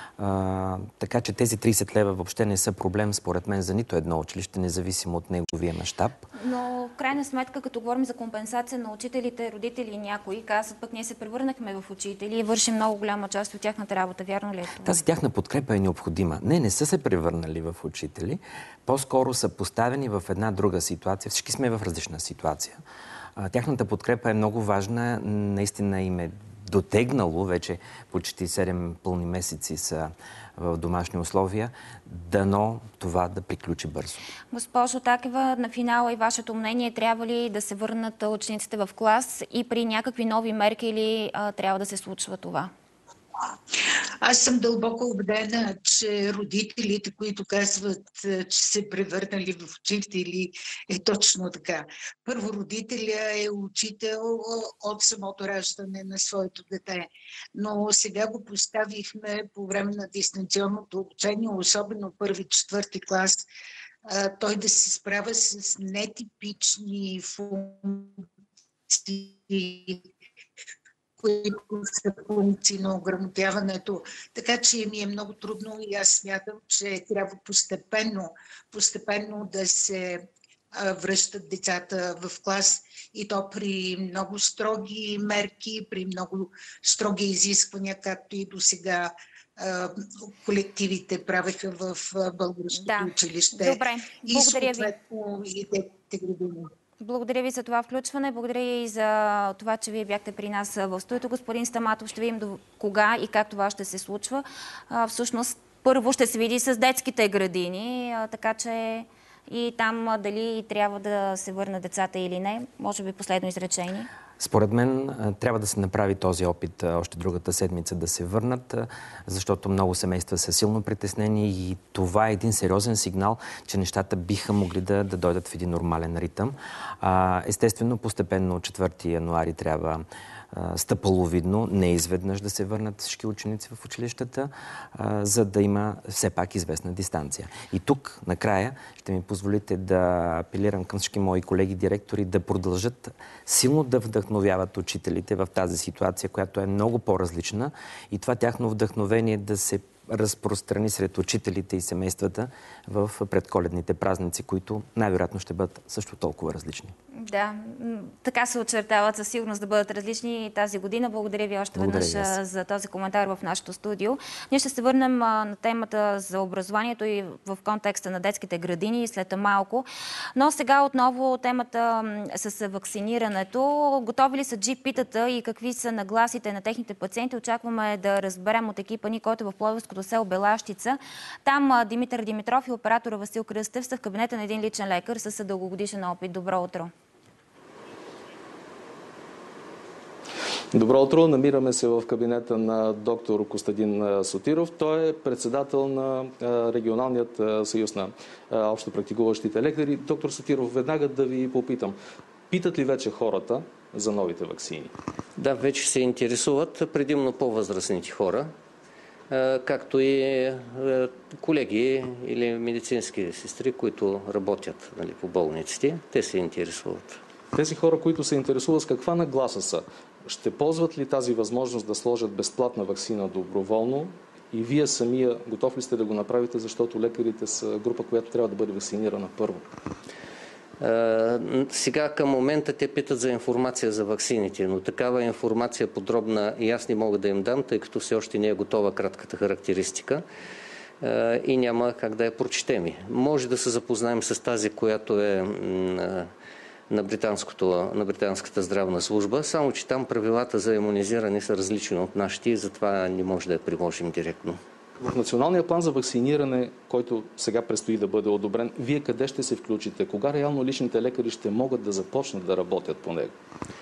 Така че тези 30 лева въобще не са проблем, според мен, за нито едно училище, независимо от неговия мащаб. Но в крайна сметка, като говорим за компенсация на учителите, родители и някои, казват, пък ние се превърнахме в учители и вършим много голяма част от тяхната работа. Вярно ли е това? Тази тяхна подкрепа е необходима. Не са се превърнали в учители, по-скоро са поставени в една друга ситуация. Всички сме в различна ситуация. Тяхната подкрепа е много важна, наистина им е дотегнало, вече почти 7 пълни месеци са в домашни условия, дано това да приключи бързо. Госпожо Такева, на финала и вашето мнение, трябва ли да се върнат учениците в клас и при някакви нови мерки или трябва да се случва това? Аз съм дълбоко убедена, че родителите, които казват, че се превърнали в учители, е точно така. Първо, родителя е учител от самото раждане на своето дете. Но сега го поставихме по време на дистанционното обучение, особено 1-4 клас, той да се справя с нетипични функции, които са функции на ограмотяването. Така че ми е много трудно и аз смятам, че трябва постепенно да се връщат децата в клас и то при много строги мерки, при много строги изисквания, както и до сега колективите правеха в българското училище. Добре, благодаря ви. И детските градини. Благодаря ви за това включване. Благодаря и за това, че вие бяхте при нас в студиото. Господин Стаматов, ще видим до кога и как това ще се случва. Всъщност, първо ще се види с детските градини, така че и там дали трябва да се върнат децата или не. Може би последно изречение. Според мен трябва да се направи този опит още другата седмица да се върнат, защото много семейства са силно притеснени и това е един сериозен сигнал, че нещата биха могли да дойдат в един нормален ритъм. Естествено, постепенно от 4 януари трябва стъпаловидно, не изведнъж да се върнат всички ученици в училищата, за да има все пак известна дистанция. И тук, накрая, ще ми позволите да апелирам към всички мои колеги директори да продължат силно да вдъхновяват учителите в тази ситуация, която е много по-различна и това тяхно вдъхновение да се разпространи сред учителите и семействата в предколедните празници, които най-вероятно ще бъдат също толкова различни. Да, така се очертават със сигурност да бъдат различни тази година. Благодаря ви още веднъж за този коментар в нашото студио. Ние ще се върнем на темата за образованието и в контекста на детските градини след малко. Но сега отново темата с вакцинирането. Готови ли са джипитата и какви са нагласите на техните пациенти? Очакваме да разберем от екипа ни, който е в пловдивското село Белащица. Там Димитър Димитров и оператора Васил Кръстев са в кабинета на един личен лекар с дългогодишен опит. Добро утро! Добро утро! Намираме се в кабинета на доктор Костадин Сотиров. Той е председател на Регионалният съюз на общо практикуващите лекари. Доктор Сотиров, веднага да ви попитам. Питат ли вече хората за новите ваксини? Да, вече се интересуват, предимно по-възрастните хора, както и колеги или медицински сестри, които работят по болниците. Те се интересуват. Тези хора, които се интересуват, с каква нагласа са? Ще ползват ли тази възможност да сложат безплатна ваксина доброволно? И вие самия готов ли сте да го направите, защото лекарите са група, която трябва да бъде вакцинирана първо? Сега към момента те питат за информация за ваксините, но такава информация подробна и аз не мога да им дам, тъй като все още не е готова кратката характеристика и няма как да я прочетем. Може да се запознаем с тази, която е на британската здравна служба, само че там правилата за имунизиране са различни от нашите и затова не може да я приложим директно. В националния план за вакциниране, който сега предстои да бъде одобрен, вие къде ще се включите? Кога реално личните лекари ще могат да започнат да работят по него?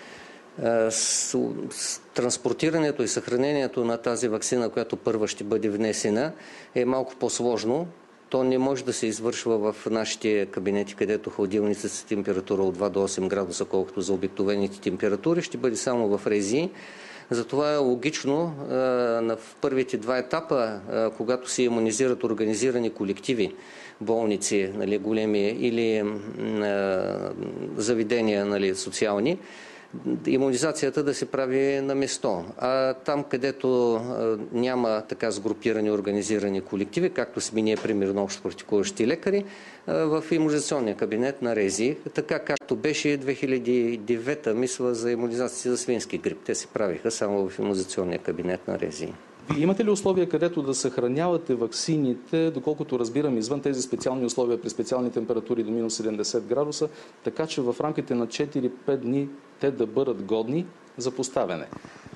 Транспортирането и съхранението на тази ваксина, която първа ще бъде внесена, е малко по-сложно. То не може да се извършва в нашите кабинети, където хладилниците с температура от 2 до 8 градуса, колкото за обикновените температури, ще бъде само в РЗИ. Затова е логично в първите два етапа, когато се имунизират организирани колективи, болници, големи или заведения социални, имунизацията да се прави на место. А там, където няма така сгрупирани, организирани колективи, както сме ние, примерно, общо практикуващи лекари, в имунизационния кабинет на РЗИ, така както беше 2009, мисля, за имунизация за свински грип. Те се правиха само в имунизационния кабинет на РЗИ. Вие имате ли условия, където да съхранявате ваксините, доколкото разбирам, извън тези специални условия при специални температури до минус 70 градуса, така че в рамките на 4-5 дни те да бъдат годни за поставяне?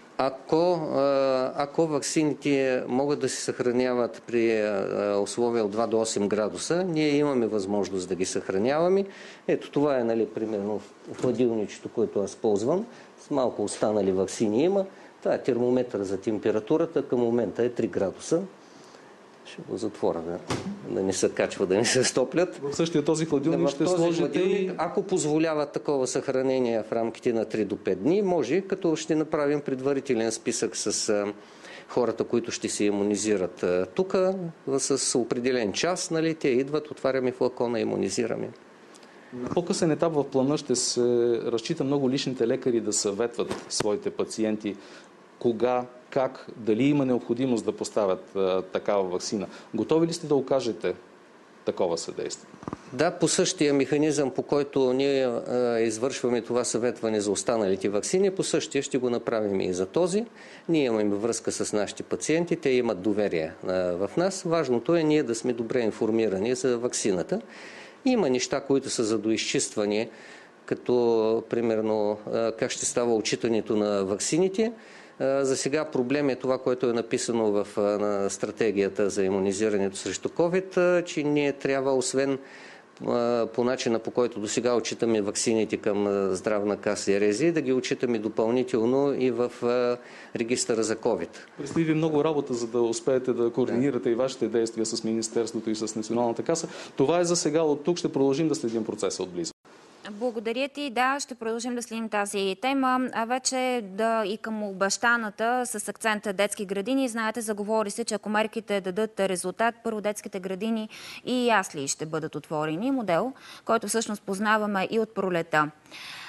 Ако ваксините могат да се съхраняват при условия от 2 до 8 градуса, ние имаме възможност да ги съхраняваме. Ето това е, примерно, в хладилничето, което аз ползвам. С малко останали ваксини има. Това е термометър за температурата. Към момента е 3 градуса. Ще го затворя, да не се качва, да не се стоплят. В същия този хладилник ще сложите и... Ако позволява такова съхранение в рамките на 3 до 5 дни, може, като ще направим предварителен списък с хората, които ще се имунизират тук, с определен час, те идват, отваряме флакона и имунизираме. На по-късен етап в плана ще се разчита много личните лекари да съветват своите пациенти кога, как, дали има необходимост да поставят такава ваксина. Готови ли сте да окажете такова съдействие? Да, по същия механизъм, по който ние извършваме това съветване за останалите ваксини, по същия ще го направим и за този. Ние имаме връзка с нашите пациенти, те имат доверие в нас. Важното е ние да сме добре информирани за ваксината. Има неща, които са за доизчистване, като примерно как ще става отчитането на ваксините. За сега проблем е това, което е написано в стратегията за имунизирането срещу COVID, че ние трябва, освен по начина, по който до сега отчитаме ваксините към Здравна каса и РЗИ, да ги отчитаме допълнително и в регистъра за COVID. Предстои ви много работа, за да успеете да координирате и вашите действия с Министерството и с Националната каса. Това е за сега. От тук ще продължим да следим процеса отблизо. Благодаря ти. Да, ще продължим да следим тази тема. А вече и към обещаната с акцента детски градини. Знаете, заговори се, че ако мерките дадат резултат, първо детските градини и ясли ще бъдат отворени. Модел, който всъщност познаваме и от пролета.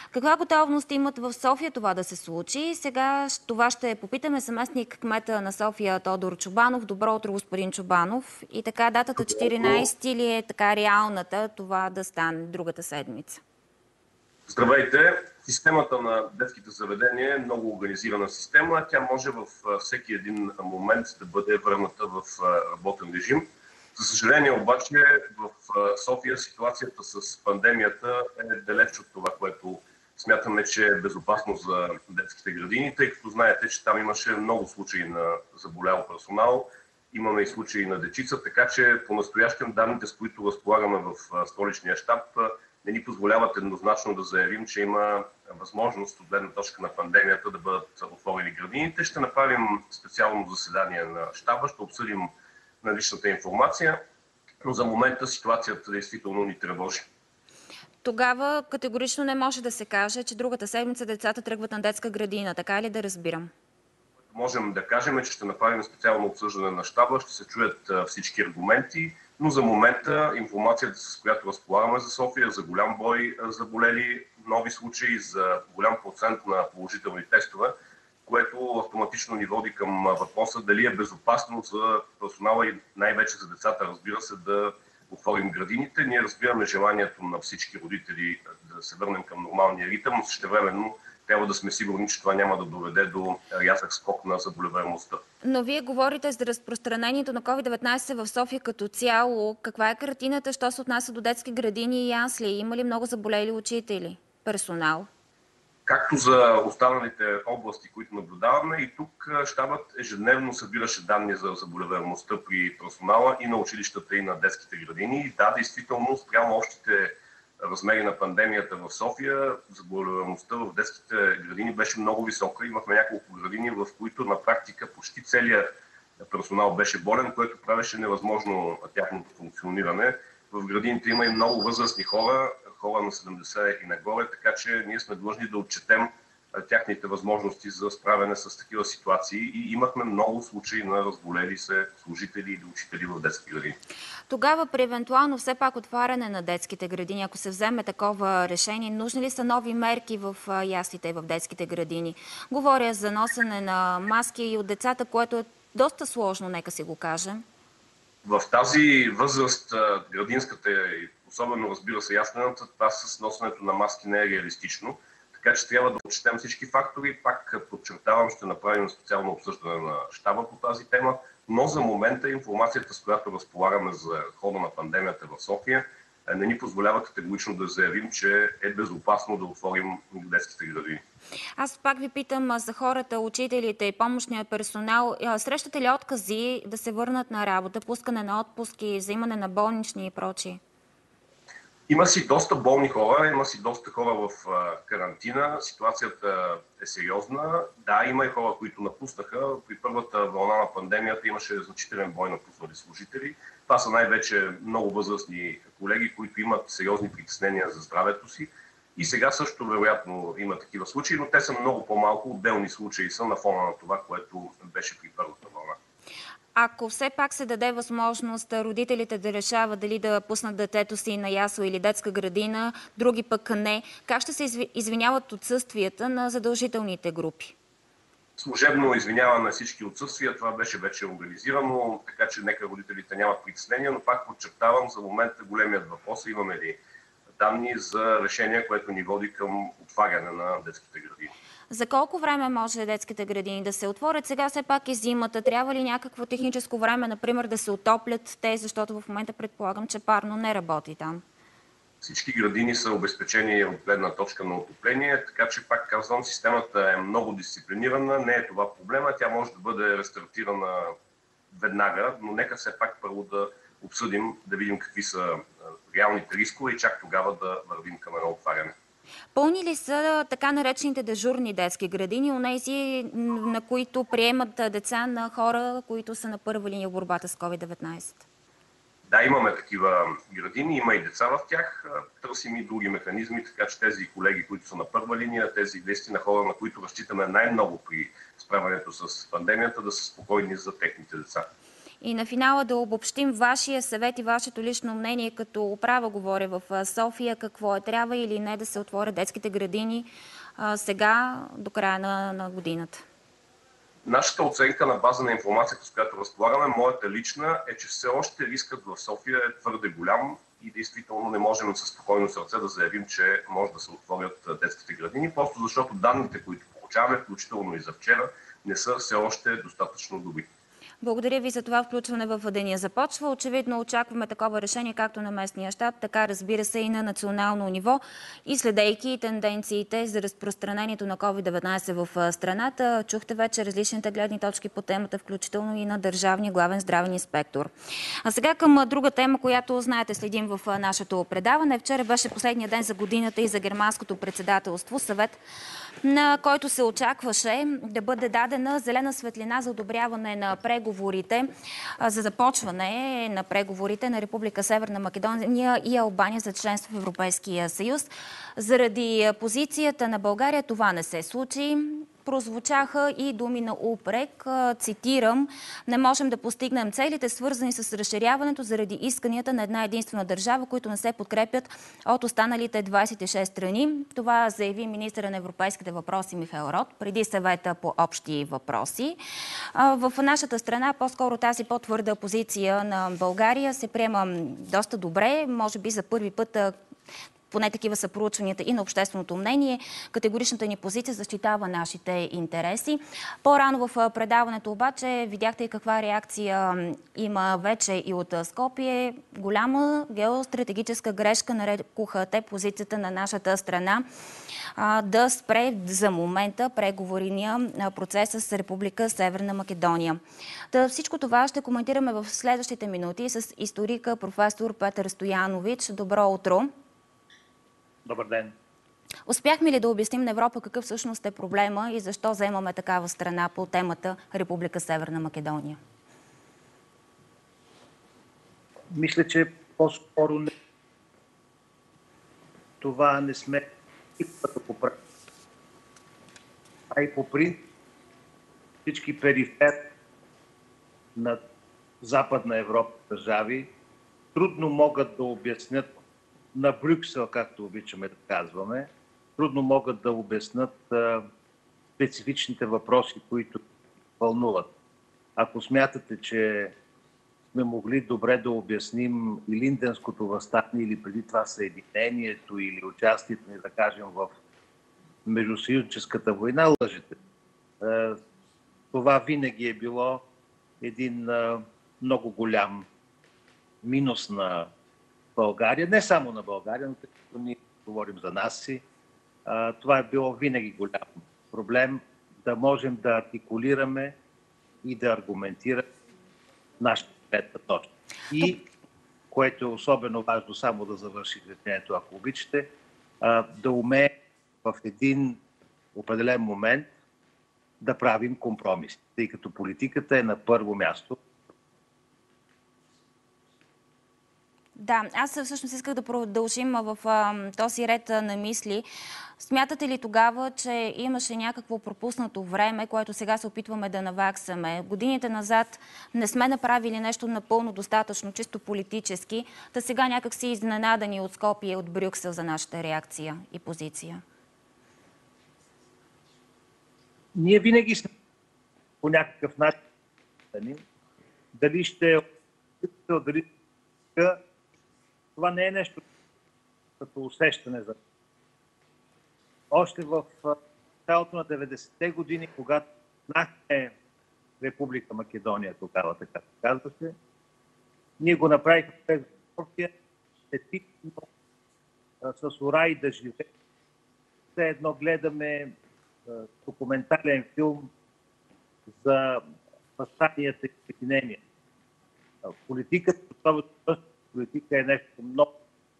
Каква готовност имат в София това да се случи? Сега това ще попитаме заместник кмета на София Тодор Чобанов. Добро утро, господин Чобанов. И така, датата 14 ли е така реалната това да стане другата седмица? Здравейте! Системата на детските заведения е много организирана система. Тя може във всеки един момент да бъде върната в работен режим. За съжаление обаче в София ситуацията с пандемията е далеч от това, което смятаме, че е безопасно за детските градини, тъй като знаете, че там имаше много случаи на заболял персонал, имаме и случаи на дечица, така че по-настоящем данните, с които разполагаме в столичния щаб, не ни позволяват еднозначно да заявим, че има възможност от гледна точка на пандемията да бъдат отворени градините. Ще направим специално заседание на щаба, ще обсъдим наличната информация, но за момента ситуацията действително ни тревожи. Тогава категорично не може да се каже, че другата седмица децата тръгват на детска градина, така ли да разбирам? Можем да кажем, че ще направим специално обсъждане на щаба, ще се чуят всички аргументи, но за момента информацията, с която разполагаме за София, за голям брой заболели, нови случаи, за голям процент на положителни тестове, което автоматично ни води към въпроса дали е безопасно за персонала и най-вече за децата, разбира се, да отворим градините. Ние разбираме желанието на всички родители да се върнем към нормалния ритъм, но същевременно трябва да сме сигурни, че това няма да доведе до рязък скок на заболеваемостта. Но вие говорите за разпространението на COVID-19 в София като цяло. Каква е картината, що се отнася до детски градини и ясли? Има ли много заболели учители, персонал? Както за останалите области, които наблюдаваме, и тук щабът ежедневно събираше данни за заболеваемостта при персонала и на училищата, и на детските градини. И да, действително, спрямо общите размери на пандемията в София, заболеваемостта в детските градини беше много висока. Имахме няколко градини, в които на практика почти целият персонал беше болен, което правеше невъзможно тяхното функциониране. В градините има и много възрастни хора, хора на 70 и нагоре, така че ние сме длъжни да отчетем тяхните възможности за справяне с такива ситуации и имахме много случаи на разболели се служители или учители в детски градини. Тогава при евентуално все пак отваряне на детските градини, ако се вземе такова решение, нужни ли са нови мерки в яслите и в детските градини? Говоря за носене на маски и от децата, което е доста сложно, нека си го кажем. В тази възраст, градинската и особено, разбира се, яслената, това с носенето на маски не е реалистично. Така че трябва да отчетем всички фактори. Пак подчертавам, ще направим специално обсъждане на щаба по тази тема, но за момента информацията, с която разполагаме за хода на пандемията в София, не ни позволява категорично да заявим, че е безопасно да отворим детските градини. Аз пак ви питам за хората, учителите и помощния персонал. Срещате ли откази да се върнат на работа, пускане на отпуски, взимане на болнични и прочие? Има си доста болни хора, има си доста хора в карантина. Ситуацията е сериозна. Да, има и хора, които напуснаха. При първата вълна на пандемията имаше значителен брой напуснали служители. Това са най-вече много възрастни колеги, които имат сериозни притеснения за здравето си. И сега също вероятно има такива случаи, но те са много по-малко. Отделни случаи са на фона на това, което беше при първата вълна. Ако все пак се даде възможност родителите да решават дали да пуснат детето си на ясла или детска градина, други пък не, как ще се извиняват отсъствията на задължителните групи? Служебно извиняваме всички отсъствия, това беше вече организирано, така че нека родителите нямат притеснения, но пак подчертавам, за момента големият въпрос е имаме ли данни за решение, което ни води към отваряне на детските градини. За колко време може детските градини да се отворят? Сега все пак е зимата. Трябва ли някакво техническо време, например, да се отоплят те, защото в момента предполагам, че парно не работи там? Всички градини са обезпечени от гледна точка на отопление, така че пак казвам, системата е много дисциплинирана, не е това проблема, тя може да бъде рестартирана веднага, но нека все пак първо да обсъдим, да видим какви са реалните рискове и чак тогава да вървим към едно отваряне. Пълни ли са така наречените дежурни детски градини, онези, на които приемат деца на хора, които са на първа линия в борбата с COVID-19? Да, имаме такива градини, има и деца в тях. Търсим и други механизми, така че тези колеги, които са на първа линия, тези наистина хора, на които разчитаме най-много при справянето с пандемията, да са спокойни за техните деца. И на финала да обобщим вашия съвет и вашето лично мнение, като управа говоря в София, какво е, трябва или не да се отворят детските градини сега до края на годината? Нашата оценка на база на информацията, с която разполагаме, моята лична, е, че все още рискът в София е твърде голям и действително не можем със спокойно сърце да заявим, че може да се отворят детските градини, просто защото данните, които получаваме, включително и за вчера, не са все още достатъчно добри. Благодаря ви за това включване в Деня започва. Очевидно очакваме такова решение както на местния щаб, така разбира се и на национално ниво и следейки тенденциите за разпространението на COVID-19 в страната. Чухте вече различните гледни точки по темата, включително и на държавния главен здравен инспектор. А сега към друга тема, която знаете следим в нашето предаване. Вчера беше последния ден за годината и за германското председателство, съвет, на който се очакваше да бъде дадена зелена светлина за одобряване на преговорите, за започване на преговорите на Република Северна Македония и Албания за членство в Европейския съюз. Заради позицията на България това не се случи. Прозвучаха и думи на упрек, цитирам: "Не можем да постигнем целите, свързани с разширяването заради исканията на една единствена държава, които не се подкрепят от останалите 26 страни." Това заяви министъра на европейските въпроси Михаил Рот преди съвета по общи въпроси. В нашата страна по-скоро тази по-твърда позиция на България се приема доста добре, може би за първи път, поне такива са проучванията и на общественото мнение. Категоричната ни позиция защитава нашите интереси. По-рано в предаването обаче видяхте и каква реакция има вече и от Скопие. Голяма геостратегическа грешка нарекоха те позицията на нашата страна да спре за момента преговорния процес с Република Северна Македония. Всичко това ще коментираме в следващите минути с историка професор Петър Стоянович. Добро утро! Добър ден! Успяхме ли да обясним на Европа какъв всъщност е проблема и защо заемаме такава страна по темата Република Северна Македония? Мисля, че по-скоро това не сме да поправим. А и по принцип всички периферни на Западна Европа държави трудно могат да обяснят на Брюксел, както обичаме да казваме, трудно могат да обяснат специфичните въпроси, които вълнуват. Ако смятате, че сме могли добре да обясним и Линденското въстание или преди това Съединението или участието ни, да кажем, в Междусъюзническата война, лъжете. Това винаги е било един много голям минус на България, не само на България, но тъй като ние говорим за нас си, това е било винаги голям проблем да можем да артикулираме и да аргументираме нашата гледна точка. И, което е особено важно, само да завърши изречението, ако обичате, да умее в един определен момент да правим компромиси, тъй като политиката е на първо място. Да, аз всъщност исках да продължим в този ред на мисли. Смятате ли тогава, че имаше някакво пропуснато време, което сега се опитваме да наваксаме? Годините назад не сме направили нещо напълно достатъчно, чисто политически, да сега някак си изненадани от Скопие и от Брюксел за нашата реакция и позиция? Ние винаги сме по някакъв начин дали ще дали това не е нещо като усещане за... Още в началото на 90-те години, когато знахме Република Македония, тогава така се казваше, ние го направихме през Скопие, с ура и да живее. Все едно гледаме документален филм за възстанията и съединения. Политиката, политика е нещо много.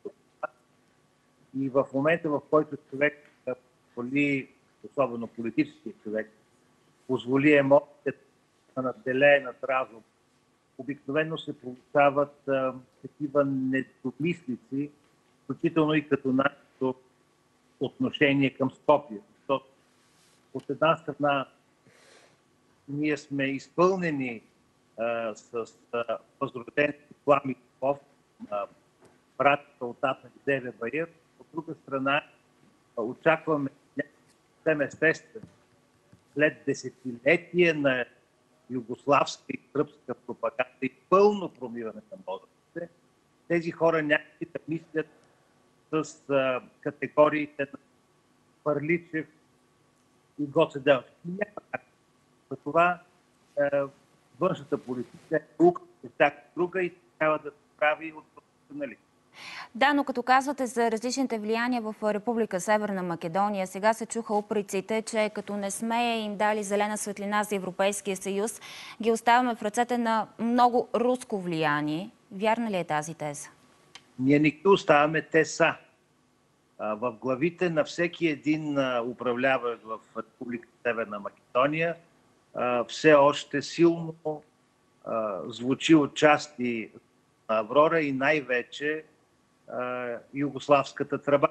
И в момента, в който човек позволи, особено политически човек, позволи емоцията да наделее над разум, обикновено се получават такива недомислици, включително и като нашето отношение към Скопие. Защото от една страна ние сме изпълнени с възроден Ислам Иков, брат солдат на Деве Баир. От друга страна, очакваме съвсем естествено, след десетилетие на югославска и сръбска пропаганда и пълно промиване на мозъците, тези хора някакси да мислят с категориите на Парличев и Гоце Делчев. Няма как. Затова външната политика е всяка друга и трябва да се прави от професионалисти. Да, но като казвате за различните влияния в Република Северна Македония, сега се чуха упреците, че като не сме им дали зелена светлина за Европейския съюз, ги оставяме в ръцете на много руско влияние. Вярна ли е тази теза? Ние не ги оставяме, те са. В главите на всеки един управляващ в Република Северна Македония все още силно звучи отчасти на Аврора и най-вече югославската тръба.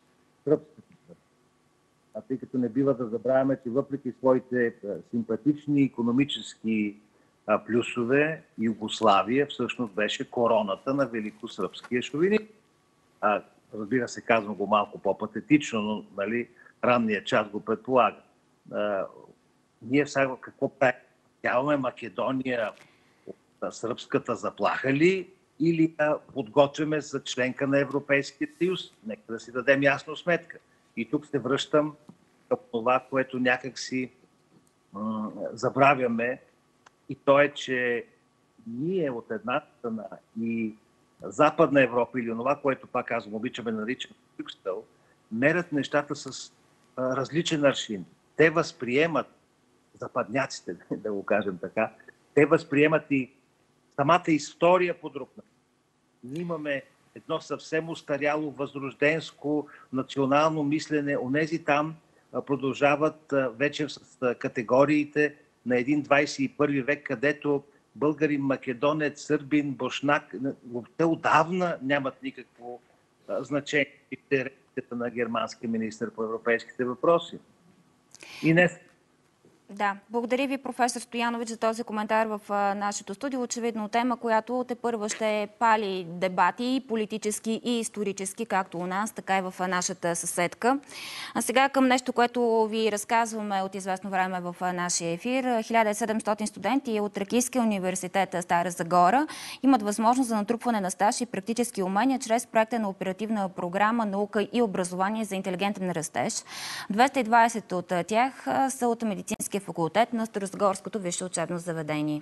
Тъй като не бива да забравяме, че въпреки своите симпатични икономически плюсове, Югославия всъщност беше короната на великосръбския шовинизъм. Разбира се, казвам го малко по-патетично, но нали, ранният час го предполага. Ние сега какво правим? Тяваме Македония от сръбската заплаха ли или подготвяме за членка на Европейския съюз? Нека да си дадем ясно сметка. И тук се връщам към това, което някак си забравяме, и то е, че ние от една страна и Западна Европа или това, което пак казвам, обичаме да наричаме Брюксел, мерят нещата с различен аршин. Те възприемат, западняците, да го кажем така, те възприемат и самата история по друг начин. Ние имаме едно съвсем устаряло, възрожденско, национално мислене. Онези там продължават вече с категориите на един 21 век, където българин, македонец, сърбин, бошнак, те отдавна нямат никакво значение в интересите на германския министър по европейските въпроси. И не. Да, благодаря ви, професор Стоянович, за този коментар в нашето студио. Очевидно тема, която тепърва ще пали дебати и политически, и исторически, както у нас, така и в нашата съседка. А сега към нещо, което ви разказваме от известно време в нашия ефир. 1700 студенти от Тракийския университет Стара Загора имат възможност за натрупване на стаж и практически умения чрез проекта на оперативна програма "Наука и образование за интелигентен растеж". 220 от тях са от медицинския факултет на Старозагорското висше учебно заведение.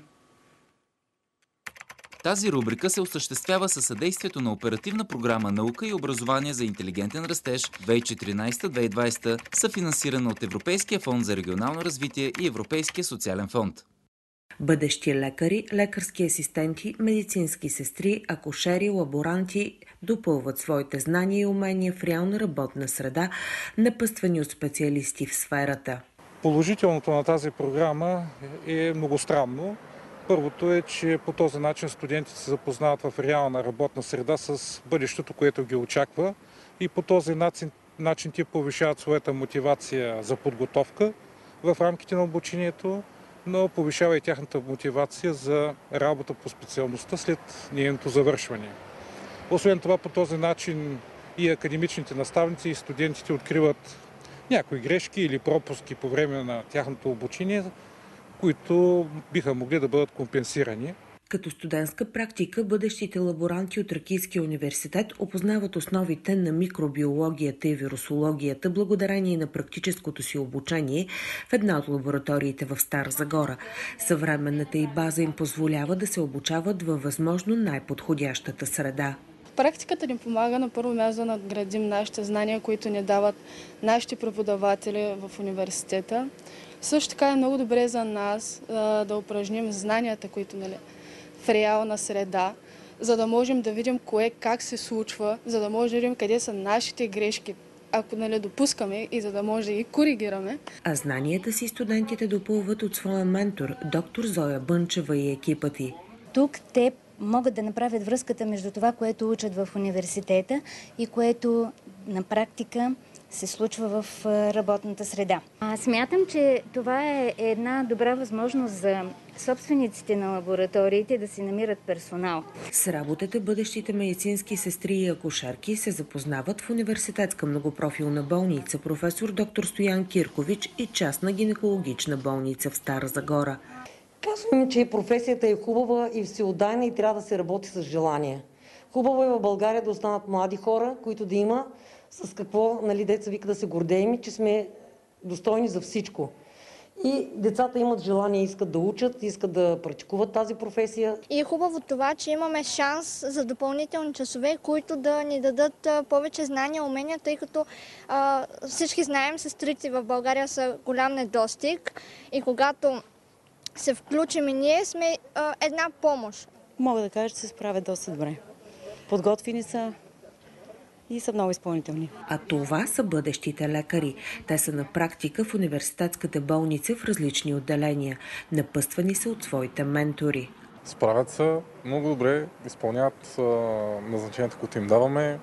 Тази рубрика се осъществява със съдействието на оперативна програма "Наука и образование за интелигентен растеж" 2014-2020, съфинансирана от Европейския фонд за регионално развитие и Европейския социален фонд. Бъдещи лекари, лекарски асистенти, медицински сестри, акушери, лаборанти допълват своите знания и умения в реална работна среда, напъствани от специалисти в сферата. Положителното на тази програма е многостранно. Първото е, че по този начин студентите се запознават в реална работна среда с бъдещето, което ги очаква, и по този начин те повишават своята мотивация за подготовка в рамките на обучението, но повишава и тяхната мотивация за работа по специалността след нейното завършване. Освен това, по този начин и академичните наставници и студентите откриват някои грешки или пропуски по време на тяхното обучение, които биха могли да бъдат компенсирани. Като студентска практика, бъдещите лаборанти от Тракийския университет опознават основите на микробиологията и вирусологията благодарение на практическото си обучение в една от лабораториите в Стара Загора. Съвременната и база им позволява да се обучават във възможно най-подходящата среда. Практиката ни помага на първо място да надградим нашите знания, които ни дават нашите преподаватели в университета. Също така е много добре за нас да упражним знанията, които в реална среда, за да можем да видим кое как се случва, за да можем да видим къде са нашите грешки, ако допускаме, и за да може да ги коригираме. А знанията си студентите допълват от своя ментор, доктор Зоя Бънчева и екипът ѝ. Тук те могат да направят връзката между това, което учат в университета и което на практика се случва в работната среда. Смятам, че това е една добра възможност за собствениците на лабораториите да си намират персонал. С работата бъдещите медицински сестри и акушерки се запознават в университетска многопрофилна болница професор доктор Стоян Киркович и частна гинекологична болница в Стара Загора. Казваме, че професията е хубава и всеотдайна и трябва да се работи с желание. Хубаво е в България да останат млади хора, които да има с какво, деца вика, да се гордеем, че сме достойни за всичко. И децата имат желание, искат да учат, искат да практикуват тази професия. И е хубаво това, че имаме шанс за допълнителни часове, които да ни дадат повече знания, умения, тъй като всички знаем, сестрите в България са голям недостиг и когато се включим и ние сме една помощ. Мога да кажа, че се справят доста добре. Подготвени са и са много изпълнителни. А това са бъдещите лекари. Те са на практика в университетската болница в различни отделения. Напъствани са от своите ментори. Справят се много добре, изпълняват назначенията, които им даваме,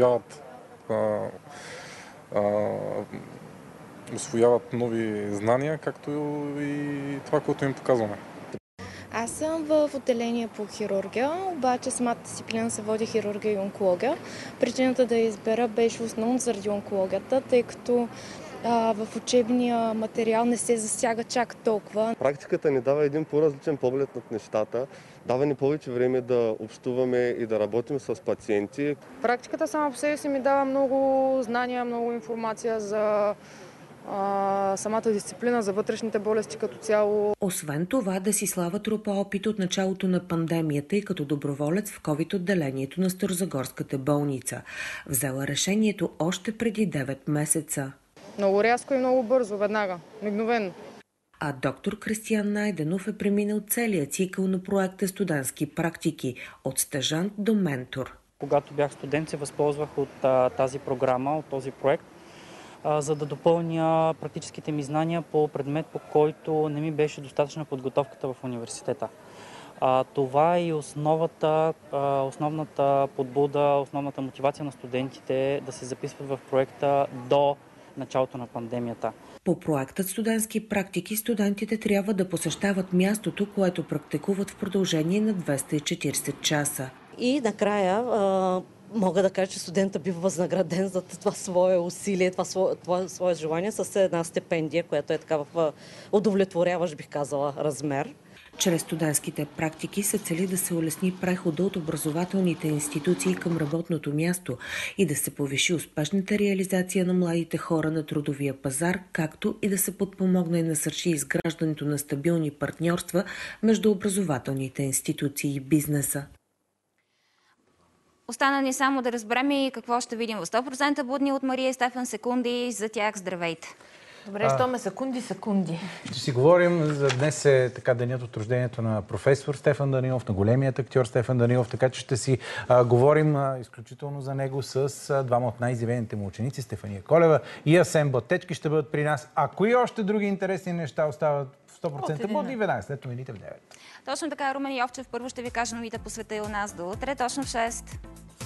усвояват нови знания, както и това, което им показваме. Аз съм в отделение по хирургия, обаче самата дисциплина се води хирургия и онкология. Причината да я избера беше основно заради онкологията, тъй като в учебния материал не се засяга чак толкова. Практиката ни дава един по-различен поглед над нещата, дава ни повече време да общуваме и да работим с пациенти. Практиката сама по себе си ми дава много знания, много информация за самата дисциплина, за вътрешните болести като цяло. Освен това, Десислава трупа опит от началото на пандемията и като доброволец в ковид отделението на Старозагорската болница. Взела решението още преди 9 месеца. Много рязко и много бързо, веднага, мигновено. А доктор Кристиян Найденов е преминал целия цикъл на проекта студентски практики от стажант до ментор. Когато бях студент, се възползвах от тази програма, от този проект, за да допълня практическите ми знания по предмет, по който не ми беше достатъчна подготовката в университета. Това е и основната подбуда, основната мотивация на студентите да се записват в проекта до началото на пандемията. По проектът студентски практики студентите трябва да посещават мястото, което практикуват в продължение на 240 часа. И накрая мога да кажа, че студентът бива възнаграден за това свое усилие, това свое желание с една стипендия, която е така в удовлетворяващ, бих казала, размер. Чрез студентските практики се цели да се улесни прехода от образователните институции към работното място и да се повиши успешната реализация на младите хора на трудовия пазар, както и да се подпомогне и насърчи изграждането на стабилни партньорства между образователните институции и бизнеса. Остана ни само да разберем и какво ще видим в 100% будни от Мария и Стефан секунди. За тях здравейте! Добре, що ме секунди. Ще си говорим за днес е така денят от рождението на професор Стефан Данаилов, на големият актьор Стефан Данаилов, така че ще си говорим изключително за него с двама от най-изявените му ученици, Стефания Колева и Асен Батечки ще бъдат при нас. А кои още други интересни неща остават в 100% будни веднага след новините в 9? Точно така, Румен Йовчев първо ще ви каже новите по света и у нас до утре, точно в 6.